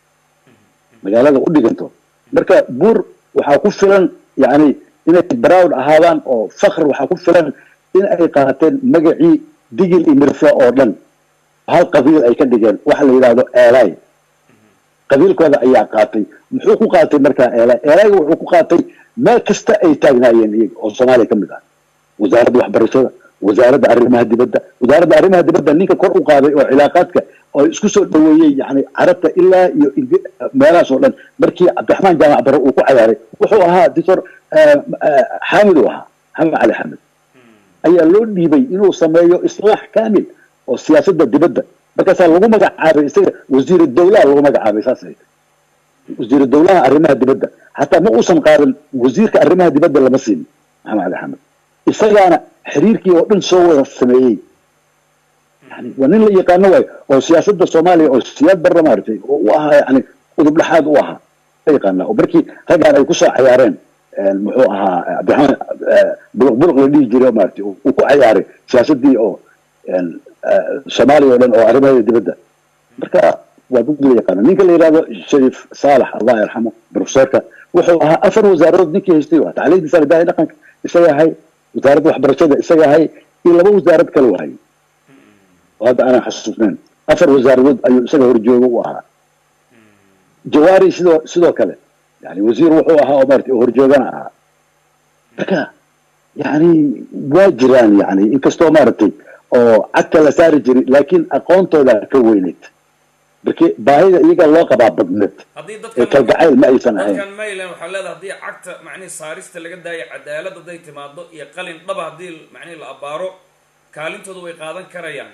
مقالة قولي أنت مركا بور وحاكوف فلان يعني إن براون أهالان أو فخر وحاكوف فلان إن أي قاتل مقعي ديجل إمرفاء أوردن هل قبيل أي كان دجال واحد اللي يلاقوا آلاي قبيل كذا أي قاطي محوق قاطي مركا آلاي وحوق قاطي ما كست أي تاجناين الصومالي كم ده وزارة وحبر الشدة وزارة عرمها دي بدأ وزارة عرمها دي بدأ نيك كور قاضي وعلاقاتك أو اسكسو دوية يعني عرفت إلا ما لا صورا مركي عبد الرحمن جامع برا وقعياري وحوها دكتور حامد حامد علي حامد أي اللون بيبي إنه سميه إصلاح كامل oo siyaasadda dibadda markaas lagu magacaabay isaga wasiir dawladda lagu magacaabay saasay wasiir dawladda arrimaha dibadda hatta ma uusan qaadan wasiirka arrimaha dibadda lama siin Maxamed Ali Xamed isagana xiriirkii oo dhan soo wada sameeyay yani wanin la yaqaano way oo siyaasadda Soomaaliya oo siyaad barra maartay oo u ahaa yani udub dhaxaad u ahaa yaqaana oo markii ragaan ay ku soo ciyaareen muxuu ahaa Abdulrahman bulq la dhigi jiray maartay uu ku ciyaaray siyaasaddii oo Soomaaliya oo dhan oo arrimaha dibadda marka waa dad la yaqaan ninka la yiraahdo Shariif Saalax Allah yarxamo professorka wuxuu ahaa afar wasaarood ninkii haystay waa tacliinta sare baa dhaqanka isaga hay wasaaradda waxbarashada isaga hay iyo laba wasaarad kale wahay wada ana xasuusnaan afar wasaarood ayuu isaga horjoogo u ahaa jawaari sidoo kale yani wasiir wuxuu ahaa oo martii horjoogana ahaa marka yani waa jiraan yani inkastoo maartay oo cagta la saari jiray laakiin aqoontooda ka weyneed markii baahida iyaga loo qabaa badneed kalgacayl ma aysan ahayn dadkan maylan waxaa leedahay haddii cagta macnihi saarista laga daayo cadaalad hadday timaado iyo qalin dhaba haddii macnihi la abaaro kaalintooda way qaadan karayaan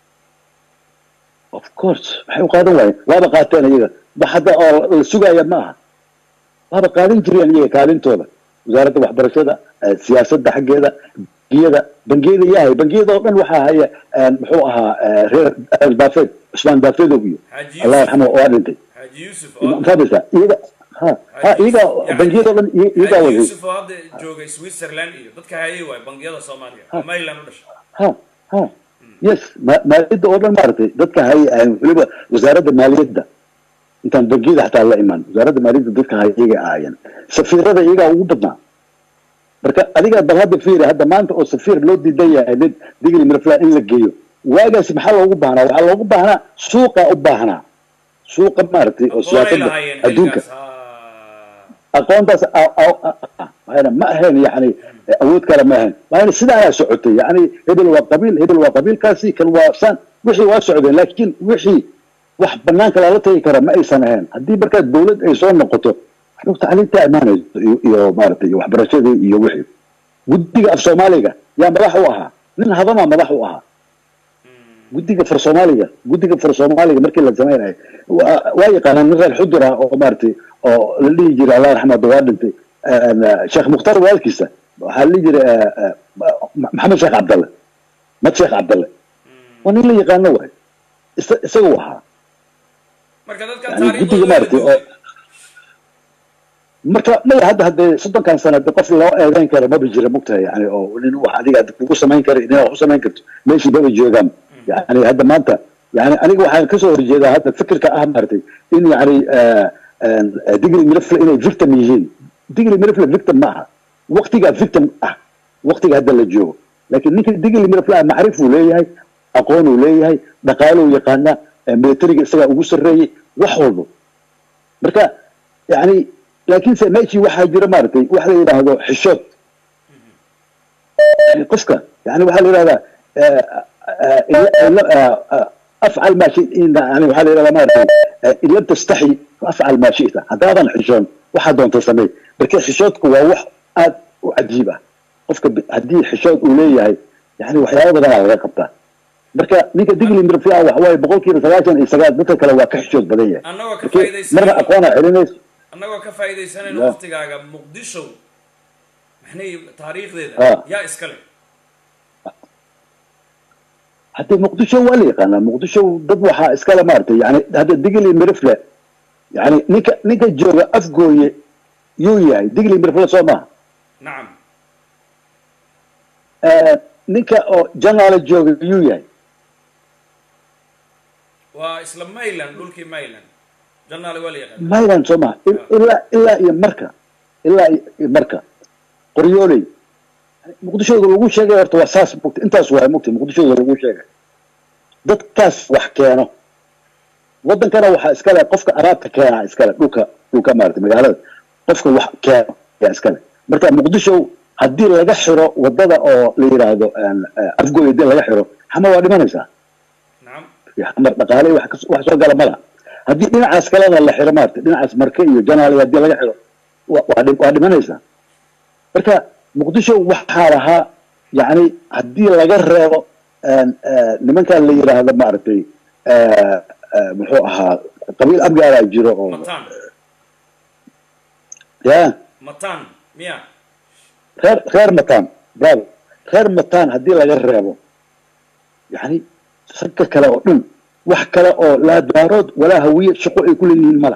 of course waxay u qaadan waayeen waaba qaateen iyaga wax hadda oo la sugaya ma aha waaba qaadan jireen iyaga kaalintooda wasaaradda waxbarashada siyaasadda xaggeeda bangiyada yahay bangiyada oo dhan waxaa haya muxuu ahaa reer Buffett Usman Buffett iyo Allah yarxamo oo dhintay Haji Yusuf fadisa iyaga bangiyada oo dhan iyaga Haji Yusuf hadda joogay Switzerland iyo dadka hayay way bangiyada Soomaaliya Maylan u dhashay yes maaliyadda oo dhan maartay dadka hayay waliba wasaaradda maaliyadda intaan bangiyada xataa la iman wasaaradda maaliyadda dadka hayay iyaga ahaayeen safiirada iyaga ugu badnaa marka adiga bal hadda fiiri hadda maanta oo safiir loo diidan yahay digli mirfla in la geeyo waagaas maxaa loogu baahnaa waxaa loogu baahnaa suuqa u baahnaa suuqa maartay oo siyaasadda adduunka aqoontaas ma ahayn yani awood kale ma ahayn waana sidaa ayaa socotay yani hebel waa qabiilkaasi kan waa saan wixii waa socdeen laakiin wixii wax banaanka lala tagi kara ma aysan ahayn haddii markaa dawlad ay soo noqoto تعليمته أمانة مارتي وحبرشة يوحي ودي في الصومالية يا ملاحوها من هذا ما ملاحوها ودي في الصومالية مركز الزمان وايق أنا نزل الحضرة أو مارتي أو اللي يجري الله يرحمه دوادنتي شيخ مختار والكيسة اللي يجري محمد شيخ عبد الله ما شيخ عبد الله وانا اللي يقانوه سووها marka dadka يعني جدي taariikhdooda مارتي marka ma hadda soddonkan sano qof loo eedayn karo ma bijira mugtahay yani oo nin wax adiga kugu samayn karo inaa wax u samayn karto meeshii baba joogaan yani hadda maanta yani aniga waxaan kasoo horjeedaa hadda fikirka ah maartay in yani digri mirafle inay victim yihiin digri mirafle victim ma aha waqtiga victim ah waqtiga hadda la joogo laakiin ninka digri mirafle macrif uu leeyahay aqoon uu leeyahay dhaqaale uu yaqaana militariga isaga ugu sarreeyay wax walba marka yani laakiin se meeshii waxaa jira maaragtay wax la yidhaahdo xishood qofka yani waxaa la yidhahdaa afcal maa yani waxaa la yidhahdaa maaragtay in lam tastaxi afcal maa shita haddaadan xishoon waxaa doonta samey marka xishoodku waa wax aad u cajiib ah qofka haddii xishood uu leeyahay yani waxyaaba badanaa laga qabtaa marka ninka digli mirfia waxa waaye 99% dadka kale waa ka xishood badan yahay annagoo ka faa'iidaysan marna aqoona celinayso annagoo ka faa'iidaysanayna waqtigaaga muqdisho maxnay taariikhdeeda yaa iskale haddii muqdisho waa la yaqaanaa muqdisho dad waxaa iskale maaragtay yani hadda digli mirfle yani ninka jooga afgooye yuu yahay digli mirfle soo maaha nacam ninka oo janaala jooga yuu yahay waa isla mayland dhulkii mayland janaale waa la yaqaan mayland soo maha ilaa iyo marka qoryooley muqdishooda lagu sheegay horta waa saas mugta intaas waa mugta muqdishooda lagu sheegay dadkaas wax keeno wadankana waxaa iskale qofka araabta keena iskale dhulka maarata magaalada qofka wax keeno yaa iskale marka muqdisho haddii laga xiro wadada oo la yidhaahdo afgooy haddii laga xiro xama waa dhimanaysaa xamar dhaqaale wax soo gala mala haddii dhinacaas kalena la xiro maarata dhinacaas marke iyo janaale haddii laga xiro waa dhimanaysaa marka muqdisho waxaa lahaa yani haddii laga reebo nimankan la yidhaahdo maaragtay muxuu ahaa qabiil abgaaraa jiro oo ya matan miya reer matan bravo reer matan haddii laga reebo yani ragga kale oo dhan wax kale oo laa daarood walaa hawiye shaqo ay ku leeyihiin mala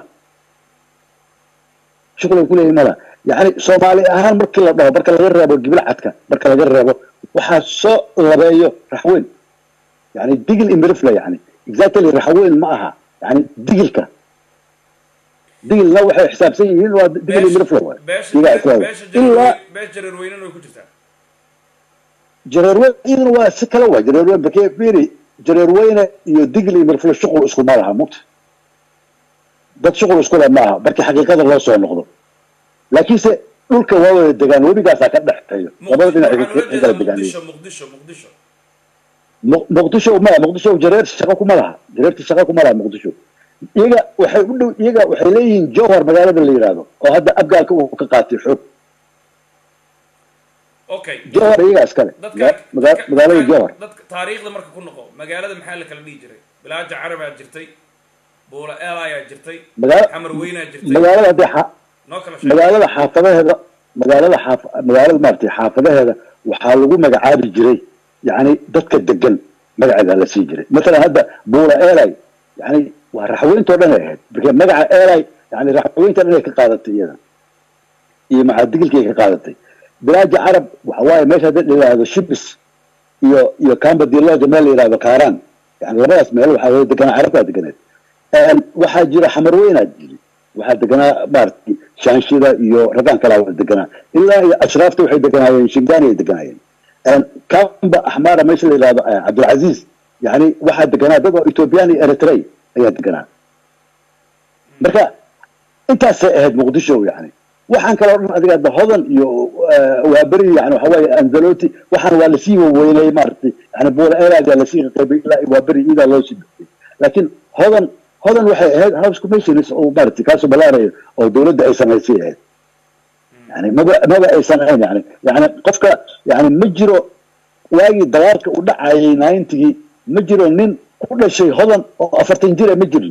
yani soomaali ahaan markii la dhaho marka laga reebo gibil cadka marka laga reebo waxaa soo labeeyo raxweyn yani digil imirifle yani exactly raxweyn ma aha yani digilka digilna waxay xisaabsan yihiin waa digil imirifle waay ilaa jareerweynan way ku jirtaa jareerweyn iyaduna waa si kale waay jareerweyn bakee fiiri jareerweyne iyo digil imirifle shuqul isku ma laha mugta dad shuqul isku le ma aha markii xaqiiqada loo soo noqdo laakiinse dhulka waa wada degaan webigaasaa ka dhexeeyo labada dhinac kala degaanay muqdisho jareer shaqo kuma laha jareerta shaqo kuma laha muqdisho iyaga waxay leeyihiin jowhar magaalada la yidhaahdo oo hadda abgaalka uu ka qaatay xoog jowhar iyagaa iskale magaalada jowhar dadka taariikhda marka ku noqo magaalada maxaa la kala dhihi jiray bilaaja carabaa jirtay buula eelayaa jirtay xamar weynaa jirtay magaalada haddii magaalada xaafadaheeda magaalada maaragtay xaafadaheeda waxaa lagu magacaabi jiray yani dadka degan magaceeda la sii jiray matalan hadda buula eelay yani waa raxweyntoo dhan ay ahayd marka magaca eelay yani raxweynta dhan ay ka qaadatay iyada iyo macadigilkay ka qaadatay bilaaja carab waxa waaye meesha hadda la yidhaahdo shibis iyo kamba diloja meel la yidhahdo kaaraan yani labadaas meel waxaa deganaa carabtaa deganeed waxaa jira xamar weynaa jiri waxaa deganaa maaragtay shaanshida iyo raggaan kalaa wada deganaa ilaa iyo ashraafta waxay deganaayeen shingani ay deganaayeen kamba axmaara meesha la yidhahdo cabdilcaziz yani waxaa deganaa dad oo ethoobiyan iyo eritrey ayaa deganaa marka intaasay ahayd muqdisho yani waxaan kaloo dhan adiga hadda hodan iyo waaberi yani waxa waaye anzaloti waxaan waa lasii waweynay maaragtay yani buula eelagaa lasii qaybay ilaa waaberi idaa loo sii dhigtay laakiin hodan waxay ahayd house commissioners oo maaragtay kaasoo balaarayo oo dawladda ay samaysay ahayd yani maba aysan ahayn yani qofka yani ma jiro waagii dagaalka u dhacayay 90gii ma jiro nin ku dhashay hodan oo 40 jir ma jirin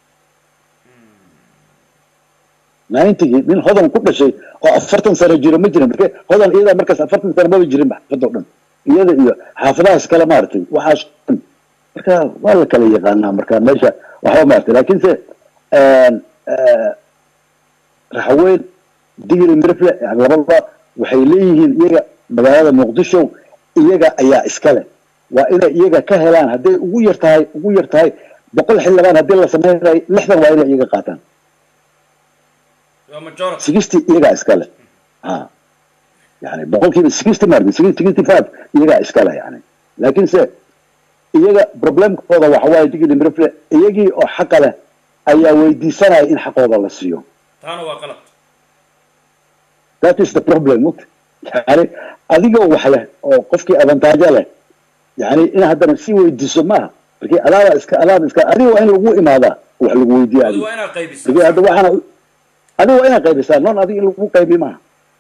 90gii nin hodan ku dhashay oo 40 sano jiro ma jirin marka hodan iyada markaas 40 sano maba jirin xaafadda dhan iyada iyo xaafadahaas kale maaragtay waxaas marka waa la kala yaqaanaa marka meesha waxba maaragtay laakiinse raxweyn digil mirfle yani labadaba waxay leeyihiin iyaga magaalada muqdisho iyaga ayaa iskale waa inay iyaga ka helaan hadday ugu yar tahay boqol xildhibaan haddii la sameynayo 60 waa inay iyaga qaataan 60 iyagaa iskale yani boqolkiiba 60 marka 65 iyagaa iskale yani laakiin se iyaga problemkooda waxa waaye digil mirfle iyagii oo xaqa leh ayaa weydiisanaya in xaqooda la siiyo taana waa qalad that is the problem yani adiga wax leh oo qofkii avantage leh yani in haddana si weydiiso maaha markii alaaba iska adiga waa in lagu imaadaa wax lagu weydiiyo adiga waa inaad qaybisaa hadda waxaana adiga waa inaad qaybisaa non adiga in lagu qaybi maaha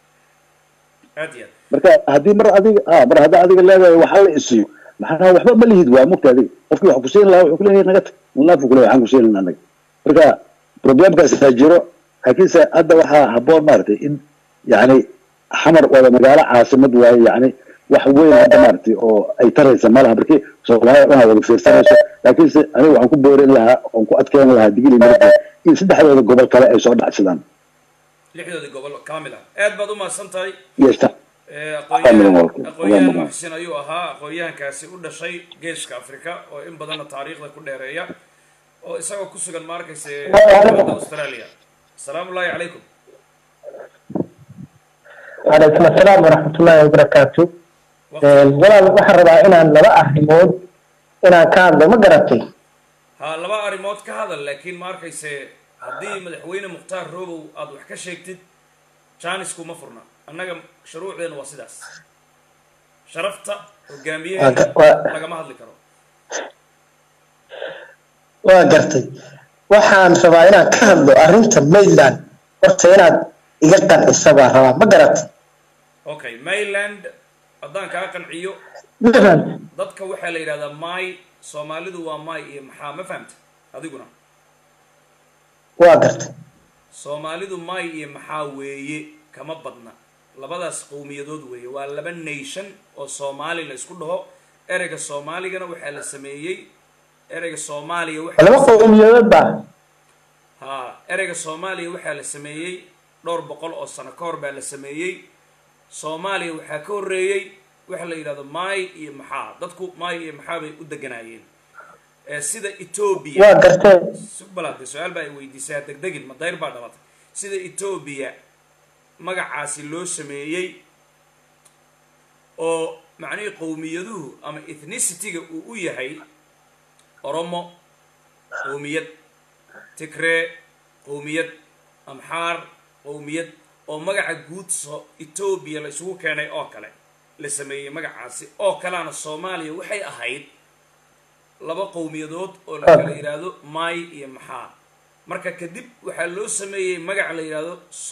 marka haddii mar hadda adiga leedahay waxa la isiyo maxaa waxba ma lihid waa mugta adiga qofkii wax ku siin lahaa wuxuu kuleeyahay naga tag naafu kuleeyahay waxaan ku siin lahaa anaga marka problemkaas jiro laakiinse hadda waxaa habboon maaragtay in yani xamar wada magaalo caasimad waaye yani wax weyn hadda maaragtay oo ay taraysa malaha markii Soomaaliya dhan wada fiirsanayso laakiinse aniga waxaan ku boorin lahaa oon ku adkeyn lahaa digili mirfle in saddexdooda gobol kale ay soo dhacsadaan lixdooda gobol kaamila aad baad u mahadsan tahay yeesta aqoonyahan muxsin ayuu ahaa aqoonyahankaasi u dhashay geeska afrika oo in badanna taariikhda ku dheereeya oo isagoo ku sugan ma arkayse australia asalaamu llahi calaykum وعليكم السلام ورحمة الله وبركاته ولا waxaan rabaa inaan laba arrimood inaan ka hadlo ma garatay laba arrimood ka hadal laakiin ma arkayse haddii madaxweyne mukhtaar roobow aad wax ka sheegtid jaanisku ma furna annaga shuruucdeena waa sidaas sharafta hogaamiyeheena lagama hadli karo waa gartay waxaan rabaa inaan ka hadlo arrinta Maryland horta inaad iga qancisa baan rabaa ma garatay okay Maryland haddaan kaa qanciyo dadka waxaa la yidhahdaa may soomaalidu waa may iyo maxaa ma fahamta adiguna waa gartay soomaalidu may iyo maxaa weeye kama badna labadaas qowmiyadood weeye waa laba nation oo Soomaali la isku dhaho ereyga Soomaaligana waxaa la sameeyay ereyga Soomaaliya waxa laba qowmiyadood baa ereyga Soomaaliya waxaa la sameeyay dhowr boqol oo sano ka hor baa la sameeyay Soomaaliya waxaa ka horeeyay waxa la yiraahdo may iyo maxaa dadku may iyo maxaa bay u deganaayeen sida Ethiopia waa gartay su'aalaad su'aal baa weydiisay degdegin ma dayr baa dhalatay sida Ethiopia magacaasi loo sameeyay oo macnaheedu qowmiyaduhu ama ethnicity-ga uu u yahay Oromo qowmiyad Tigray qowmiyad Amhar qowmiyad oo magaca guud Ethiopia la isugu keenay oo kale la sameeyay magacaasi oo kalena Soomaaliya waxay ahayd laba qowmiyadood oo la kala yiraahdo may iyo maxaa marka kadib waxaa loo sameeyay magac la yiraahdo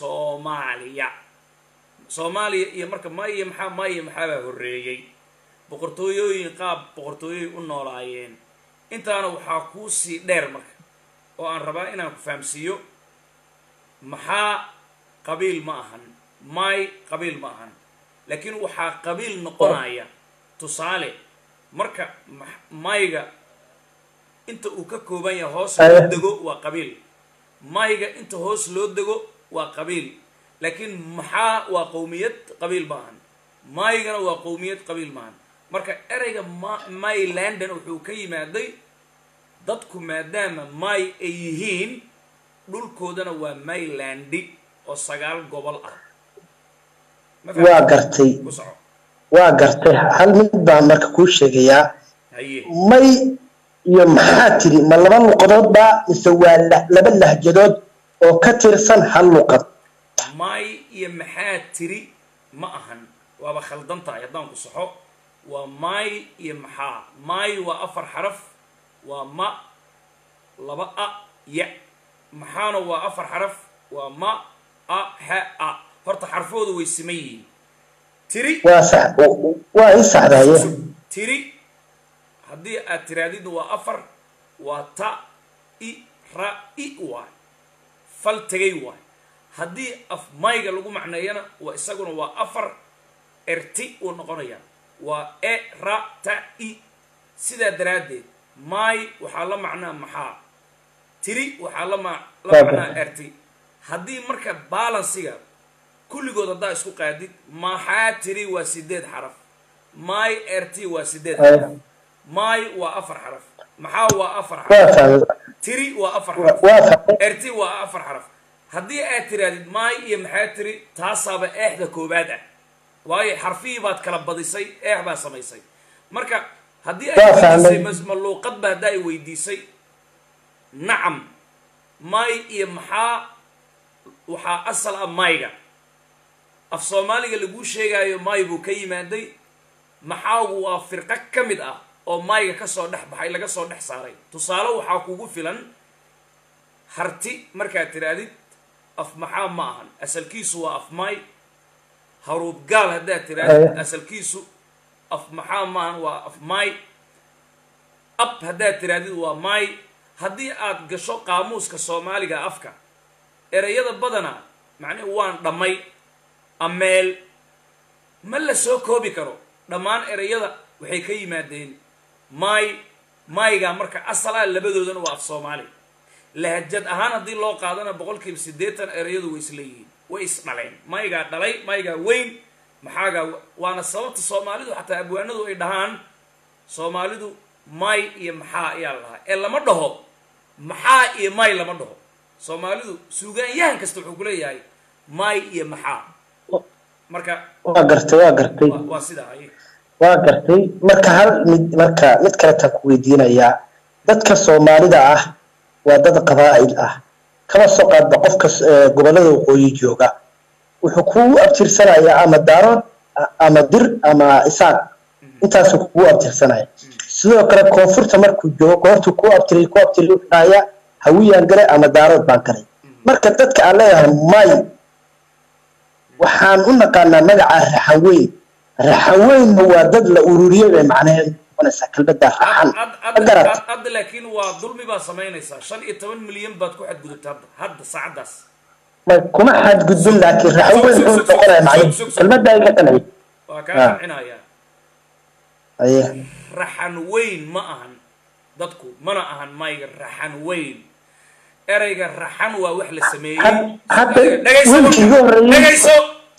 Soomaaliya iyo marka may iyo maxaa baa horeeyay boqortooyooyin qaab boqortooyay u noolaayeen intaana waxaa ku sii dheer marka oo aan rabaa inaan ku fahamsiiyo maxaa qabiil ma ahan may qabiil ma ahan laakiin waxaa qabiil noqonaya tusaale marka mayga inta uu ka kooban yahay hoos loo dego waa qabiil mayga inta hoos loo dego waa qabiil laakiin maxaa waa qowmiyad qabiil ma ahan maygana waa qowmiyad qabiil ma ahan marka ereyga Maryland wuxuu ka yimaaday dadku maadaama may ay yihiin dhulkoodana waa Maryland oo 9 gobol ah waa gartay hal mid baan marka ku sheegayaa may iyo maxaa tiri ma laba luqadood baa mise waa laba lahjadood oo ka tirsan hal luqad may iyo maxaa tiri ma ahan waaba khaldan tahay haddaan ku saxo waa may iyo maxaa may waa 4 xaraf waa ma laba a ya maxaana waa 4 xaraf waa ma a ha a horta xarfoodu way siman yihiin tiri waa sax waa saxdaye tiri haddii aad tiraadid waa 4 waa ta i ra i waa fal tagay waa haddii af mayga lagu macneeyana waa isaguna waa 4 erti uu noqonaya waa e ra ta i sidaa daraaddeed may waxaa la macnaa maxaa tiri waxaa la macnaa erti haddii marka balansiga kulligood haddaa isku qaadid maxaa tiri waa 8 xaraf my erti waa 8 xaraf my waa 4 xaraf maxaa waa 4 xaraf tiri waa 4 xaraf erti waa 4 xaraf haddii aad tiraadid my iyo maxaa tiri taasaaba eexda koobaad ah waayo xarfihii baad kala badisay eex baa samaysay marka haddii ay weydiisay maluuqad ba haddaa ay weydiisay nacam may iyo maxaa waxaa asal ah mayga af soomaaliga laguu sheegaayo may buu ka yimaaday maxaagu waa firqo ka mid ah oo mayga kasoo dhex baxay laga soo dhex saaray tusaale waxaa kugu filan harti markaad tiraadid af maxaa ma ahan asalkiisu waa af may haruub gaal haddaad tiraadid asalkiisu af maxaa ma ahan waa af may ab haddaad tiraadid waa may haddii aad gasho qaamuuska soomaaliga afka ereyada badana macnihi waan dhammay ameel ma la soo koobi karo dhammaan ereyada waxay ka yimaadeen mayga marka asalaa labadoodana waa af soomaali lahajad ahaan haddii loo qaadana 80% ereyadu way isleeyihiin way isdhaleen maygaa dhalay maygaa weyn maxaagaa waana sababta soomaalidu xataa abwaanadu ay dhahaan soomaalidu may iyo maxaa ayaa lahaa ee lama dhaho maxaa iyo may lama dhaho soomaalidu suugaanyahan kasta wuxuu ku leeyahay may iyo maxaa marka waa gartay waa sidaa waa gartay marka hal mid kale taan ku weydiinayaa dadka soomaalida ah waa dad qabaa'il ah kama soo qaadba qofka gobollada waqooyi jooga wuxuu ku abtirsanayaa ama daarood ama dir ama isaaq intaasuu kugu abtirsanaya sidoo kale koonfurta markuu joogo goortuu ku abtiray wuxuudhahaya hawiyaan galay ama daarood baan galay marka dadka aan leeyahay may waxaan u naqaanaa magaca raxaweynna waa dad la ururiyey bay macnaheedu noqonaysaa kelmadda raxan hadda laakiin waa dulmi baa samaynaysaa 15 milyan baad ku xadgudubta hadda saacadaas ma kuma xadgudbin laakiin raxaweyn wuxuu noqonaya macnaheedu kelmadda ay ka qancin waa kaa qancinayaa raxan weyn ma ahan dadku mana ahan mayga raxan weyn ereyga raxan waa wax la sameeyey dhegayso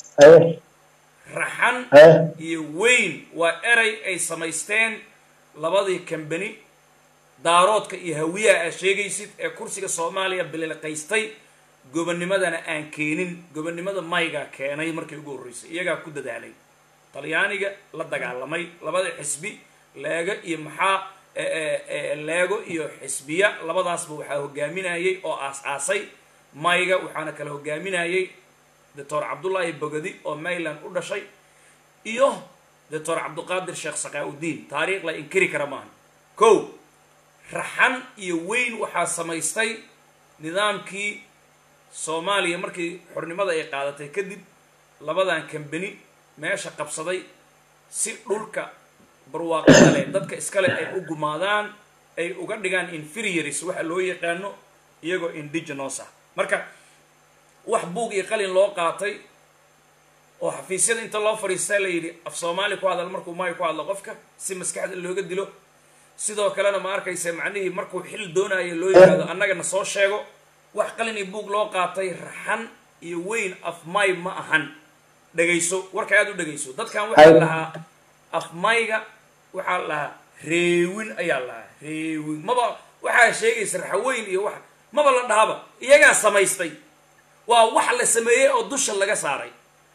raxan iyo weyn waa erey ay samaysteen labadii kambani daaroodka iyo hawiyaha aad sheegaysid ee kursiga soomaaliya bililqaystay gobonimadana aan keenin gobonimada maygaa keenay markii ugu horreysay iyagaa ku dadaalay talyaaniga la dagaalamay labada xisbi leego iyo maxaa leego iyo xisbiya labadaasba waxaa hogaaminayay oo aas-aasay mayga waxaana kala hogaaminayay doctor cabdullaahi bogadi oo mayland u dhashay iyo doctor cabdiqaadir sheekh saqaa-udiin taariikh la inkiri kara maaha kow raxan iyo weyn waxaa samaystay nidaamkii soomaaliya markii xornimada ay qaadatay kadib labadan kambani meesha qabsaday si dhulka barwaaqada leh dadka iskale ay u gumaadaan ay uga dhigaan inferiors waxa loo yaqaano iyagoo indigenous ah marka wax buug iyo qalin loo qaatay oo xafiisyada inta loo fariistay la yidhi af soomaali ku hadal markuu may ku hadlo qofka si maskaxda looga dilo sidoo kalena ma arkaysa macnihii markuu xil doonayo loo yiraahdo annagana soo sheego wax qalin iyo buug loo qaatay raxan iyo weyn af may ma ahan dhagayso warka aad u dhagayso dadkan waxaa lahaa af mayga waxaa lahaa reewin ayaa lahaa reewin maba waxaa sheegaysa raxaweyn iyo wax maba la dhahaba iyagaa samaystay waa wax la sameeyey oo dusha laga saaray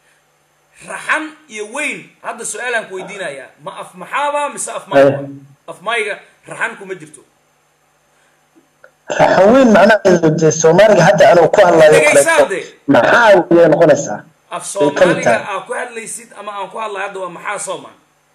raxan iyo weyn hadda su-aalaan ku weydiinayaa ma af maxaaba mise af mayga af mayga raxan kuma jirto raxaweyn macnaheedu soomaaliga hadda anuu ku hadlayo maxaa way noqonaysaa af soomaaliga aa ku hadlaysid ama aan ku hadlay hadda waa maxaa soomaa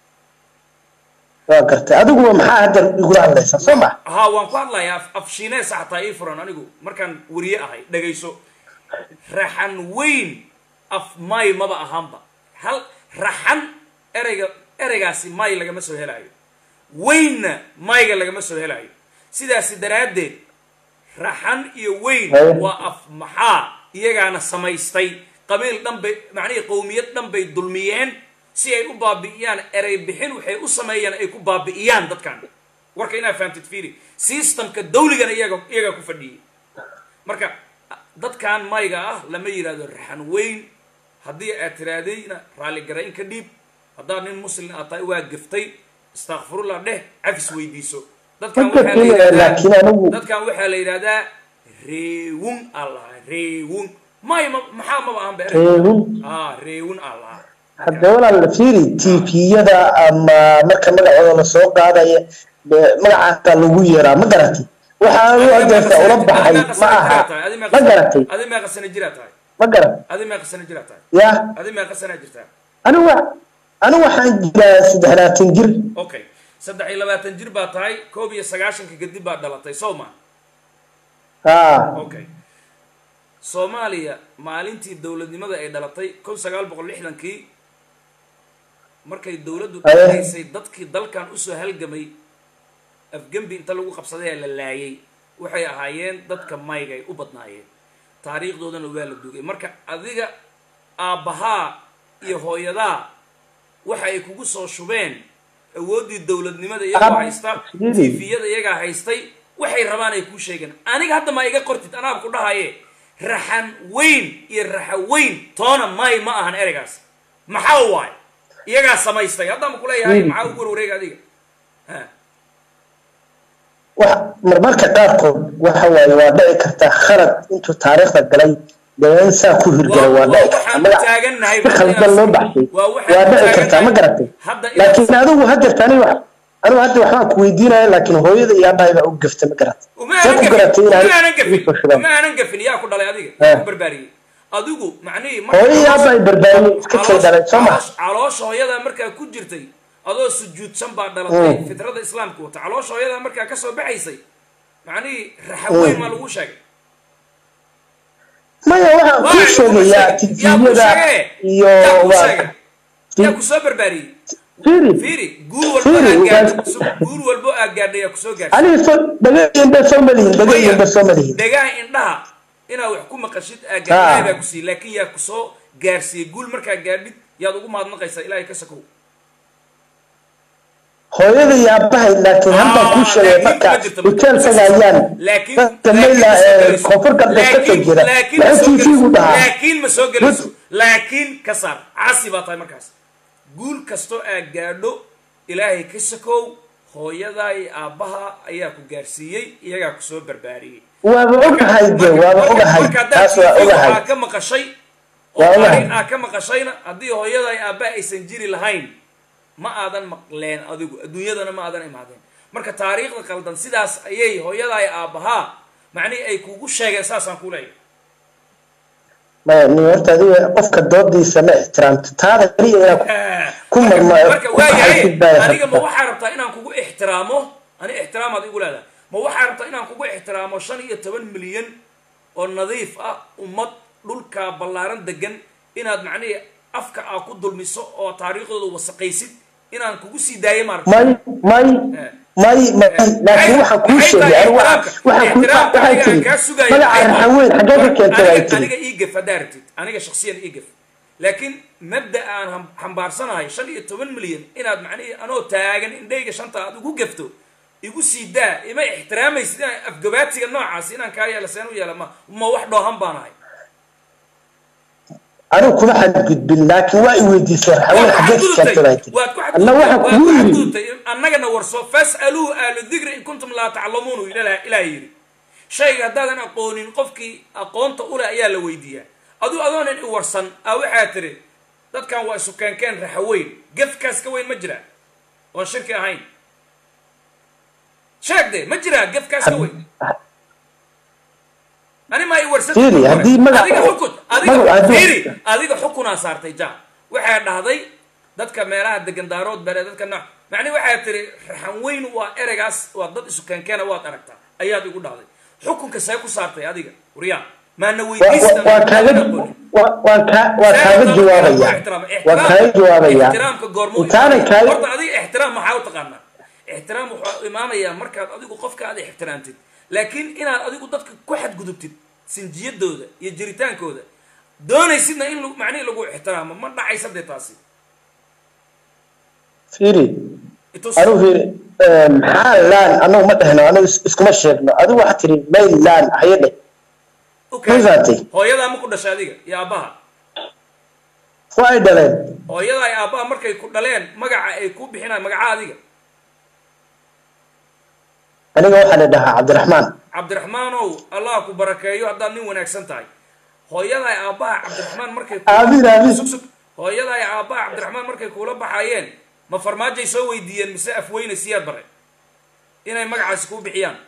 waa gartay adiguba maxaa hadda igula hadlaysaa soo ma ha waan ku hadlayaa af shiinees xataa ii furan anigu markaan wariye ahay dhagayso raxan weyn af may maba ahaanba hal raxan ereygaasi may lagama soo helaayo weynna mayga lagama soo helaayo sidaasi daraaddeed raxan iyo weyn waa af maxaa iyagaana samaystay qabiil dhan bay macnihii qowmiyad dhan bay dulmiyeen si ay u baabi'iyaan erey bixin waxay u sameeyeen ay ku baabi'iyaan dadkan warka inaa fahamtid fiiri systemka dawligana iyaga ku fadhiyay marka dadkan mayga ah lama yiraahdo raxan weyn haddii aad tiraadayna raalli garayn ka dhiib haddaad nin muslim aad tahay waa gaftay istakfirullah dheh cafis weydiiso dadkan waxaa la yidhahdaa reewun allah reewun may maxaa maba ahan reewun allah hadda walaal fiiri tviyada ama marka magacooda la soo qaadaya magacaasa lagu yeeraa ma garatay waxaa u adeerta ula baxay ma aha ma garatay adi meeqa sana jiraa tahay ma garat adi meeqa sana jiraa tahay ya adi meeqa sana jirtaa anigu waxaan jiraa 30 jir okay 23 jir baa tahay 19 kadib baa dhalatay Soomaa okay Soomaaliya maalintii dawladnimada ay dhalatay 1960kii markay dawladdu dhaxaysay dadkii dalkan u soo halgamay afgambi inta lagu qabsaday la laayay waxay ahaayeen dadka mayga ay u badnaayeen taariikhdoodana waa la duugay marka adiga aabaha iyo hooyadaa waxa ay kugu soo shubeen awoodii dawladnimada iyaga haysta tviyada iyaga haystay waxay rabaan ay ku sheegan aniga hadda ma iga qortid anaab ku dhahaye raxan weyn iyo raxa weyn toona may ma ahan ereygaas maxaa waay iyaga samaystay hadda ma kuleeyahay maxaa ugu wareeg adiga marmarka qaarkood waxa waaye waa dhici kartaa khalad intuu taariikhda galay daween saa ku hirgala waa dhici kartaa magac khaldan loo baxshay waa dhici kartaa ma garatay laakiin adigu haddeerta anigu hadda waxbaan ku weydiinaya laakiin hooyada iyo aabbahay baa u gaftay ma garatay see ku garatay ma aanan gafin yaa ku dhalay adiga ku barbaariyey adigu macnihii hooyo iyo aabbahay barbaariyey iska kay dhalay soo ma caloosha hooyada markaa ku jirtay adoo sujuudsan baa dhalatay fitrada islaamka wata caloosha hooyada markaa kasoo baxaysay macnihii raxa weyn maa lagu sheegay maya waxaan kuu sheegayaa tviyada iyo yaa kusoo barbaariyey fiiri guur walbo aa gaadhay yaa kusoo gaadhay dhagaha indhaha inaa wax ku maqashid aa gaadhay baa kusii laakiin yaa kusoo gaarsiiyey guul markaa gaadhid yaad ugu mahadnaqaysaa ilaahay ka sakow hooyada iyo aabbahay laakiin halkan kuu sheegay marka hotel tagayaan tamayla koonfur galbeed ka soo jira maxay tiigu dhahaa laakiin ma soo gelayso laakiin ka saar caasi baa tahay markaas guul kastoo aa gaadho ilaahay ka sakow hooyadaa iyo aabbaha ayaa ku gaarsiiyey iyagaa kusoo barbaariyey waaba ogahay de waaba ogahay taas waa ogahay aa ka maqashay aa ka maqashayna haddii hooyadaa iyo aabbaha aysan jiri lahayn ma aadan maqleen adigu adduunyadana ma aadan imaadeen marka taariikhda qaldan sidaas ayay hooyadaa iyo aabbahaa macnihii ay kugu sheegeen saasaan ku leeyahay maya ni horta adiga qofka doodiisa ma ixtiraamto taada kaliya inaa ku marka waayahay aniga ma waxaa rabtaa inaan kugu ixtiraamo ani ixtiraamaad igu leedahay ma waxaa rabtaa inaan kugu ixtiraamo 15 milyan oo nadiif ah ummad dhulka ballaaran degan inaad macnihii afka aa ku dulmiso oo taariikhdooda wasaqaysid inaan kugu sii daayo maarta laakiin waxaan kuu sheegay waxaa tiri magaca raxaweyn xaggee ka keentay ay tiri aniga ii gaf haddaa rabtid aniga shakhsiyan ii gaf laakiin mabda aan xambaarsanahay 15 milyan inaad macnihii anoo taagan indhayga shanta aad ugu gafto igu sii daa ima ixtiraamaysid inaan afgabaadsiga noocaas inaan kaa yeela seen u yeela ma wax dhoohan baan ahay أنا كل حد قد بالله كواي ودي صار حاول حاجات كثيرة الله واحد كوري أنا جنا ورصو فاسألوا أهل الذكر إن كنتم لا تعلمون إلى يري شيء هذا أنا أقولين قفكي أقونت أولى أيام لويدية أظن إن ورصن أو حاتري ده كان واسكان كان رحوين قف كاس كوين مجرى والشركة هاين شاك ده مجرى قف كاس كوين أنا ما يورثت فيري هدي ما أديك حكونا صارت جا واحد هذي ذاتك ميراه دكندارود بره ذاتك نوع معني واحد تري حنوين وإرجاس وضد سكان كان وات أركتا أياد يقول هذي حكم كسيكو صارت هذيك وريان ما نوي وكذا جوابيا احترام كجورمو برضه هذه احترام ما حاول تقارن احترام إمامية مركز أديك وقفك هذه احترامتي لكن إن أديك ضدك كواحد جذبت سنجيد دوده يجريتان كوده دون يصيرنا إنه معني لقوا احترام ما نعيش هذا تاسي فيري أروح فيري maxaa laan anagu ma dhehno anagu iskuma sheegno adigu waxaa tiri mayl laan hayadhe mafaatay hooyadaa ma ku dhashay adiga iyo aabbaha waa ay dhaleen hooyadaa iyo aabbaha markay ku dhaleen magaca ay ku bixinaan magaca adiga aniga waxaa la dhahaa cabdiraxmaan cabdiraxmaanow allah ku barakeeyo haddaad nin wanaagsan tahay hooyadaa iyo aabbaha cabdiraxmaan markay hooyadaa iyo aabbaha cabdiraxmaan markay kuula baxayeen ma farmaajay soo weydiiyeen mise afweyne siyaad bare inay magacaasi kuu bixiyaan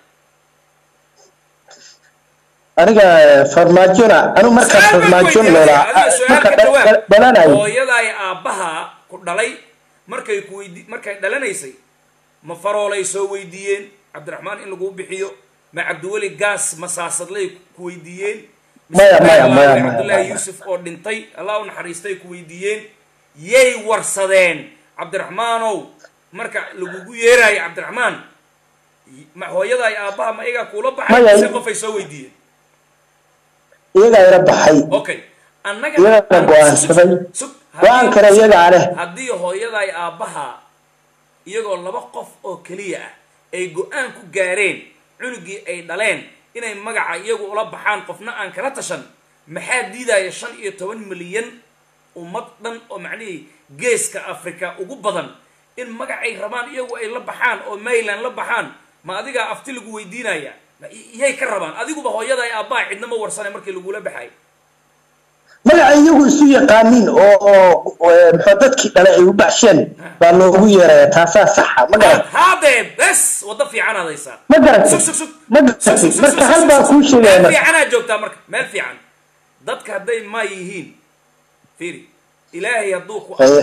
aniga farmaajona anu markaa farmaajon leelaa dhalanayo hooyadaa iyo aabbaha ku dhalay markay dhalanaysay ma faroolay soo weydiiyeen cabdiraxmaan in laguu bixiyo ma cabdiweli gaas masaasadlay ku weydiiyeen cabdullaahi yuusuf oo dhintay allah u naxariistay ku weydiiyeen yay warsadeen cabdiraxmaanow marka lagugu yeeraayo cabdiraxmaan hooyadaa iyo aabbaha ma iyagaa kuula baxay mise qofay soo weydiiyeen iyagaa ila baxay okay iyagana go-aansaday go-aan kale iyagaa leh haddii hooyadaa iyo aabbaha iyagoo laba qof oo keliya ah ay go-aan ku gaareen cunugii ay dhaleen inay magaca iyagu ula baxaan qofna aan kala tashan maxaa diidaya 15 milyan ummad dhan oo macnihii geeska africa ugu badan in magacay rabaan iyagu ay la baxaan oo maylan la baxaan ma adigaa afti lagu weydiinaya iyay ka rabaan adiguba hooyada ay aabbaha cidna ma warsane markii lagula baxay magaca iyagu isu yaqaaniin oo dadkii dhale ay u baxsheen baa loogu yeeraya taasaa saxa ma garat haadee bes wadda fiican adaysaa ma garatay ma garatay marka hal baa kuu sheegaya meel fiicanaa joogtaa marka meel fiican dadka hadday ma yihiin fiiri ilaahay hadduu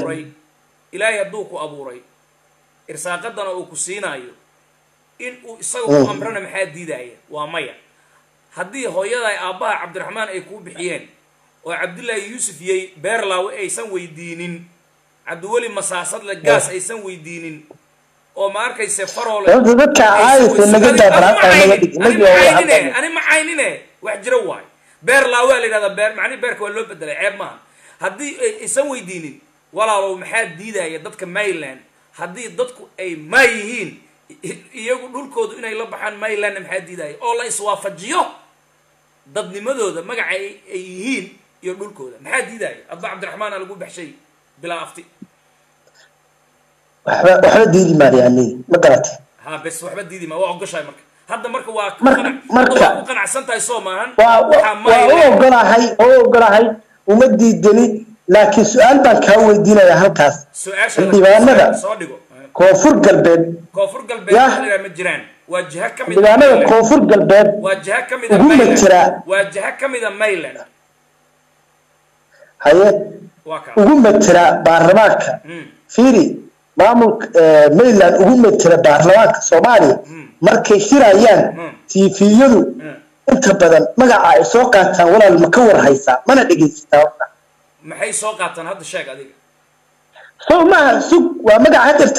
ku abuuray irsaaqadana uu ku siinaayo in uu isaga ku amrana maxaa diidaya waa maya haddii hooyada ay aabbaha cabdiraxmaan ay kuu bixiyeen oo cabdullaahi yuusuf yay beerlaawe aysan weydiinin cabdiweli masaasadle gaas aysan weydiinin oo ma arkayse faroole ani ma caynine wax jiro waayo beerlaawe la yidhahdaa beer macnihi beerka waa loo bedelay ceeb maaha haddii aysan weydiinin walaalow maxaa diidaya dadka mayland haddii dadku ay maa yihiin iyagu dhulkoodu inay la baxaan maylandna maxaa diidaya oo la iswaafajiyo dadnimadooda magaca ay yihiin iyo dhulkooda maxaa diidaya adba cabdiraxmaana lagu baxshay bilaa afti waxba diidi maayani ma garatay ha bes waxba diidi ma waa ogoshahay marka hadda marka waa ku qanacsan tahay soo maahan waa ogolahay uma diidani laakiin su-aal baan kaa weydiinayaa halkaas xildhibaanada koonfur galbeed ma jiraan waa jiha ka mid xildhibaanada koonfur galbeed waa jiha ka mid ugu matira waa jiha ka mid mayland haye ugu matira baarlamaanka fiiri maamulka mayland ugu matira baarlamaanka soomaaliya markay shirayaan tiifiyadu inta badan magaca ay soo qaataan walaal ma ka war haysaa mana dhegaysataa maxay soo qaataan hadda sheeg adiga soo maaha sug waa magaca hadirta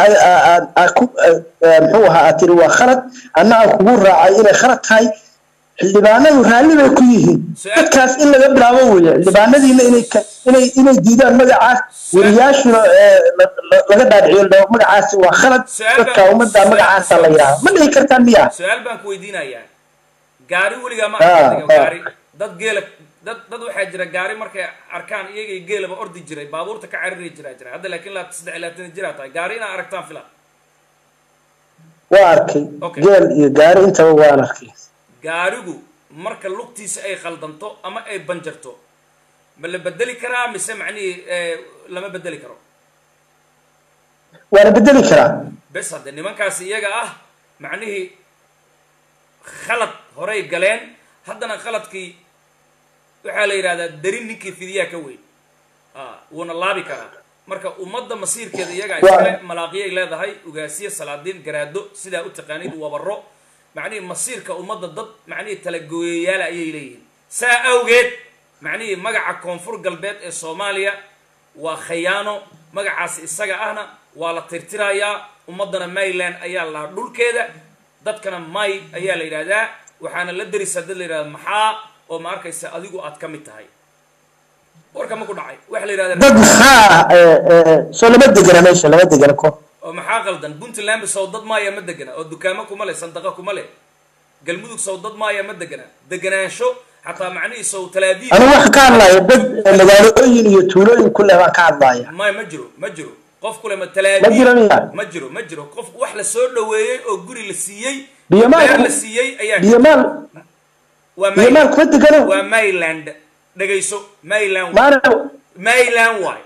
muxuu ahaa aad tiri waa khalad anna aan kugu raacay inay khalad tahay xildhibaanadu raalli bay ku yihiin dadkaas in laga bilaabo weeye xildhibaanadiina inay diidaan magacaas weriyaashuna laga dhaadhiciyo magacaasi waa khalad dadka ummadda magacaasa la yidhaahdo ma dhihi kartaan miya su-aal baan ku weydiinayaa gaari weligaa ma gaari dad geela dad waxaa jira gaari markay arkaan iyagay geelaba ordi jiray baabuurta ka cariri jira hadda laakiin 3 jiraa tahay gaari inaa aragtaan fila waa arkay geel iyo gaari intaba waan arkay gaarigu marka lugtiisa ay khaldanto ama ay banjarto ma la bedeli karaa mise macnihi lama bedeli karo waa la bedeli karaa bes hadde nimankaasi iyaga ah macnihii khalad horay galeen haddana khaladkii waxaa la yidhahdaa darin ninkii fidiyaa ka weyn wuuna laabi karaa marka ummadda masiirkeeda iyaga iskale malaaqiyay leedahay ugaasiye salaadiin garaado sidaa u taqaanid wabaro macnihii masiirka ummadda dad macnihii talagooyayaala ayay leeyihiin saa awgeed macnihii magaca koonfur galbeed ee soomaaliya waa khayaano magacaasi isaga ahna waa la tirtirayaa ummaddana mayland ayaa la dhulkeeda dadkana may ayaa la yidhahdaa waxaana la darisaa dad la yidhahda maxaa oo ma arkaysa adigu aad ka mid tahay warka ma ku dhacay waxa la yidhahdaa dad maxaa soo lama degana meesha lama degana ko oo maxaa qaldan puntland sow dad maaya ma degana oo dukaamo kuma leh sandaqa kuma leh galmudug sow dad maaya ma degana deganaansho xataa macnihiisa sow talaabiib أنا واحد كان لا يبد مقالوين يتولون كلها ما كان ضايع ما جرو qof kule ma ما talaabiib جرى ma jiro qof wax la soo dhaweeyay oo guri la siiyay بيمال beer la siiyay ayaa بيمال waa بيمال كنت قالوا waa Maryland dhageyso Maryland ما أنا Maryland waay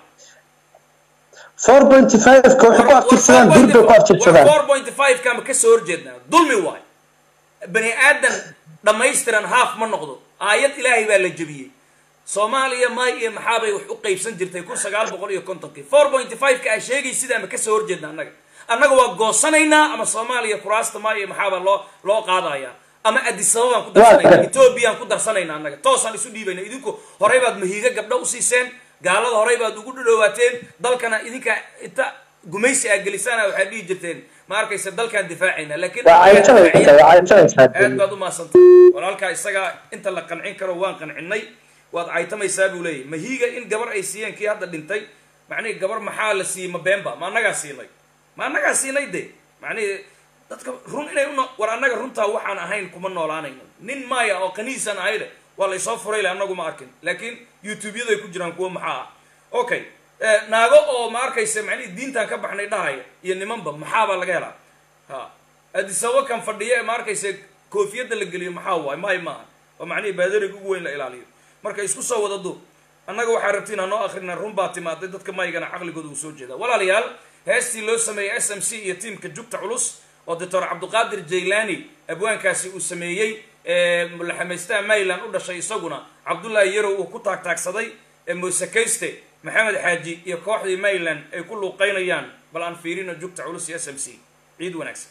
4.5 كوحكو أكتر سنان دربو أكتر سنان 4.5 كان كسر جدنا ظلمي واي بني آدم لما يسترن هاف من نقضه آيات إلهي بالجبية Soomaaliya may iyo maxaabay wax u qaybsan jirtay 1950 4.5 ka sheegay sida ma ka soo horjeedna annaga waa goosanaynaa ama Soomaaliya kuraasta may iyo maxaaba loo qaadaya ama Addis Ababa ku darsanayna Ethiopia ku darsanayna annaga toosan isu dhiibayna idinku horey baad mahiiga gabdha u siiseen gaalada horey baad ugu dhawaateen dalkana idinka inta gumaysi ay gelisana waxa dhigi jirteen ma arkaysa dalkan difaacayna laakiin aad baad u maasantay walaalka isaga inta la qancin karo waan qancinay waad aytamaysaa buu leeyahay mahiiga in gabar ay siiyeen kii hadda dhintay macnaheedu gabar maxaa la siiyay ma beenba ma annaga siinay de macnaheedu dadka run inay war annaga runtaa waxaan ahayn kuma noolaanayno nin maaya oo qaniisan ahayde waa la soo furay annagu ma arkin laakiin youtube-yada ay ku jiraan kuwa maxaa okay naago oo ma arkaysa macnaheedu diintan ka baxnay dhahaya iyo nimanba maxaa baa laga helaa ha Addis Ababa kan fadhiya ma arkaysa koofiyada la geliyo maxaa waay maaha oo macnaheedu baadariga ugu weyn la ilaaliyo marka isku soo wada dub annaga waxa rabtina noo akhrina run baa timaaday dadka maygana aqligooda uu soo jeeda walaalayaal heestii loo sameeyay SMC iyo teamka jugta culus oo Dr. Cabduqaadir Jaylani abwaankaasi uu sameeyay mulaxamaysta Maryland u dhashay isaguna Cabdullaahi Yarow uu ku taagtaagsaday Muuse Kayste Maxamed Xaaji iyo kooxdii Maryland ay ku luuqaynayaan bal aan fiirino jugta culus iyo SMC ciid wanaagsan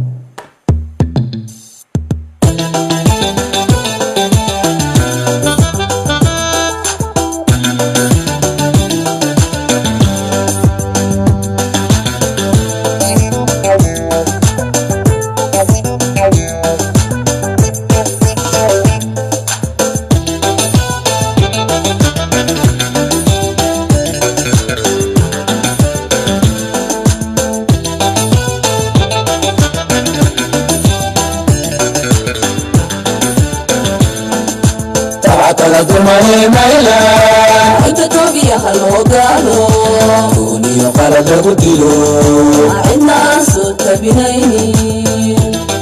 انت توبيا هالوغالو كوني قلب قدلو عنا صوت بنيني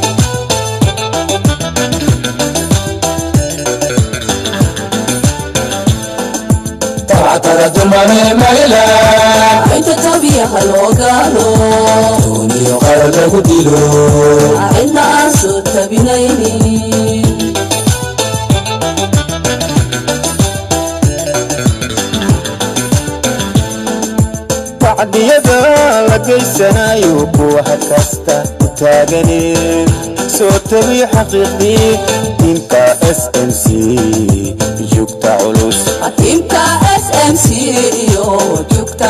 طلعت رجماني ميلا انت توبيا هالوغالو كوني قلب قدلو عنا صوت بنيني bacdiyada la geysanayo kuwa kasta u taaganeen soo tabi xaqiiqdii teamka SMC jugta culus teamka SMC iyo jugta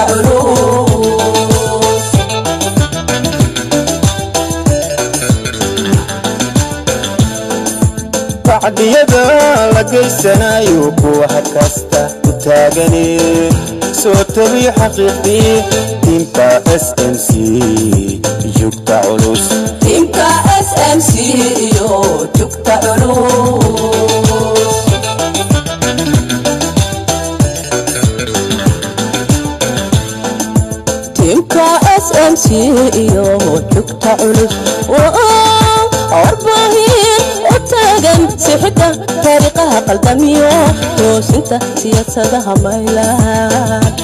culus bacdiyada la geysanayo kuwa kasta u taaganeen soo tabi xaqiiqdii teamka SMC jugta culus teamka SMC iyo jugta culus teamka SMC iyo jugta culus warbaahin u taagan sixida taariikhaha qaldamiyo toosinta siyaasadaha Maryland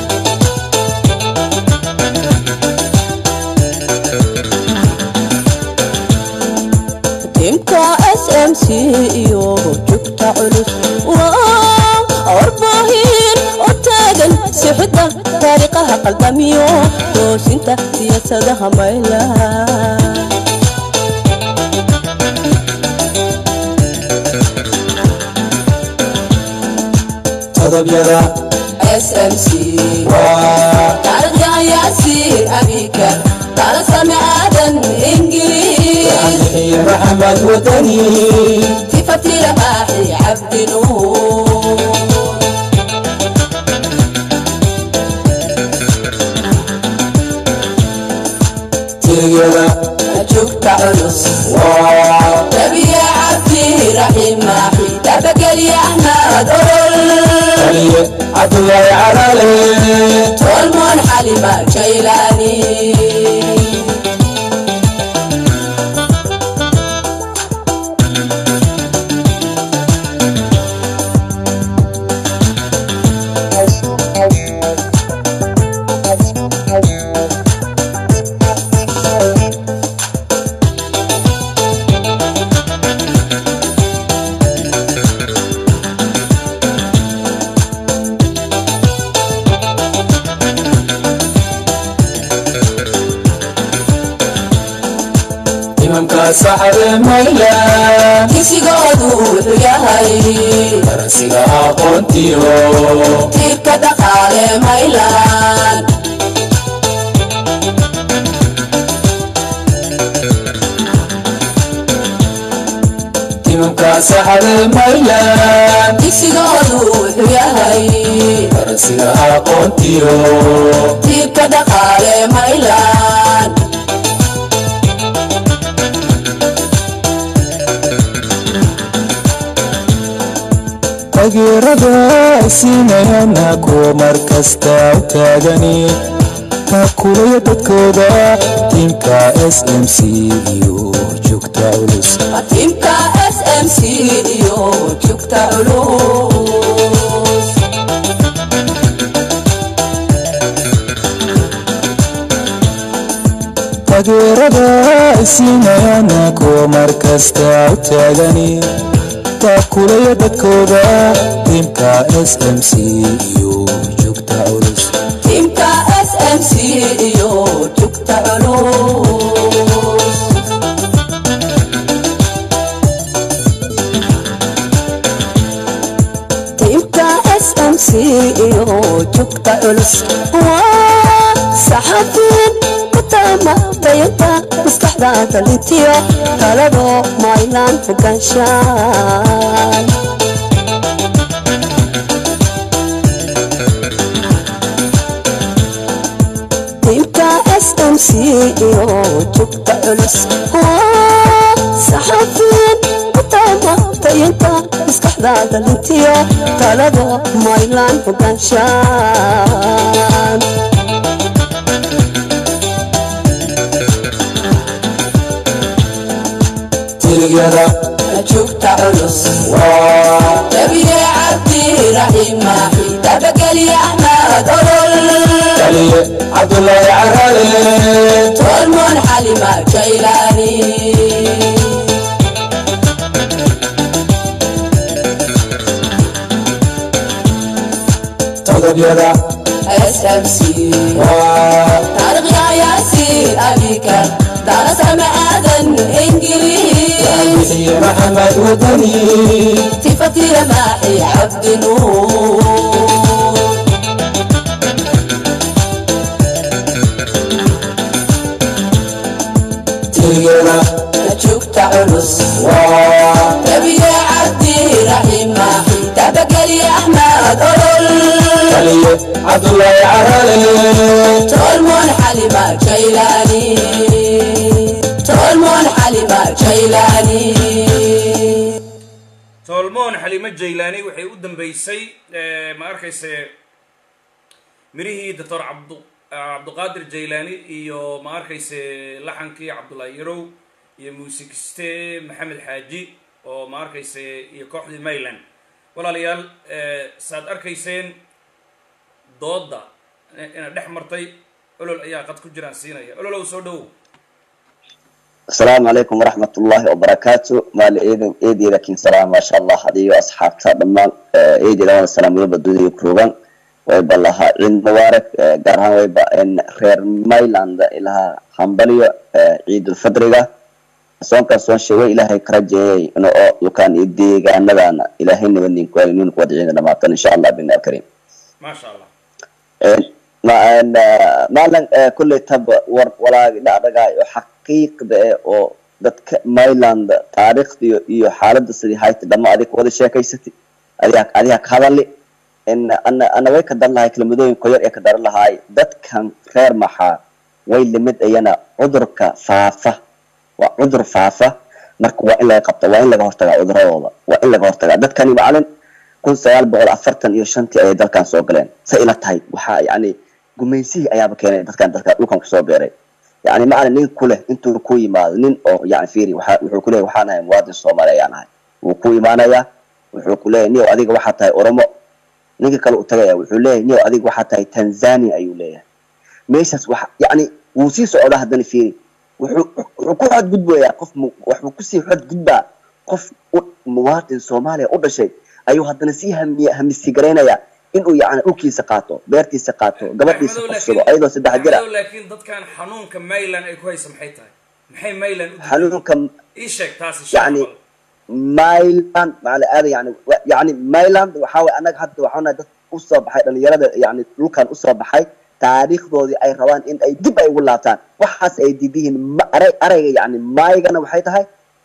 teamka SMC iyo jugta culus warbaahin u taagan sixida taariikhaha qaldamiyo toosinta siyaasadaha Maryland طلبيا SMC طارق ياسين أبيكر طارق سامع آدم إنجليز محمد وطني في فتير باحي عبد نور علوس نبي عبدي رحيم ماحي تبقى لي أحمد أول عبد الله عرالي تولمون حليمة جيلاني سحر ميلا كيسيغودو وحياهي فرنسيغا قونتيو تيبكا دقالي ميلان تيمكا سحر ميلا كيسيغودو وحياهي فرنسيغا قونتيو تيبكا دقالي ميلان taageerada siinayana kuwa markasta u taagani taakulaya dadkooda tiimka SMC iyo joogta culus tiimka SMC iyo joogta culus taageerada siinayana kuwa markasta u taagani taakulaya dadkooda tiimka SMC iyo joogta culus tiimka SMC iyo joogta culus tiimka SMC iyo joogta culus waa saxafiin kutama bayanta maskaxdaada lintiyo talado maylaan fogaanshaan tiimka SMC iyo joogta culus waa saxafiin kutama bayanta maskaxdaada lintiyo talado maylaan fogaanshaan تلقى joogta culus نبي عبدي رحيم ماحي تبقى لي أحمد أول عبد الله عرالي تولمون حليمة جيلاني تضرب يدا SMC طارق يا ياسين أبيكر درس معادن إنجليز محمد ودني تفتي رماحي عبد نور تلقى joogta علوس نبي عبدي رحيم ماحي تبقى لي أحمد أول عبد الله عرالي تولمون حليمة جيلاني تولمون حليمة جيلاني tolmoon xalimo jaylaani waxay u dambeysay ma arkayse mirihii doctor cabduqaadir jaylaani iyo ma arkayse laxankii cabdullaahi yarow iyo muusikiste maxamed xaaji oo ma arkayse iyo kooxdii mayland walaalayaal saad arkayseen dooda ina dhex martay olol ayaa qad ku jiraan siinaya ololow soo dhowow السلام عليكم ورحمة الله وبركاته مال إيدي لكن سلام ما شاء الله هذه أصحاب تضمن إيدي لون السلام يبى دودي كروبان ويبى لها عيد مبارك قرها ويبى إن خير مايلاند إلها حنبلية عيد الفطر سواء كان سواء شيء إلهي كرجي إنه يكان يدي كأننا إلهي نبني كوالين كوادعين لما إن شاء الله بنا الكريم ما شاء الله ما لن كل تب ولا دعاء حقيقة أو دتك مايلاند تاريخ iyo xaaladda sidii hay'ad dhama adig wada sheekaysatay adiga ka hadalay in ana way ka dar lahay kelmadooyin ku yar ee ka dar lahay dadkan reer maxaa way limid ayana cudurka faafa waa cudur faafa marka waa in laga qabta waa in laga hortagaa cuduradooda waa in laga hortagaa dadkani macalin 1945 ayay dalkan soo galeen sa ila tahay waxaa yani gumaysihii ayaaba keenay dadkan dhulkan kusoo beeray yani macalin nin ku leh intuu ku yimaado nin oo yani fiiri wuxuu ku leeyahay waxaan ahay muwaadin Soomaali ayaan ahay wuu ku imaanayaa wuxuu ku leeyahay niyo adiga waxaa tahay Oromo ninka kale u tagaya wuxuu leeyahay niyo adiga waxaa tahay Tanzania ayuu leeyahay meeshaas waxa yani wuu sii socdaa haddana fiiri wuxuu ku xadgudbayaa qof wuxuu ku sii xadgudbaa qof muwaadin Soomaali u dhashay ayuu haddana sii hamisi gareynaya inuu yani dhulkiisa qaato beertiisa qaato gabadhiisa qofsado ayadoo 3 jir ah laakiin dadkan xanuunka Mayland ay ku hayso maxay tahay maxay Mayland xanuunka ii sheeg taasi yani Mayland macala aad yani Mayland waxa way anaga hadda waxaana dad u soo baxay dhalinyarada yani dhulkan u soo baxay taariikhdoodii ay rabaan in ay dib ay ugu laabtaan waxaas ay diidiin arayga yani maygana waxay tahay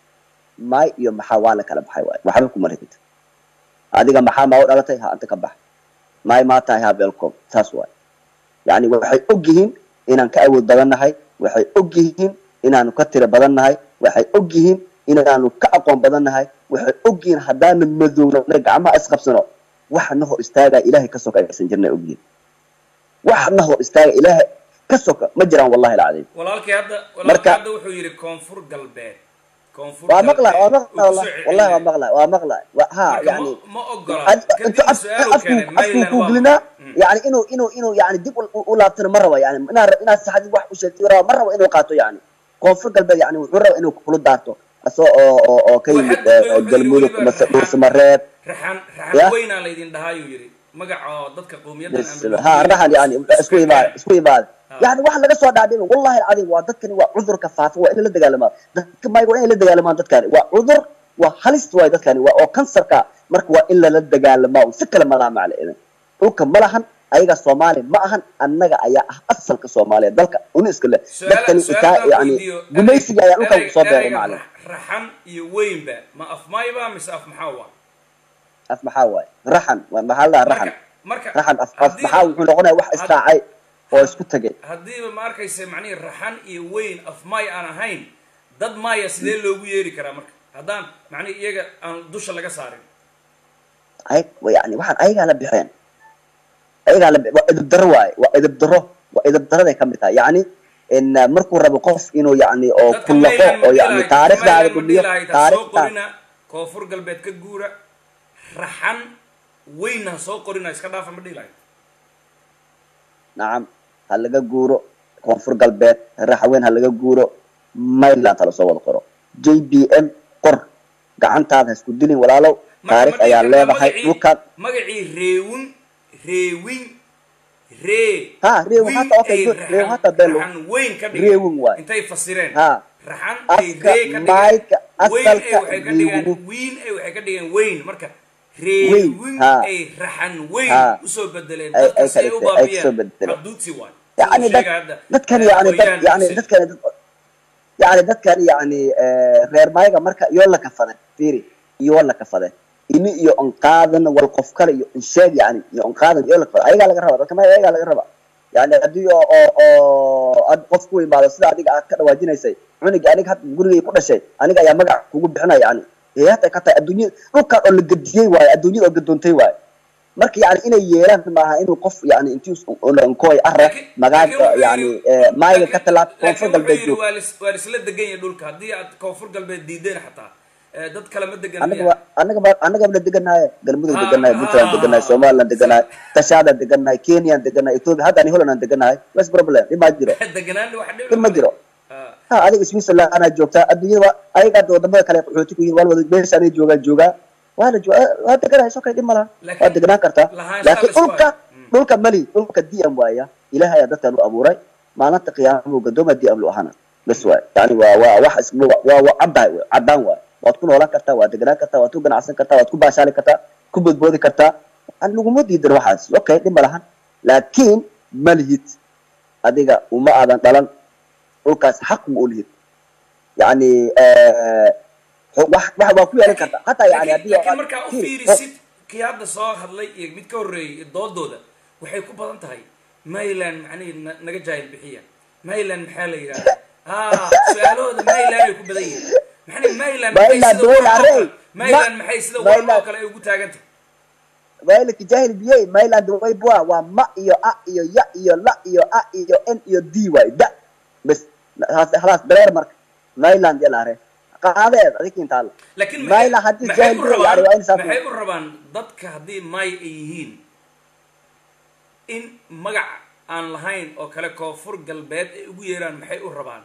may iyo maxaa waa la kala baxay waxba ku mareegta adiga maxaa ma u dhalatay ha anta ka bax may ma tahay ha welcome taas way yani waxay ogyihiin inaan ka awood badannahay waxay ogyihiin inaanu ka tiro badannahay waxay ogyihiin inaanu ka aqoon badannahay waxay ogyihiin haddaan madowna gacmaha isqabsano waxna hor istaaga ilaahay ka soo kaysan jirnay ogyihiin waxna hor istaaga ilaahay ka soo ma jiraan wallahi alcadiim walaalkii hadda wuxuu yiri koonfur galbeed waa maqla wallahi waa maqla ha yani ma ogola انت afku glina yani inuu yani dib u laabtana ma rabo yani ina saxadi wax u sheegtay rabo ma rabo inuu qaato yani koonfur galbeed yani wuxuu rabo inuu kula daarto asoo oo ka yimid galmudug masamareeb raxan weyna la idin dhahaayuu yiri magaca dadka qowmiyadda ha raxan yani isku imaad يعني واحد لقى صوت عادي والله العظيم وادتكني وعذر كفاف وإلا لا دجالمان دتك ما يقول إلا دجالمان دتكني وعذر وحلست وايد دتكني وكانسر كا مرك وإلا لا دجالمان وسكر ما لا معله إذا وكم ملهن أيها الصومالي معهن النجا أيها أصل كصومالي ذلك ونسك له دتكني يعني جميس جاي وكم صوت معله رحم يوين بقى ما أفماي بقى مش أفمحاوى أفمحاوى رحم ومحلها رحم رحم أفمحاوى يقول هنا واحد استاعي oo isku tagay hadii ma arkayse macni raxan iyo weyn afmay aan ahayn dad maaya sidee loogu yeeri karaa marka hadaan macni iyaga aan dusha laga saarin ay yani waxaan ayaga la bixeen ayaga la idib daro waa idib darada ka mid tahay yani in markuu rabo qof inuu yani oo kullaqo oo yani taariikhda dumiyo taariikhda koonfur galbeed ka guura raxan weyna soo qorina iska dhaafa ma dhilay نعم هلقى جورو كونفور قلبات الرحوين هلقى جورو ما إلا تلا صوت قرو JBM قر قعنت هذا سكدني ولا لو تاريخ أيام لا بحي وكان مجعي ريون ها ريون حتى أوكي ريون حتى بلو وين كده ريون واي أنت يفسرين ها رحان أسكا مايك أسكال وين كده وين مركب ريوين أي رحن وين وسو بدلين أي حدوتي وان يعني ده كان يعني ده كان يعني غير مايغا مركا يولا كفده فيري يولا كفده إني ينقاذن والقفكر ينشاد يعني ينقاذن يولا كفده أيها لغا ربا كما أيها لغا ربا يعني أدو قفكوي بعد سيدا أديك أكد واجينيسي عنيك أنيك حتى قولي كل شيء أنيك أيها مقع كوكو بحنا يعني هي حتى كتا الدنيا روكا اللي قديي واي الدنيا اللي قدونتي واي marka yani inay yeelan maaha inuu qof yani intii oo kooy arra magaad yani maayga ka talaab koonfur galbeed joog waa isla degan yahay dhulka hadii aad koonfur galbeed diideen xataa dad kale ma degan anaga la deganahay galmudug deganahay puntland deganahay somaliland deganahay tashaada deganahay kenya deganahay ethiopia hadda ani holland deganahay what's problem ma jiro deganaan wax dhib ma jiro ha adiga Switzerland ana joogta adduunyada ayaga wadamada kale qaxooti ku yihiin walwada meesha ay jooga وانا هذا كده هيسوق يدي ملا هذا كده كرتا لكن دولك ملي دولك دي ام وايا الهي يا دتن ابو راي ما نت قيام وقدوم دي ام لو انا بس واي يعني واحد اسمه عدان واي وتكون ولا كرتا واد كده كرتا وتو غنعسن كرتا وتكون باشالي كرتا كبد بودي كرتا ان لو مودي در waxaas okay dib malahan laakiin malhit adiga uma aadan dhalan dulkaas xaq u leeyahay yani wax ku yeelan karta hatta yani hadii marka u fiirisid kii hadda soo hadlay iyo mid ka horeeyay doodooda waxay ku badan tahay Mayland macni naga jaayil bixiya Mayland maxaa la yiraahdaa سؤالهooda mayland ay ku badan yihiin maxay mayland maxay sida warqo kale ay ugu taagantay ويلك جاهل بيه مايلاند واي بوا وما إيو أ إيو يا إيو لا إيو أ إيو إن إيو دي واي دا بس خلاص برير مرك مايلاند يلا ري هذا هذيك انت الله لكن مايلا حد جاهل بيه يعني وين سافر maxay u rabaan dadka hadii may ay yihiin in magac aan lahayn oo kale koonfur galbeed ay ugu yeeraan maxay u rabaan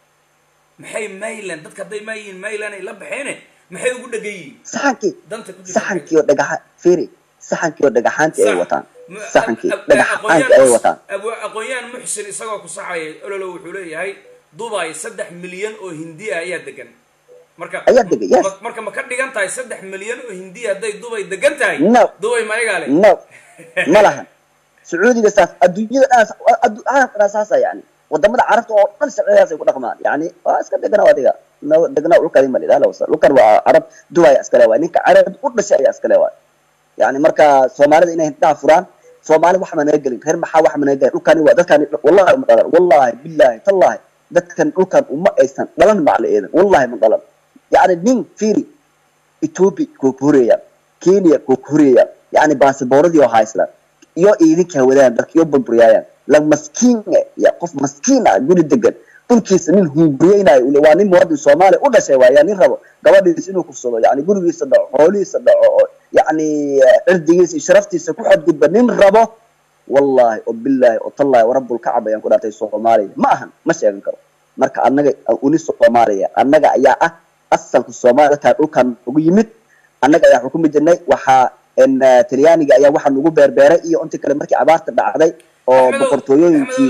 maxay mayland dadka hadday ma yihiin mayland ay la baxeen maxay ugu dhagayiin saxankii oo dhagaxa fiiri saxankii oo dhagaxaantii ay wataan saxankii dhagaxaantii ay wataan aqoonyaan muxsin isagoo ku saxayay ololo wuxuu leeyahay Dubai 3 milyan oo hindi ayaa degan marka marka ma ka dhigan tahay 3 milyan oo hindi haday Dubai degan tahay Dubai ma iga leh malahan sacuudiga saas adduunyada asaasa yani wadamada carabta oo dhan sharciyaas ay ku dhaqmaan yani waa iska degana wadiga degana uu kaliya ma leedahay lawsa lukan waa arab Dubai iskale waa ninka carab u dhashay ayaa iskale waa يعني مركا سومالي إنه هنتا فران سومالي واحد من يقلين غير محا واحد من يقلين وكان يوا ذكر والله مقدر والله بالله تالله ذكر وكان وما إيسان دلنا مع الإيدن والله من دلنا يعني نين فيري إثيوبي كوكوريا كينيا كوكوريا يعني باسبوردي وهايسلا يو إيدي كهودان ذاك يو ببريايا لما مسكين يا قف مسكين يقول الدقن تنكيس من هم برينا يقول واني مواد الصومالي ولا شيء يعني ربو قبل يسينو كفصلوا يعني يقولوا يصدق حولي يصدق يعني أرديس شرفتي سكوحد قد بنين ربو والله وبالله وطلع ورب الكعبة ينقل هاتي الصومالي ما أهم مش ينقل مركا أنك أوني الصومالي أنك يا أصلا الصومالي كان يمت أنك يا حكومة الجنة وحا إن ترياني يا واحد نقول بربري أنت كلامك عبارة بعدي أو بقرطوينكي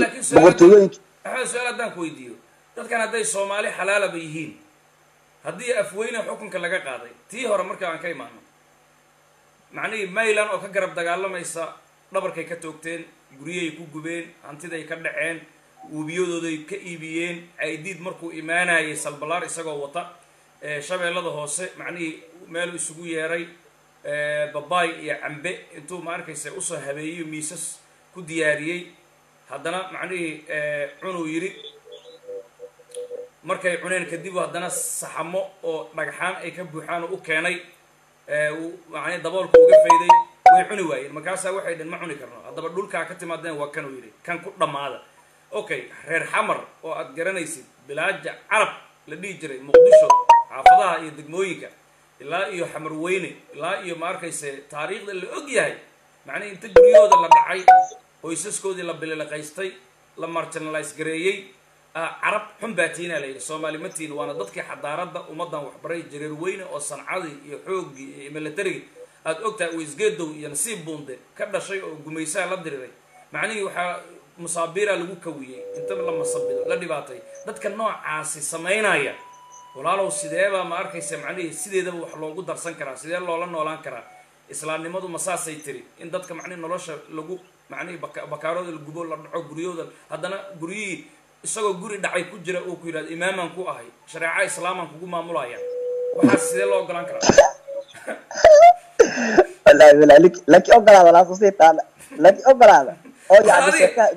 أحمد سؤال دان كويديو dadkan haday Soomaali xalaal ba yihiin hadii afweyna xukunka laga qaaday tii hore marka aan ka imaano macnii maylan oo ka garab dagaalamaysa dhabarkay ka toogteen guriyay ku gubeen hantiday ka dhaceen wubiyadooday ka iibiyeen aydiid markuu iimaanayay salbalaar isagoo wata shabeellada hoose macnii meel isugu yeeray babaay iyo cambe intuu ma arkaysa u soo habeeyay miisas ku diyaariyay haddana macnii cunuu yiri markay cuneen kadib haddana saxamo oo dhagxaan ay ka buuxaan u keenay macnii daboolka uga fayday way cuni waayeen markaas waxay dhan ma cuni karno haddaba dhulka ka timaadeen waa kan uu yiri kan ku dhamaada okay reer xamar oo aad garanaysid bilaaja carab la dhigi jiray muqdisho xaafadaha iyo degmooyinka ilaa iyo xamar weyne ilaa iyo ma arkayse taariikhda la og yahay macnii inta guriyooda la dhacay qoysaskoodii la bilaqaystay la marginalize gareeyay عرب حن باتينا لي الصومالي متين وانا ضدك حضارات ومضان وحبري جرير وين او صنعادي يحوق ميلتري اد اوغتا ويسجدو ينسيب بوند كدا شيء او غميسا لا ديري معني waxa musaabira lagu kawiyay inta lama sabido la dhibaatay dadka noocaasi sameynaya walaalow sideeba ma arkaysa macni sideedaba wax loogu darsan karaa sidee loola noolaan karaa islaamnimadu masaasay tiri in dadka macni nolosha lagu macni bakaarooda lagu gubo la dhaco guriyooda haddana guriyi isagoo guri dhacay ku jira oo ku yiraahdo imaaman ku ahay shariica islaaman kugu maamulaya waxa sidee loo ogolaan karaa wallahi walaalك laki ogolaada la soo seetaan laki ogolaada oo yaani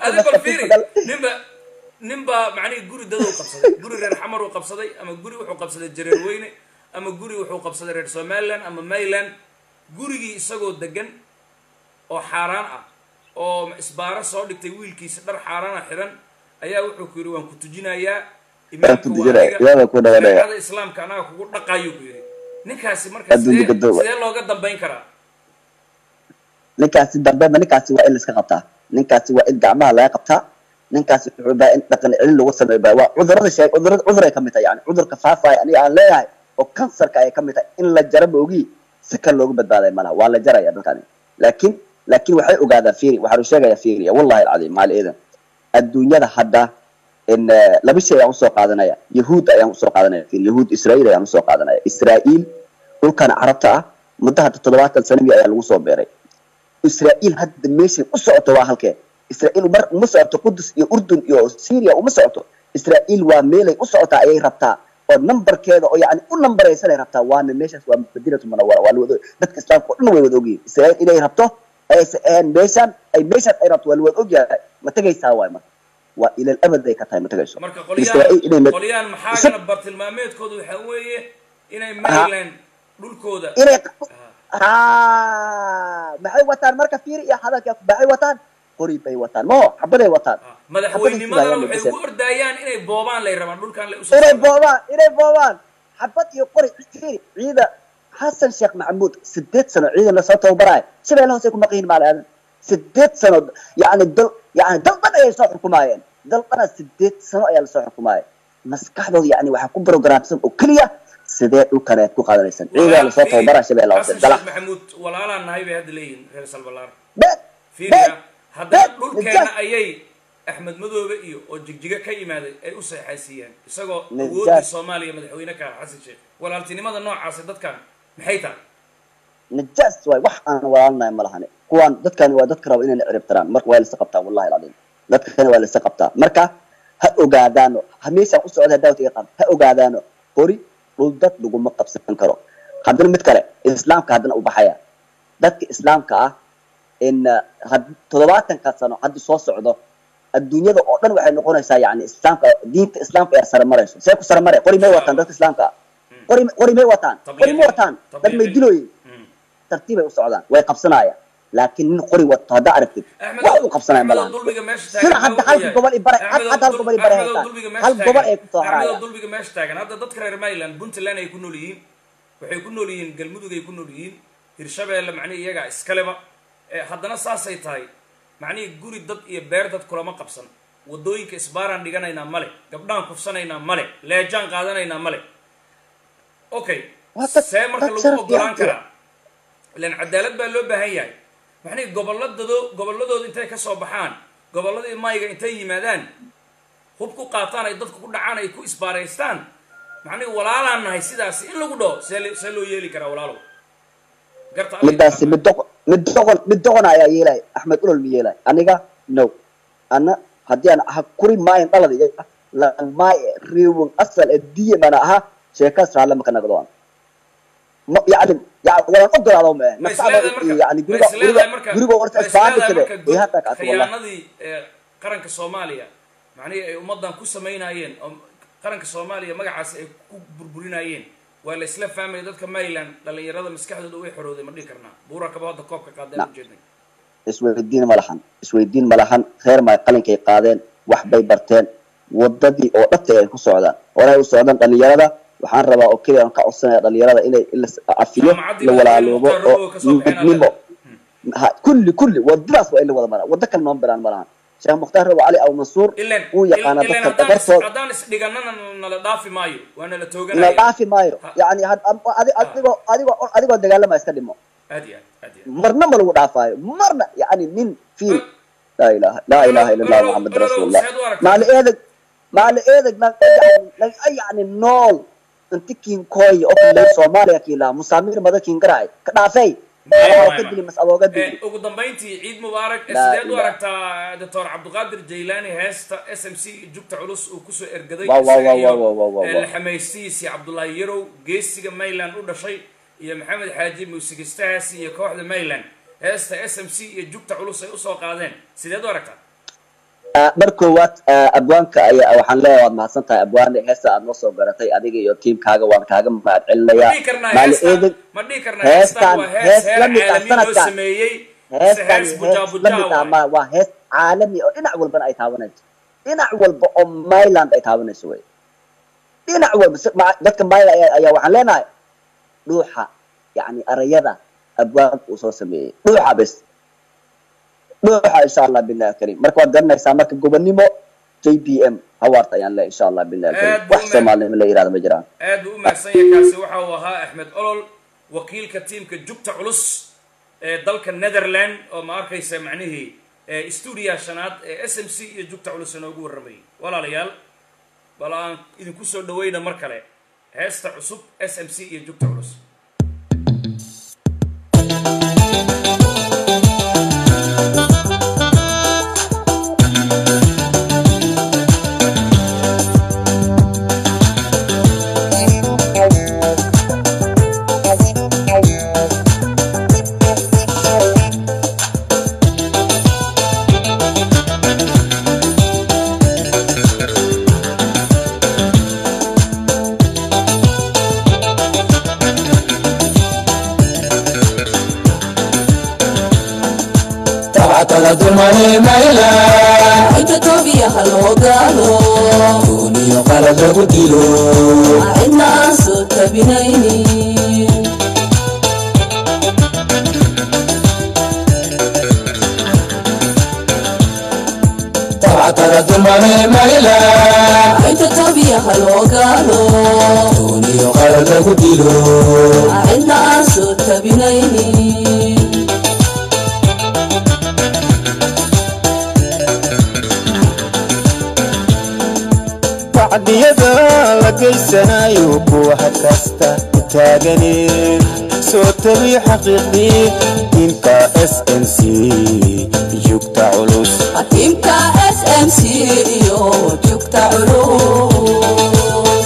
nimba macni guri dad uu qabsaday guri reer xamar uu qabsaday ama guri wuxuu qabsaday jareer weyne ama guri wuxuu qabsaday reer Somaliland ama Mayland gurigii isagoo degan oo xaraan ah oo isbaara soo dhigtay wiilkiisa dhar xaraan ah xiran ayaa wuxuu ku yiri waan ku tujinayaa imaamka waa islaamka anaga kugu dhaqayo ku yiri ninkaasi markaa sidee looga dambeyn karaa ninkaasi waa in iska qabtaa ninkaasi waa in gacmaha laga qabtaa ninkaasi wuxuu baa in dhaqan cilmi lagu sameeyo waa cudurada cudur ay kamid tahay yani cudurka faafay aniga aan leeyahay oo kansarka ay kamid tahay in la jarabo ogi si kale loogu badbaaday malaha waa la jaraya dadkani laakiin waxay ogaadaan fiiri waxa uu sheegaya fiiri wallahi alcadiim maal eedan adduunyada hadda in laba shay aan soo qaadanaya yahuud ayaan soo qaadanaya fiiri yahuud israa'iil ayaan soo qaadanaya israa'iil dhulkan carabta ah muddo 70 sano ayaa lagu soo beeray israa'iil hadda meesha u socoto waa halkee israa'iil mar uma socoto qudus iyo urdun iyo syria uma socoto israa'iil waa meelay u socota ayay rabtaa oo numberkeeda oo yani u numberaysan ay rabtaa waana meeshaas waa Madiinatu Munawwara waa wado dadka islaamka oo dhan way wada ogyihiin israa'iil inay rabto ay meeshan ay rabto waa wada ogyahay ma tagaysaa waay marka وإلى الأبد ذي كتاي متجسو marka qoliyaan maxaagana bartilmaameedkoodu waxa weeye inay Maryland dhulkooda maxay wataan marka fiir iyo hadalka baxay wataan qori bay wataan mo xabaday wataan madaxweynimadana waxay u ordayaan inay boobaan lay rabaan dhulkan lay u soo inay boobaan xabad iyo qori fiir ciida حسن شيخ محمود 6 سنة عيدا لصوته وبراي شبه له سيكون مقين مع الآن 6 سنة يعني دل بنا يسوع حكومايين دل بنا 6 سنة يسوع حكومايين مسكحه يعني وحكون بروجرام سم وكليا سيدات وكانت كو قادر يسن عيدا لصوته وبراي شبه له حسن شيخ محمود ولا لا نهاي بهاد لين غير سلبلار فيريا هذا دول كان ايي احمد مدوبه iyo oo jigjiga ka yimaaday ay u saxaysiyeen isagoo awoodii Soomaaliya madaxweyne ka xasan sheekh walaaltinimada noocaas dadkan maxay tahay نجاس واي wax aan walaalnay ma lahan kuwan dadkan waa dadka raba inay cirib tiraan marka waa la saqabtaa wallahi alcadiim dadkan waa la saqabtaa marka ha ogaadaano hamiisa u socda daawtiga qab ha ogaadaano qori dhul dad lagu ma qabsan karo haddana mid kale islaamka haddana u baxaya dadka islaamka ah in 70 ka sano hadda soo socdo adduunyada oo dhan waxay noqonaysaa yani islaamka diinta islaamka ay sar marayso say ku sar maray qori may wataan dadka islaamka qori may wataan dad may dilooyin tartiib ay u socdaan way qabsanayaan laakiin nin qori wato hada aragtid waa u qabsanayaan malaha sida hadda hal gobol ibara hal gobol ay ku soo harayaan dulbiga meesha taagan hadda dadka reer Maryland Puntland ay ku nool yihiin waxay ku nool yihiin galmudug ay ku nool yihiin hirshabeelle macna iyaga iskaleba haddana saasay tahay macna guri dad iyo beer dad kulama qabsan wadooyinka isbaaran dhiganayna male gabdhaan kufsanayna male leejaan qaadanayna male okay see marka lagu ogolaan karaa ilaan cadaalad baa loo baahan yahay maxay gobolladooda intay ka soo baxaan gobolladii mayga intay yimaadaan hub ku qaataan ay dadku ku dhacaan ay ku isbaareystaan maxay walaalaan nahay sidaas in lagu dhaw see loo yeeli karaa walaalo garta midaasi mid doqon ayaa yeelay Axmed ulul yeelay aniga no ana hadii aan kuri maayn dhalada la maay riwun asal diye mana aha sheeka saala ma kana gadaan ma yani wala ogolaado ma nafsada yani guriga horta isbaan kale ee hata ka khiyaanadii qaranka Soomaaliya macni ay ummadan ku sameynayeen qaranka Soomaaliya magacaas ay ku burburinayeen waa la isla fahmay dadka Maryland dhalinyarada maskaxdooda way xorooday ma dhigi karnaa buura ka baada koobka qaadeen u jeednay isweydiin malahan reer ma qalinkay qaadeen wax bay barteen wadadii oo dhabta ay ku socdaan oray u socdaan dhalinyarada waxaan rabaa oo kaliya ka codsanaya dhalinyarada inay afiyo la walaaloobo oo midnimo kulli wadadaas waa ila wada mara wada kale noon baraan malahan Sheekh Mukhtaar Rabo Ali Aw Mansuur uu yaqaan dadka dabartood hadaan isdhiganana nala dhaafi maayo waana la tooganaya nala dhaafi maayo yani adigoo dagaalama iska dhimo marna ma lagu dhaafayo marna yani nin fi la ilaha illa Allah Muhammad Rasulullah maali eedag yani nool intikin koy oo kale Soomaaliya kiila musaamir madakin garay ka dhaafay ugu dambeyntii ciid mubaarak sideed u aragtaa Dr. Cabdiqaadir Jeylaani heesta SMC jugta culus uu ku soo ergaday xamaystiisi Cabdullaahi Yarow geesiga Maryland u dhashay iyo Maxamed Xaaji muusigistahaas iyo kooxda Maryland heesta SMC iyo jugta culus ay u soo qaadeen sideed u aragtaa markoowaad abwaanka ayaa waxaan leeyahay waad mahadsantahay abwaan heesta aad noo soo garatay adiga iyo tiimkaaga waan kaaga mahad celinayaa maali eedag ma dhigi karnaa heestan waa hees caalami oo sameeyay hees bujabuja waa hees caalami oo dhinac walba ay taabanayso dhinac walba oo Maryland ay taabanayso way dhinac walba dadka Maryland ayaa waxaan leenahay dhuuxa yani arayada abwaanka uu soo sameeyay dhuuxa bas dhuuxa insha Allah billahi karim marka waad garanaysaa marka gobonimo JPM hawarta ayaan la insha Allah billahi karim wax Soomaaliya la yiraahdo ma jiraan aad u mahadsan yahay kaasi waxa uu ahaa Axmed Olol wakiilka tiimka jugta culus ee dalka Netherland oo ma arkaysa macnaheedu studio shanaad ee SMC iyo jugta culus inoogu warramay walaalayaal balaan idinku soo dhaweeyna mar kale heesta cusub SMC iyo jugta culus dulmane maylan inta tobiya haloo gaalo duniyo qalad lagu dilo cidna aan soo tabinaynin tabcatara dulmane maylan inta tobiya haloo gaalo duniyo qalad lagu dilo cidna aan soo tabinaynin tacdiyada la geysanayo kuwa kasta taaganeen soo tabi xaqiiqdii diinta SMC joogta culus diinta SMC iyo joogta culus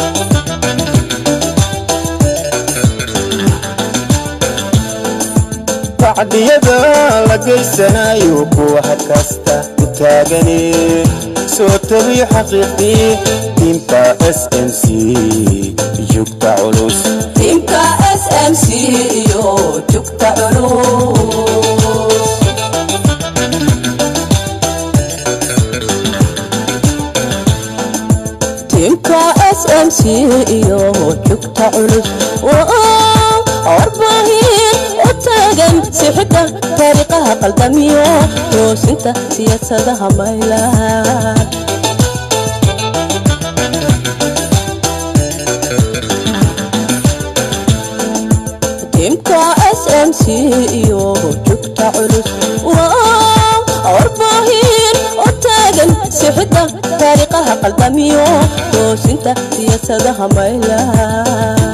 tacdiyada la geysanayo kuwa kasta taaganeen soo tabi xaqiiqdii diinta SMC joogta culus diinta SMC iyo joogta culus diinta SMC iyo joogta culus arbaahin u taagan sixidda taariikhaha qaldamiyo toosinta siyaasadaha maylan diinta SMC iyo joogta culus arbaahin u taagan sixidda taariikhaha qaldamiyo toosinta siyaasadaha maylan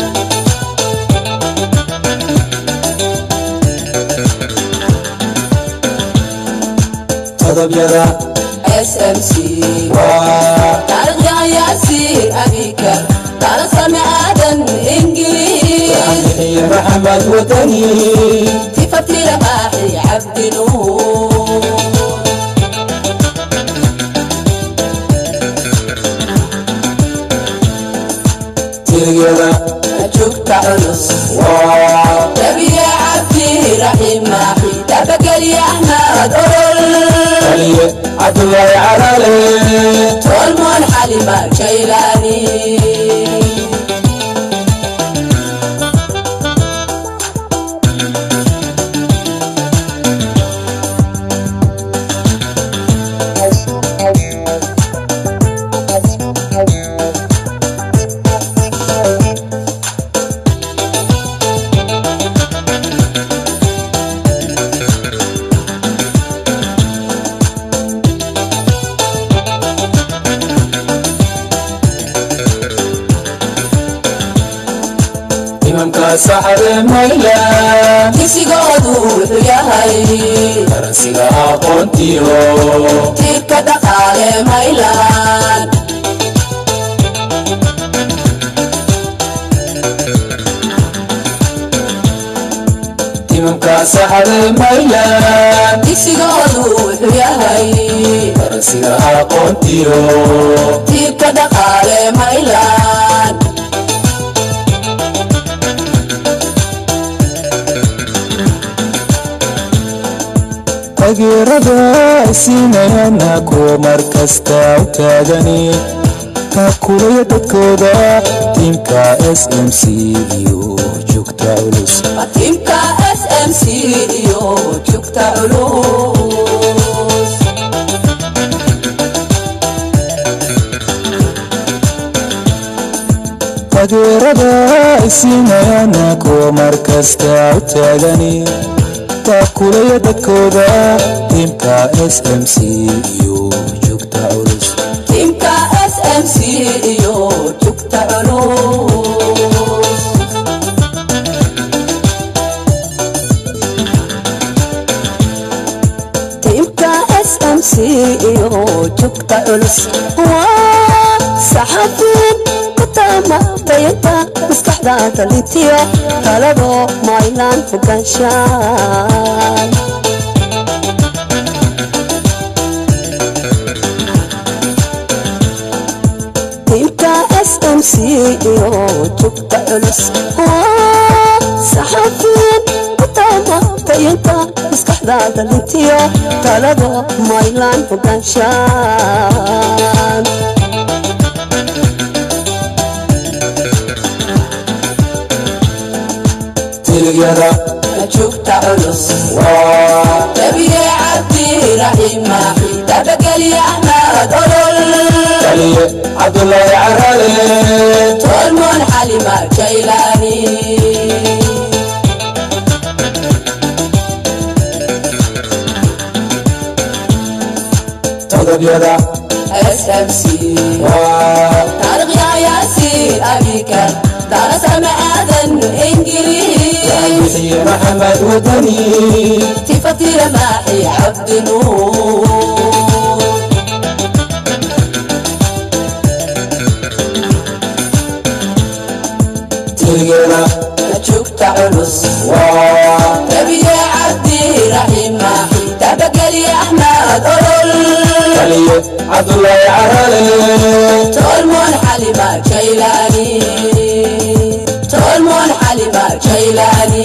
todobyada SMC taariikhda yaasiir abika taala same aadan ingiriis iyo maxamed wadani tifatri rabaaxi cabdinuur tiriyada joogta culus tabiya cabdi raxima tabageli axmed olol kaliye cabdullaahi carale tolmoon xalima jaylaani imamka saxare maylan kisigoodu wuxuu yahay faransiga aqoontiyo tiirka dhaqaale maylan imamka saxare maylan kisigoodu wuxuu yahay faransiga aqoontiyo tiirka dhaqaale maylan taageerada siinayana kuwa markasta u taagani taakulaya dadkooda tiimka SMC iyo joogta culus tiimka SMC iyo joogta culus taageerada siinayana kuwa markasta u taagani taakulaya dadkooda tiimka SMC iyo joogta culus tiimka SMC iyo joogta culus tiimka SMC iyo joogta culus saxafiin kutama tayanta maskaxda talitiyo talado maylan fogaanshaan tiimka SMC iyo joogta culus saxafiin kutama tayinta maskaxdaada dhintiyo talado maylaan fogaanshaan tiligyada joogta culus tabiye cabdi raxima tabageliya ahmad olol taliye cabdullaahi carale tolmoon xalima jaylaani todobyada SMC taariikh yaa yaasiin abikar darasa maadan ingiriis محمد ودني تفتي لماحي عبد نور تلقينا جوكت علوس تبي عبدي رحيمة تبقى لي أحمد أولول تلي عبد الله عرالي تولمون حليمة جيلاني تولمون حليمة جيلاني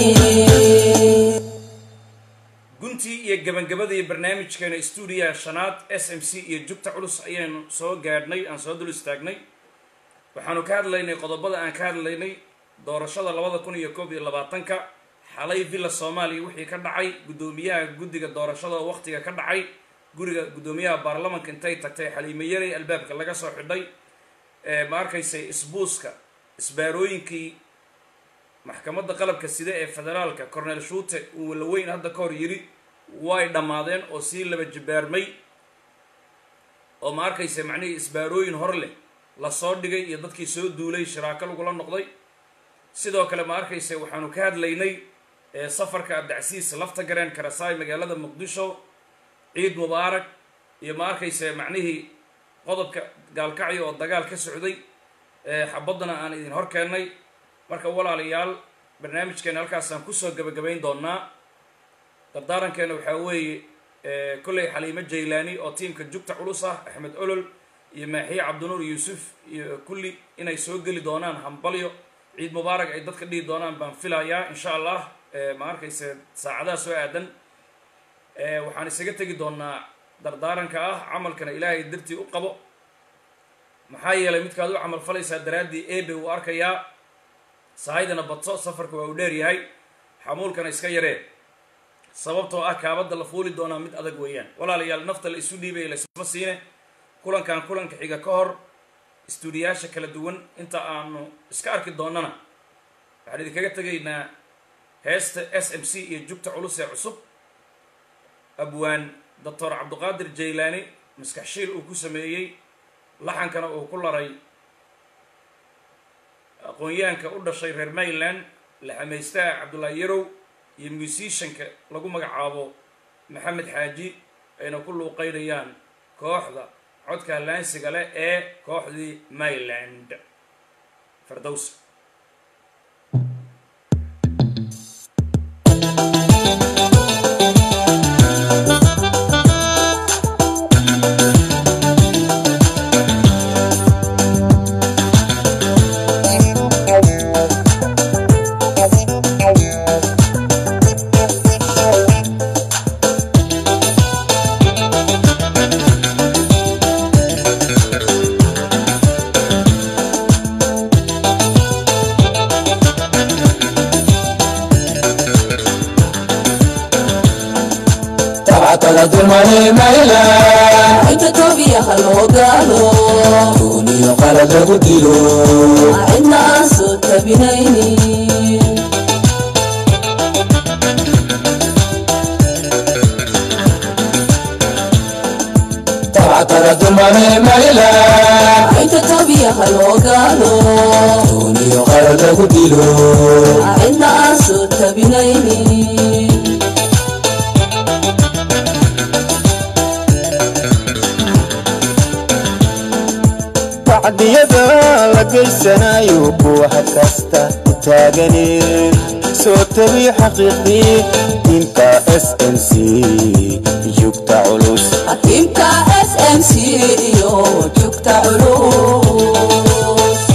guntii iyo gabagabadii barnaamijkeena stuudiyaha shanaad SMC iyo jugta culus ayaynu soo gaadhnay aan soo dul istaagnay waxaanu ka hadlaynay qodobada aan ka hadlaynay doorashada 2021 xalay villa Soomaaliya wixii ka dhacay gudoomiyaha guddiga doorashada waqtiga ka dhacay guriga gudoomiyaha baarlamaanka intay tagtay Xaliime Yare albaabka laga soo xidhay ma arkaysay isbuuska isbaarooyinkii maxkamadda qalabka sida ee federaalka Cornel Shuute uu la weyn hadda ka hor yiri way dhamaadeen oo si laba jibaarmay oo ma arkaysay macnaheedu isbaarooyin hor leh la soo dhigay iyo dadkii soo duulay shiraaka lagu la noqday sidoo kale ma arkaysay waxaanu ka hadlaynay safarka Abdicasiis lafta gareen Karasaay magaalada Muqdisho ciid mubaarak iyo ma arkaysay macnaheedu qodobka gaalkacyo oo dagaal ka socday xabadana aan idin hor keenay marka walaalayaal barnaamijkeena halkaas aan ku soo gabagabayn doonaa dardaarankeena waxa weeye kulay Xaliime Jaylaani oo teamka jugta culus ah Axmed Olol iyo Maaxi Cabdinuur Yuusuf iyo kulli inay soo gali doonaan hambalyo ciid mubaarak ay dadka dhigi doonaan baan filayaa insha Allah ma arkaysa saacadaha soo aadan waxaan isaga tagi doonaa dardaaranka ah camalkana Ilaahay dartii u qabo maxaa yeelay midkaad u camal falaysaa daraadii eebe uu arkayaa saayidana badso safarka waa u dheer yahay xamuulkana iska yaree sababtoo ah kaabada la fuuli doonaa mid adag weeyaan walaalayaal nafta la isu dhiibay la isma siine kulankan kulanka xiga ka hor istuudiyaasha kala duwan inta aanu iska arki doonana waxaan idinkaga tegaynaa heesta SMC iyo jugta culus ee cusub abwaan Dr. Cabdiqaadir Jaylaani maskaxshiil uu ku sameeyey laxankana uu ku laray aqoonyahanka u dhashay reer Maryland la xameystaa Cabdullaahi Yarow iyo musicianka lagu magacaabo Maxamed Xaaji ayna ku luuqeynayaan kooxda codka laansiga leh ee kooxdii Maryland Fardows الماني ميلا انت توبي خلو قالو دوني قلب قدلو عنا صوت بنيني تعترض الماني ميلا انت توبي خلو قالو دوني قلب قدلو عنا صوت بنيني عديدا لقيسنايو بوحد كاستا تاغني صوتي حقيقي انت SMC جوكتا علوس انت SMC يو جوكتا علوس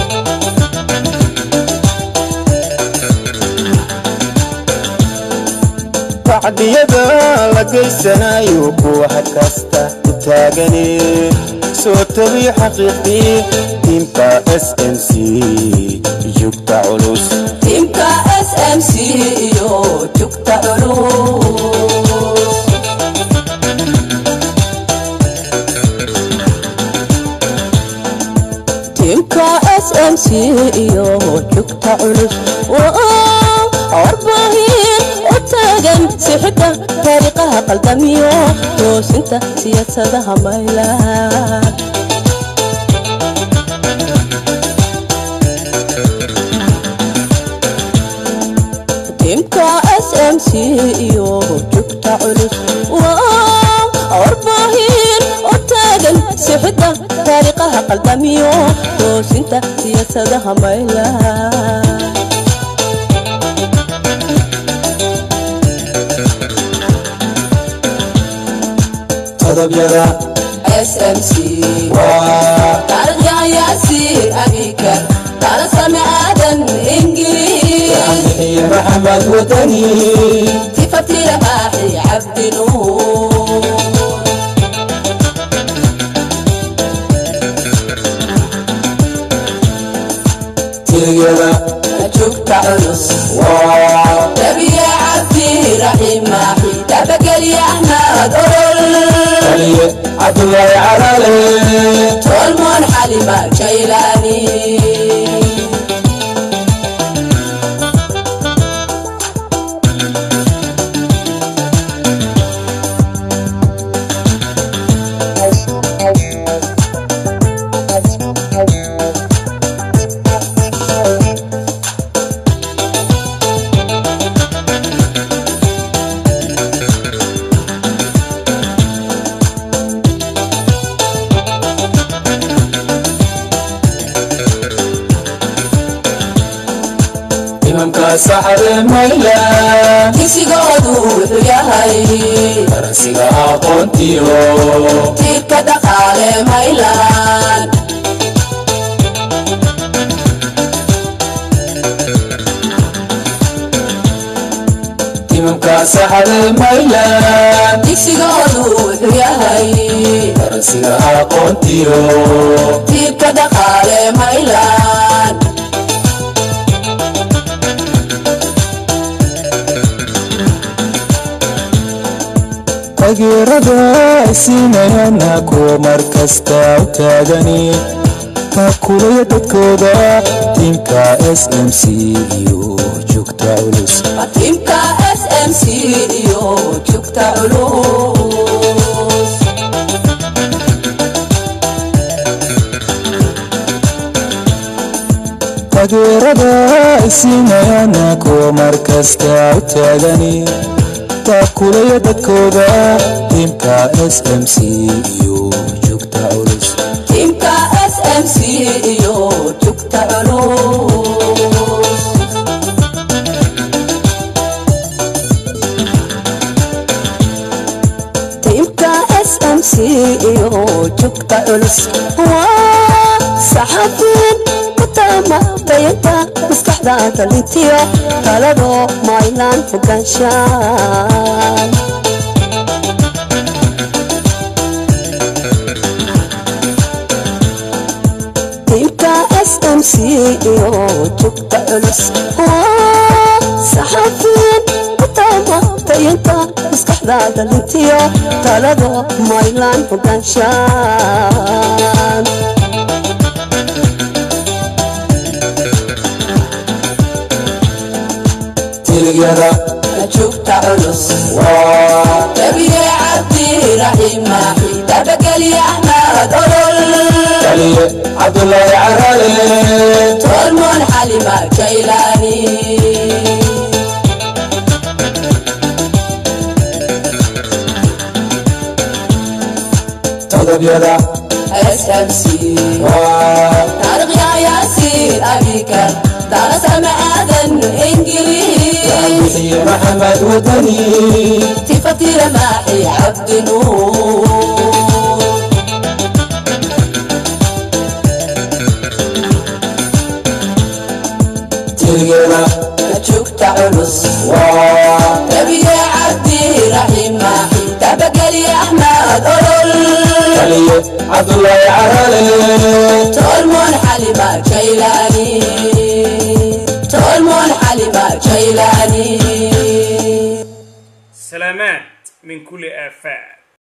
tacdiyada la geysanayo kuwa kasta u taagane soo tabi xaqiiqii tiimka SMC jugta culus tiimka SMC iyo jugta culus tiimka SMC iyo jugta culus arbaahin u taagan sixidda taariikhaha qaldamiyo toosinta siyaasadaha maylaan tiimka SMC iyo jugta culus arbaahin u taagan sixidda taariikhaha qaldamiyo toosinta siyaasadaha maylaan qodobyada SMC taariikhda yaasiir abikar taala sami aadan ingiriis iyo maxamed wadani tifatira baaxi cabdi nuur tiryada jugta culus nabiya cabdi raxiim maaxi tabageli ahmad olol kaliye cabdullaahi caraale tolmoon xalima jaylaani saxare maylaan kisigoodu wuxuu yahay faransiga aqoontiyo tiirka dhaqaale maylaan imamka saxare maylaan kisigoodu wuxuu yahay faransiga aqoontiyo tiirka dhaqaale maylaan taageerada siinayana kuwa markasta u taagani taakulaya dadkooda tiimka SMC iyo jugta culus tiimka SMC iyo jugta culus taageerada siinayana kuwa markasta u taagani taakulaya dadkooda tiimka SMC iyo jugta culus tiimka SMC iyo jugta culus tiimka SMC iyo jugta culus saxafiin kutama tayanta maskaxda talintiyo talado maylaan fogaanshaan tiimka SMC iyo jugta culus saxafiin kutama tayanta maskaxda talintiyo talado maylaan fogaanshaan tiryada jugta culus nabiya cabdi raxiim maaxi tabageli ahmad olol kaliye cabdullaahi caraale tolmoon xalima jaylaani qodobyada SMC taariikhda yaasiir abikar taala sami aadan ingiriis iyo maxamed wadani tifatira maaxi cabdi nuur tiryada jugta culus nabiya cabdi عبد الله عرالي تولمون حليمة جيلاني تولمون حليمة جيلاني سلامات من كل آفات.